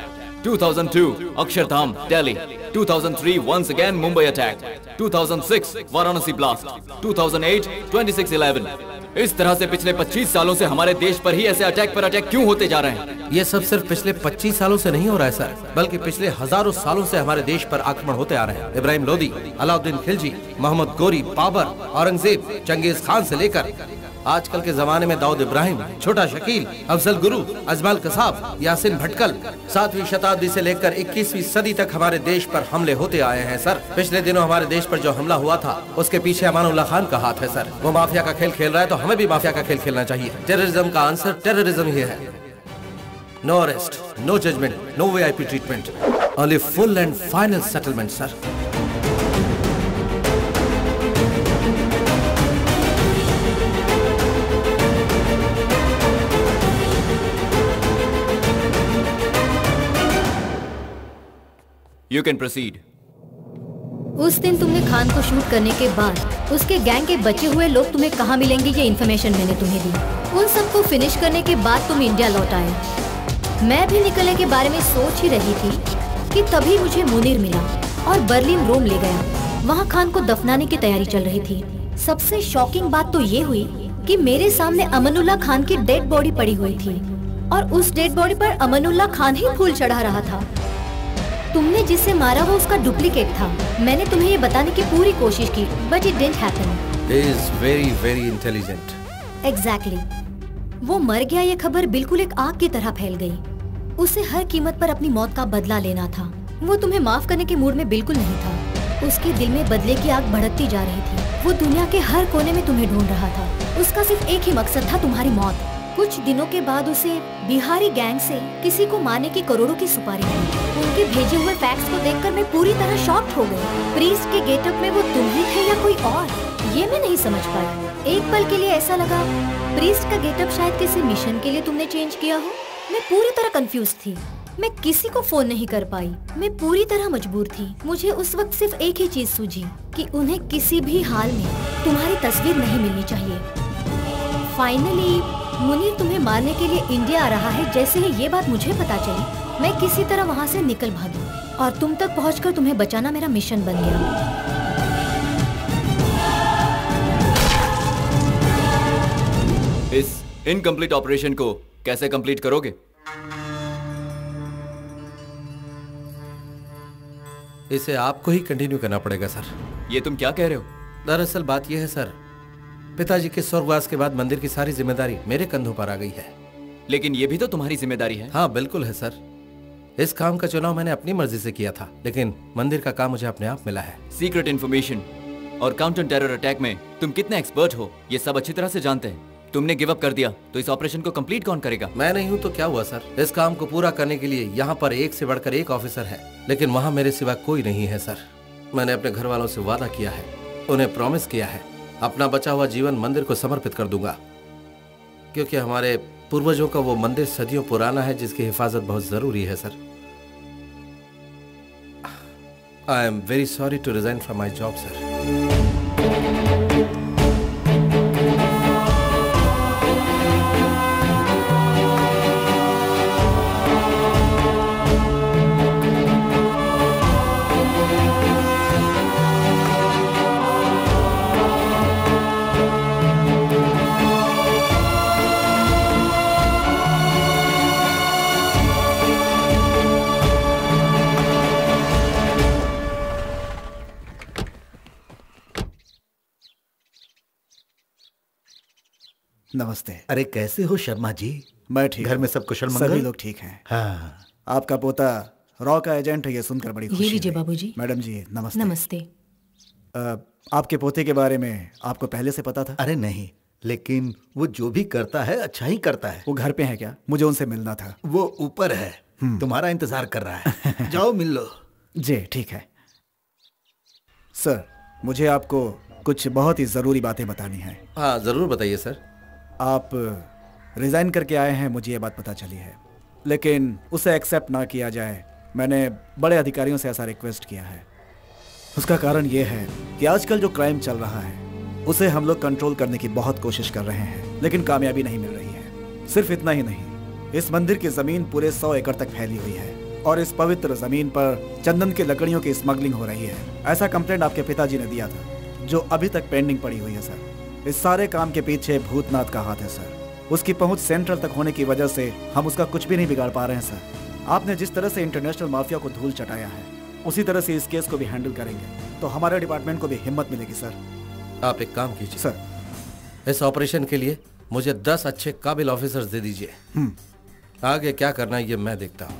two thousand two Akshardham, Delhi. two thousand three once again Mumbai attack. two thousand six Varanasi blast. two thousand eight twenty-six eleven. इस तरह से पिछले पच्चीस सालों से हमारे देश पर ही ऐसे अटैक पर अटैक क्यों होते जा रहे हैं? ये सब सिर्फ पिछले पच्चीस सालों से नहीं हो रहा है सर, बल्कि पिछले हजारों सालों से हमारे देश पर आक्रमण होते आ रहे हैं। इब्राहिम लोदी, अलाउद्दीन खिलजी, मोहम्मद गोरी, बाबर, औरंगजेब, चंगेज खान से लेकर आजकल के जमाने में दाऊद इब्राहिम, छोटा शकील, अफजल गुरु, अजमल कसाब, यासिन भटकल, सातवीं शताब्दी से लेकर इक्कीसवीं सदी तक हमारे देश पर हमले होते आए हैं सर। पिछले दिनों हमारे देश पर जो हमला हुआ था उसके पीछे अमानुल्लाह खान का हाथ है सर। वो माफिया का खेल खेल रहा है तो हमें भी माफिया का खेल खेलना चाहिए। टेररिज्म का आंसर टेररिज्म ही है। No arrest, no judgement, no VIP treatment, only full and final settlement sir. You can proceed. उस दिन तुमने खान को शूट करने के बाद उसके गैंग के बचे हुए लोग तुम्हें कहाँ मिलेंगे ये इन्फॉर्मेशन मैंने तुम्हें दी। उन सबको फिनिश करने के बाद तुम इंडिया लौट आए। मैं भी निकलने के बारे में सोच ही रही थी कि तभी मुझे मुनीर मिला और बर्लिन रोम ले गया। वहाँ खान को दफनाने की तैयारी चल रही थी। सबसे शॉकिंग बात तो ये हुई कि मेरे सामने अमनुल्लाह खान की डेड बॉडी पड़ी हुई थी और उस डेड बॉडी पर अमनुल्लाह खान ही फूल चढ़ा रहा था। तुमने जिसे मारा वो उसका डुप्लीकेट था। मैंने तुम्हें ये बताने की पूरी कोशिश की, but it didn't happen. He is very very intelligent. Exactly. वो मर गया ये खबर बिल्कुल एक आग की तरह फैल गई। उसे हर कीमत पर अपनी मौत का बदला लेना था। वो तुम्हें माफ करने के मूड में बिल्कुल नहीं था। उसके दिल में बदले की आग भड़कती जा रही थी। वो दुनिया के हर कोने में तुम्हें ढूंढ रहा था। उसका सिर्फ एक ही मकसद था, तुम्हारी मौत। कुछ दिनों के बाद उसे बिहारी गैंग से किसी को मारने की करोड़ों की सुपारी मिली। उनके भेजे हुए फैक्स को देखकर मैं पूरी तरह शॉक्ड हो गई। प्रीस्ट के गेटअप में वो तुम ही थे या कोई और, ये मैं नहीं समझ पाई। एक पल के लिए ऐसा लगा प्रीस्ट का गेटअप शायद किसी मिशन के लिए तुमने चेंज किया हो। मैं पूरी तरह कंफ्यूज थी। मैं किसी को फोन नहीं कर पाई। मैं पूरी तरह मजबूर थी। मुझे उस वक्त सिर्फ एक ही चीज सूझी कि उन्हें किसी भी हाल में तुम्हारी तस्वीर नहीं मिलनी चाहिए। फाइनली मुनीर तुम्हें मारने के लिए इंडिया आ रहा है। जैसे ही ये बात मुझे पता चली मैं किसी तरह वहाँ से निकल भागी और तुम तक पहुँचकर तुम्हें बचाना मेरा मिशन बन गया। इस इनकम्प्लीट ऑपरेशन को कैसे कंप्लीट करोगे? इसे आपको ही कंटिन्यू करना पड़ेगा सर। ये तुम क्या कह रहे हो? दरअसल बात यह है सर, पिताजी के स्वर्गवास के बाद मंदिर की सारी जिम्मेदारी मेरे कंधों पर आ गई है। लेकिन ये भी तो तुम्हारी जिम्मेदारी है। हाँ बिल्कुल है सर। इस काम का चुनाव मैंने अपनी मर्जी से किया था, लेकिन मंदिर का काम मुझे अपने आप मिला है। सीक्रेट इन्फॉर्मेशन और काउंटर टेरर अटैक में तुम कितने एक्सपर्ट हो ये सब अच्छी तरह से जानते हैं। तुमने गिव अप कर दिया तो इस ऑपरेशन को कंप्लीट कौन करेगा? मैं नहीं हूँ तो क्या हुआ सर। इस काम को पूरा करने के लिए यहाँ पर एक से बढ़कर एक ऑफिसर है, लेकिन वहाँ मेरे सिवा कोई नहीं है सर। मैंने अपने घर वालों से वादा किया है, उन्हें प्रॉमिस किया है अपना बचा हुआ जीवन मंदिर को समर्पित कर दूंगा, क्योंकि हमारे पूर्वजों का वो मंदिर सदियों पुराना है जिसकी हिफाजत बहुत जरूरी है sir. I am very sorry to resign from my job sir. नमस्ते। अरे कैसे हो शर्मा जी? मैं ठीक। घर में सब कुशल मंगल? सभी लोग ठीक हैं। हाँ। आपका पोता रॉ का एजेंट है, ये सुनकर बड़ी खुशी ये लीजिए हुई। बाबूजी। मैडम जी नमस्ते। नमस्ते। आ, आपके पोते के बारे में आपको पहले से पता था? अरे नहीं, लेकिन वो जो भी करता है अच्छा ही करता है। वो घर पे है क्या? मुझे उनसे मिलना था। वो ऊपर है, तुम्हारा इंतजार कर रहा है। जाओ मिल लो। जी ठीक है। सर मुझे आपको कुछ बहुत ही जरूरी बातें बतानी है। हाँ जरूर बताइए सर। आप रिजाइन करके आए हैं, मुझे ये बात पता चली है, लेकिन उसे एक्सेप्ट ना किया जाए। मैंने बड़े अधिकारियों से ऐसा रिक्वेस्ट किया है। उसका कारण ये है कि आजकल जो क्राइम चल रहा है उसे हम लोग कंट्रोल करने की बहुत कोशिश कर रहे हैं, लेकिन कामयाबी नहीं मिल रही है। सिर्फ इतना ही नहीं, इस मंदिर की जमीन पूरे सौ एकड़ तक फैली हुई है और इस पवित्र जमीन पर चंदन की लकड़ियों की स्मगलिंग हो रही है। ऐसा कंप्लेंट आपके पिताजी ने दिया था, जो अभी तक पेंडिंग पड़ी हुई है सर। इस सारे काम के पीछे भूतनाथ का हाथ है सर। उसकी पहुंच सेंट्रल तक होने की वजह से हम उसका कुछ भी नहीं बिगाड़ पा रहे हैं सर। आपने जिस तरह से इंटरनेशनल माफिया को धूल चटाया है, उसी तरह से इस केस को भी हैंडल करेंगे तो हमारे डिपार्टमेंट को भी हिम्मत मिलेगी सर। आप एक काम कीजिए सर, इस ऑपरेशन के लिए मुझे दस अच्छे काबिल ऑफिसर्स दे दीजिए। आगे क्या करना है ये मैं देखता हूँ।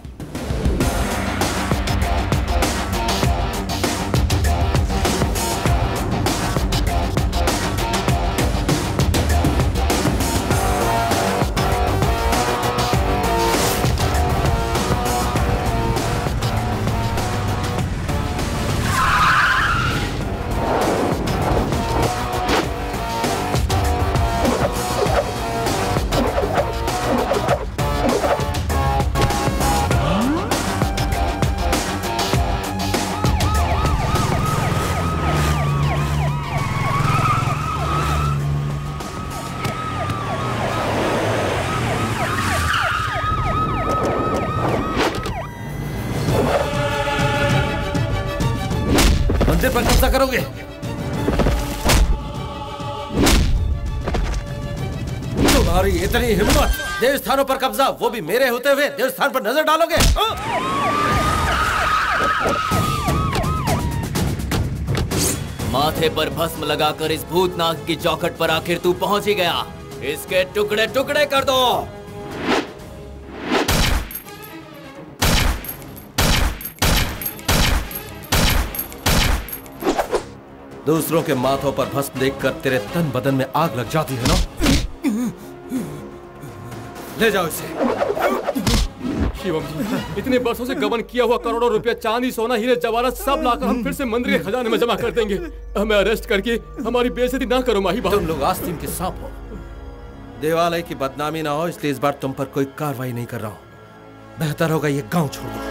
मंदिर पर कब्जा करोगे? तुम्हारी इतनी हिम्मत, देव स्थानों पर कब्जा, वो भी मेरे होते हुए देव स्थान पर नजर डालोगे? माथे पर भस्म लगाकर इस भूतनाथ की चौखट पर आखिर तू पहुंच ही गया। इसके टुकड़े टुकड़े कर दो। दूसरों के माथों पर भस्म देखकर तेरे तन बदन में आग लग जाती है ना? ले जाओ इसे। शिवम जी, इतने वर्षों से गबन किया हुआ करोड़ों रुपया चांदी सोना हीरे जवाहरात सब लाकर हम फिर से मंदिर के खजाने में जमा कर देंगे। हमें अरेस्ट करके हमारी बेइज्जती ना करो माही बाबू। तुम लोग आस्तीन के सांप हो, देवालय की बदनामी ना हो, इसलिए इस बार तुम पर कोई कार्रवाई नहीं कर रहा हूँ। बेहतर होगा ये गांव छोड़ दो।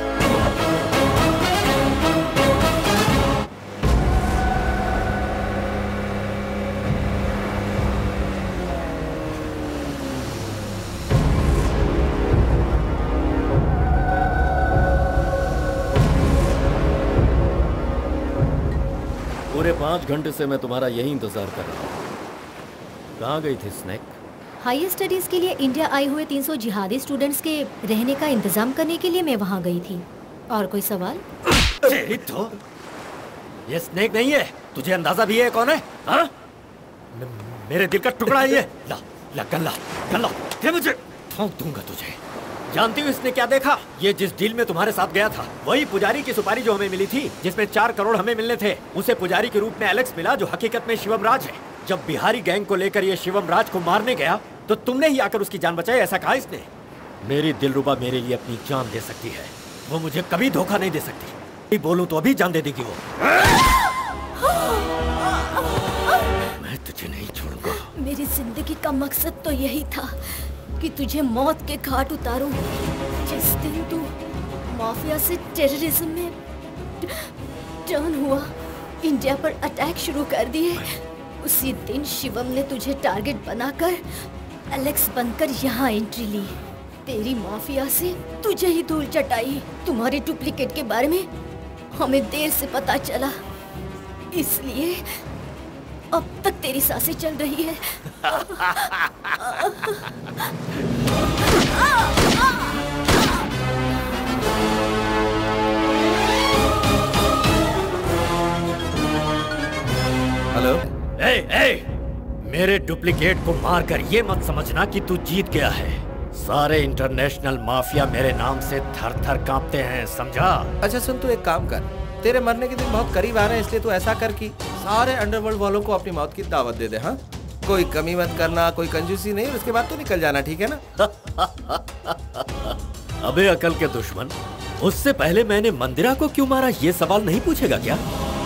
पूरे पाँच घंटे से मैं तुम्हारा यही इंतजार कर रहा हूँ। कहाँ गई थी स्नेक? हाई स्टडीज के लिए इंडिया आए हुए तीन सौ जिहादी स्टूडेंट्स के रहने का इंतजाम करने के लिए मैं वहाँ गई थी। और कोई सवाल? तो ये स्नेक नहीं है, तुझे अंदाजा भी है कौन है? हाँ? मेरे दिल का टुकड़ा है ये। ला, ला, गल्ला, गल्ला, ये मुझे ठोक दूंगा तुझे। जानती हो इसने क्या देखा? ये जिस डील में तुम्हारे साथ गया था, वही पुजारी की सुपारी जो हमें मिली थी, जिसमें चार करोड़ हमें मिलने थे, उसे पुजारी के रूप में एलेक्स मिला, जो हकीकत में शिवम राज है। जब बिहारी गैंग को लेकर ये शिवम राज को मारने गया, तो तुमने ही आकर उसकी जान बचाई, ऐसा कहा इसने। मेरी दिलरुबा मेरे लिए अपनी जान दे सकती है, वो मुझे कभी धोखा नहीं दे सकती। बोलूं तो अभी जान दे देगी वो। मैं तुझे नहीं छोड़ूंगा। मेरी जिंदगी का मकसद तो यही था कि तुझे मौत के घाट उतारूं। जिस दिन तू माफिया से टेररिज्म में टर्न हुआ, इंडिया पर अटैक शुरू कर दिए, उसी दिन शिवम ने तुझे टारगेट बनाकर एलेक्स बनकर यहाँ एंट्री ली। तेरी माफिया से तुझे ही धूल चटाई। तुम्हारे डुप्लीकेट के बारे में हमें देर से पता चला, इसलिए अब तक तेरी सांसें चल रही है। हेलो। ए, ए, मेरे डुप्लीकेट को मारकर ये मत समझना कि तू जीत गया है। सारे इंटरनेशनल माफिया मेरे नाम से थर थर कांपते हैं, समझा? अच्छा सुन, तू एक काम कर, तेरे मरने के दिन बहुत करीब आ रहे हैं, इसलिए तू ऐसा कर कि सारे अंडरवर्ल्ड वालों को अपनी मौत की दावत दे दे। हाँ, कोई कमी मत करना, कोई कंजूसी नहीं, उसके बाद तो निकल जाना, ठीक है ना? अबे अकल के दुश्मन, उससे पहले मैंने मंदिरा को क्यों मारा ये सवाल नहीं पूछेगा क्या?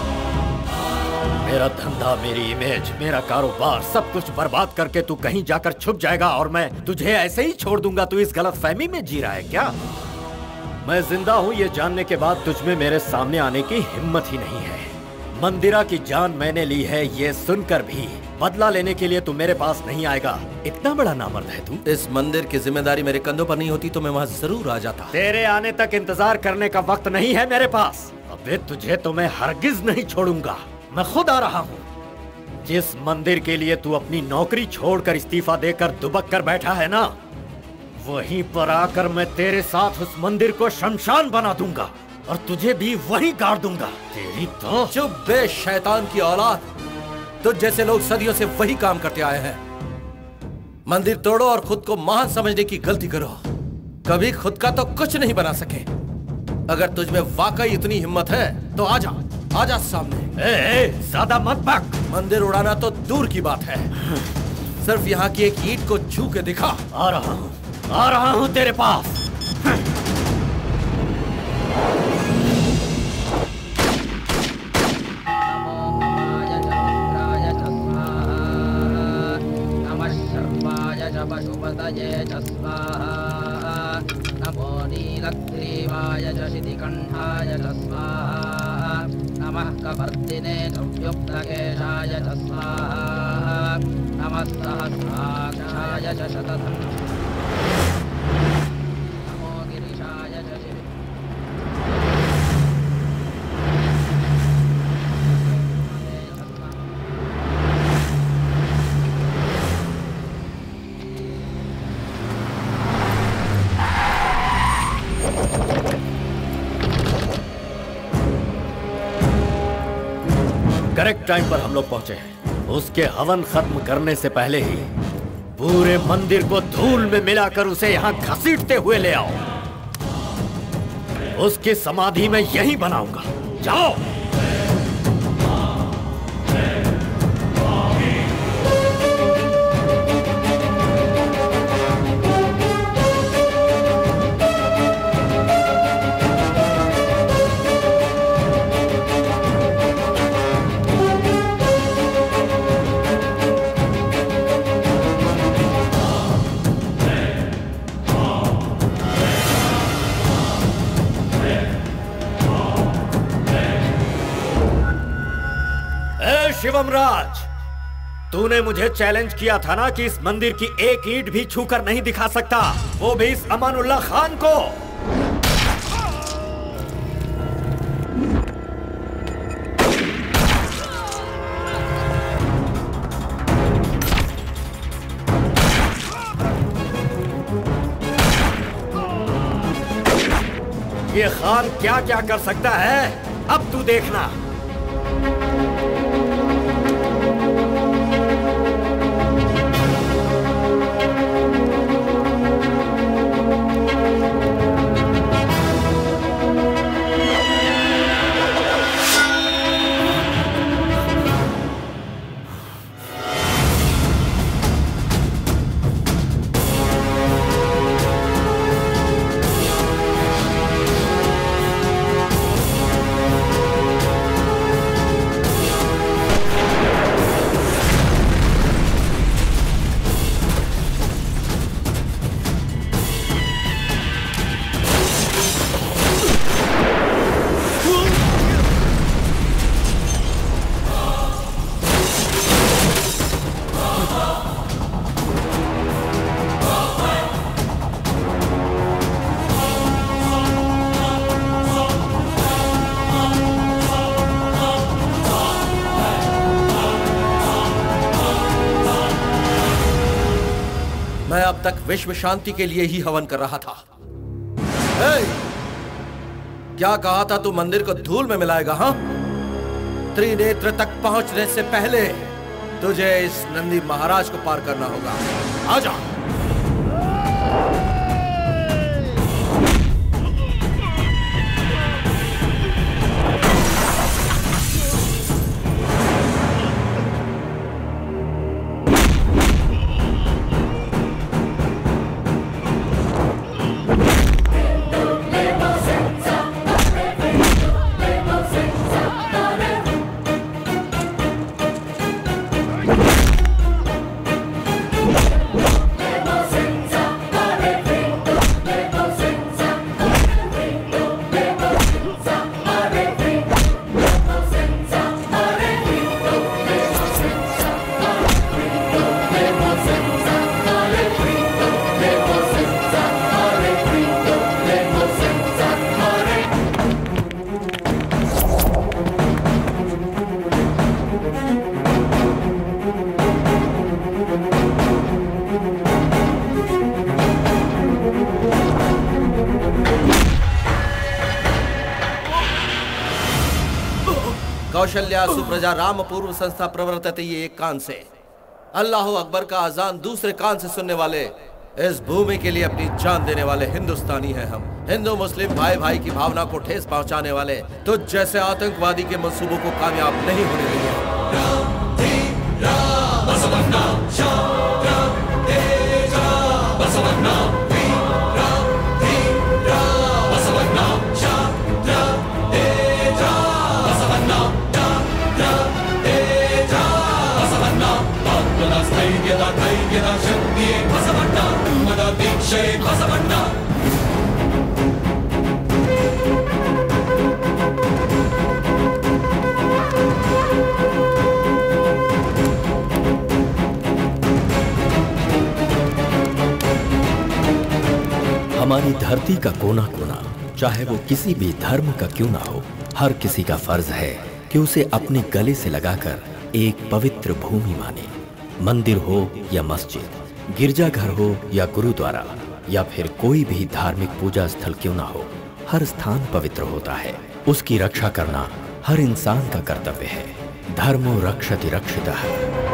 मेरा धंधा, मेरी इमेज, मेरा कारोबार सब कुछ बर्बाद करके तू कहीं जाकर छुप जाएगा और मैं तुझे ऐसे ही छोड़ दूंगा। तू इस गलतफहमी में जी रहा है क्या? मैं जिंदा हूँ ये जानने के बाद तुझमें मेरे सामने आने की हिम्मत ही नहीं है। मंदिरा की जान मैंने ली है ये सुनकर भी बदला लेने के लिए तू मेरे पास नहीं आएगा। इतना बड़ा नामर्द है तू। इस मंदिर की जिम्मेदारी मेरे कंधों पर नहीं होती तो मैं वहाँ जरूर आ जाता। तेरे आने तक इंतजार करने का वक्त नहीं है मेरे पास। अबे तुझे तो मैं हरगिज नहीं छोड़ूंगा। मैं खुद आ रहा हूँ। जिस मंदिर के लिए तू अपनी नौकरी छोड़कर इस्तीफा देकर दुबक कर बैठा है ना, वहीं पर आकर मैं तेरे साथ उस मंदिर को शमशान बना दूंगा और तुझे भी वहीं गाड़ दूंगा। तेरी तो चुप बे शैतान की औलाद। तुझ जैसे लोग सदियों से वही काम करते आए हैं। मंदिर तोड़ो और खुद को महान समझने की गलती करो। कभी खुद का तो कुछ नहीं बना सके। अगर तुझ में वाकई इतनी हिम्मत है तो आजा, आजा सामने। ए, ए, ज्यादा मत भाग। मंदिर उड़ाना तो दूर की बात है, सिर्फ यहाँ की एक ईंट को छू के दिखा। आ रहा हूँ, आ रहा हूँ तेरे पास। पशुपतये च स्वाहा नमो नीलग्रीवाय च शितिकण्ठाय च स्वाहा नमः कपर्दिने च व्युक्तकेशाय च स्वाहा नमः सहस्राक्षाय च शतधम् नमो गिरिशाय च शिव करेक्ट टाइम पर हम लोग पहुंचे हैं। उसके हवन खत्म करने से पहले ही पूरे मंदिर को धूल में मिलाकर उसे यहाँ घसीटते हुए ले आओ। उसकी समाधि में यहीं बनाऊंगा। जाओ। शिवम राज, तूने मुझे चैलेंज किया था ना कि इस मंदिर की एक ईंट भी छूकर नहीं दिखा सकता, वो भी इस अमानुल्लाह खान को। ये खान क्या क्या कर सकता है, अब तू देखना। मैं अब तक विश्व शांति के लिए ही हवन कर रहा था। ए, क्या कहा था तू मंदिर को धूल में मिलाएगा? हाँ, त्रिनेत्र तक पहुंचने से पहले तुझे इस नंदी महाराज को पार करना होगा। आजा। कौशल्या सुप्रजा राम पूर्व संस्था प्रवर्तते ये एक कान से, अल्लाह अकबर का अजान दूसरे कान से सुनने वाले, इस भूमि के लिए अपनी जान देने वाले हिंदुस्तानी हैं हम। हिंदू मुस्लिम भाई भाई की भावना को ठेस पहुंचाने वाले, तो जैसे आतंकवादी के मंसूबों को कामयाब नहीं होने देंगे। हमारी धरती का कोना कोना, चाहे वो किसी भी धर्म का क्यों ना हो, हर किसी का फर्ज है कि उसे अपने गले से लगाकर एक पवित्र भूमि माने। मंदिर हो या मस्जिद, गिरजाघर हो या गुरुद्वारा, या फिर कोई भी धार्मिक पूजा स्थल क्यों ना हो, हर स्थान पवित्र होता है। उसकी रक्षा करना हर इंसान का कर्तव्य है। धर्मो रक्षति रक्षितः।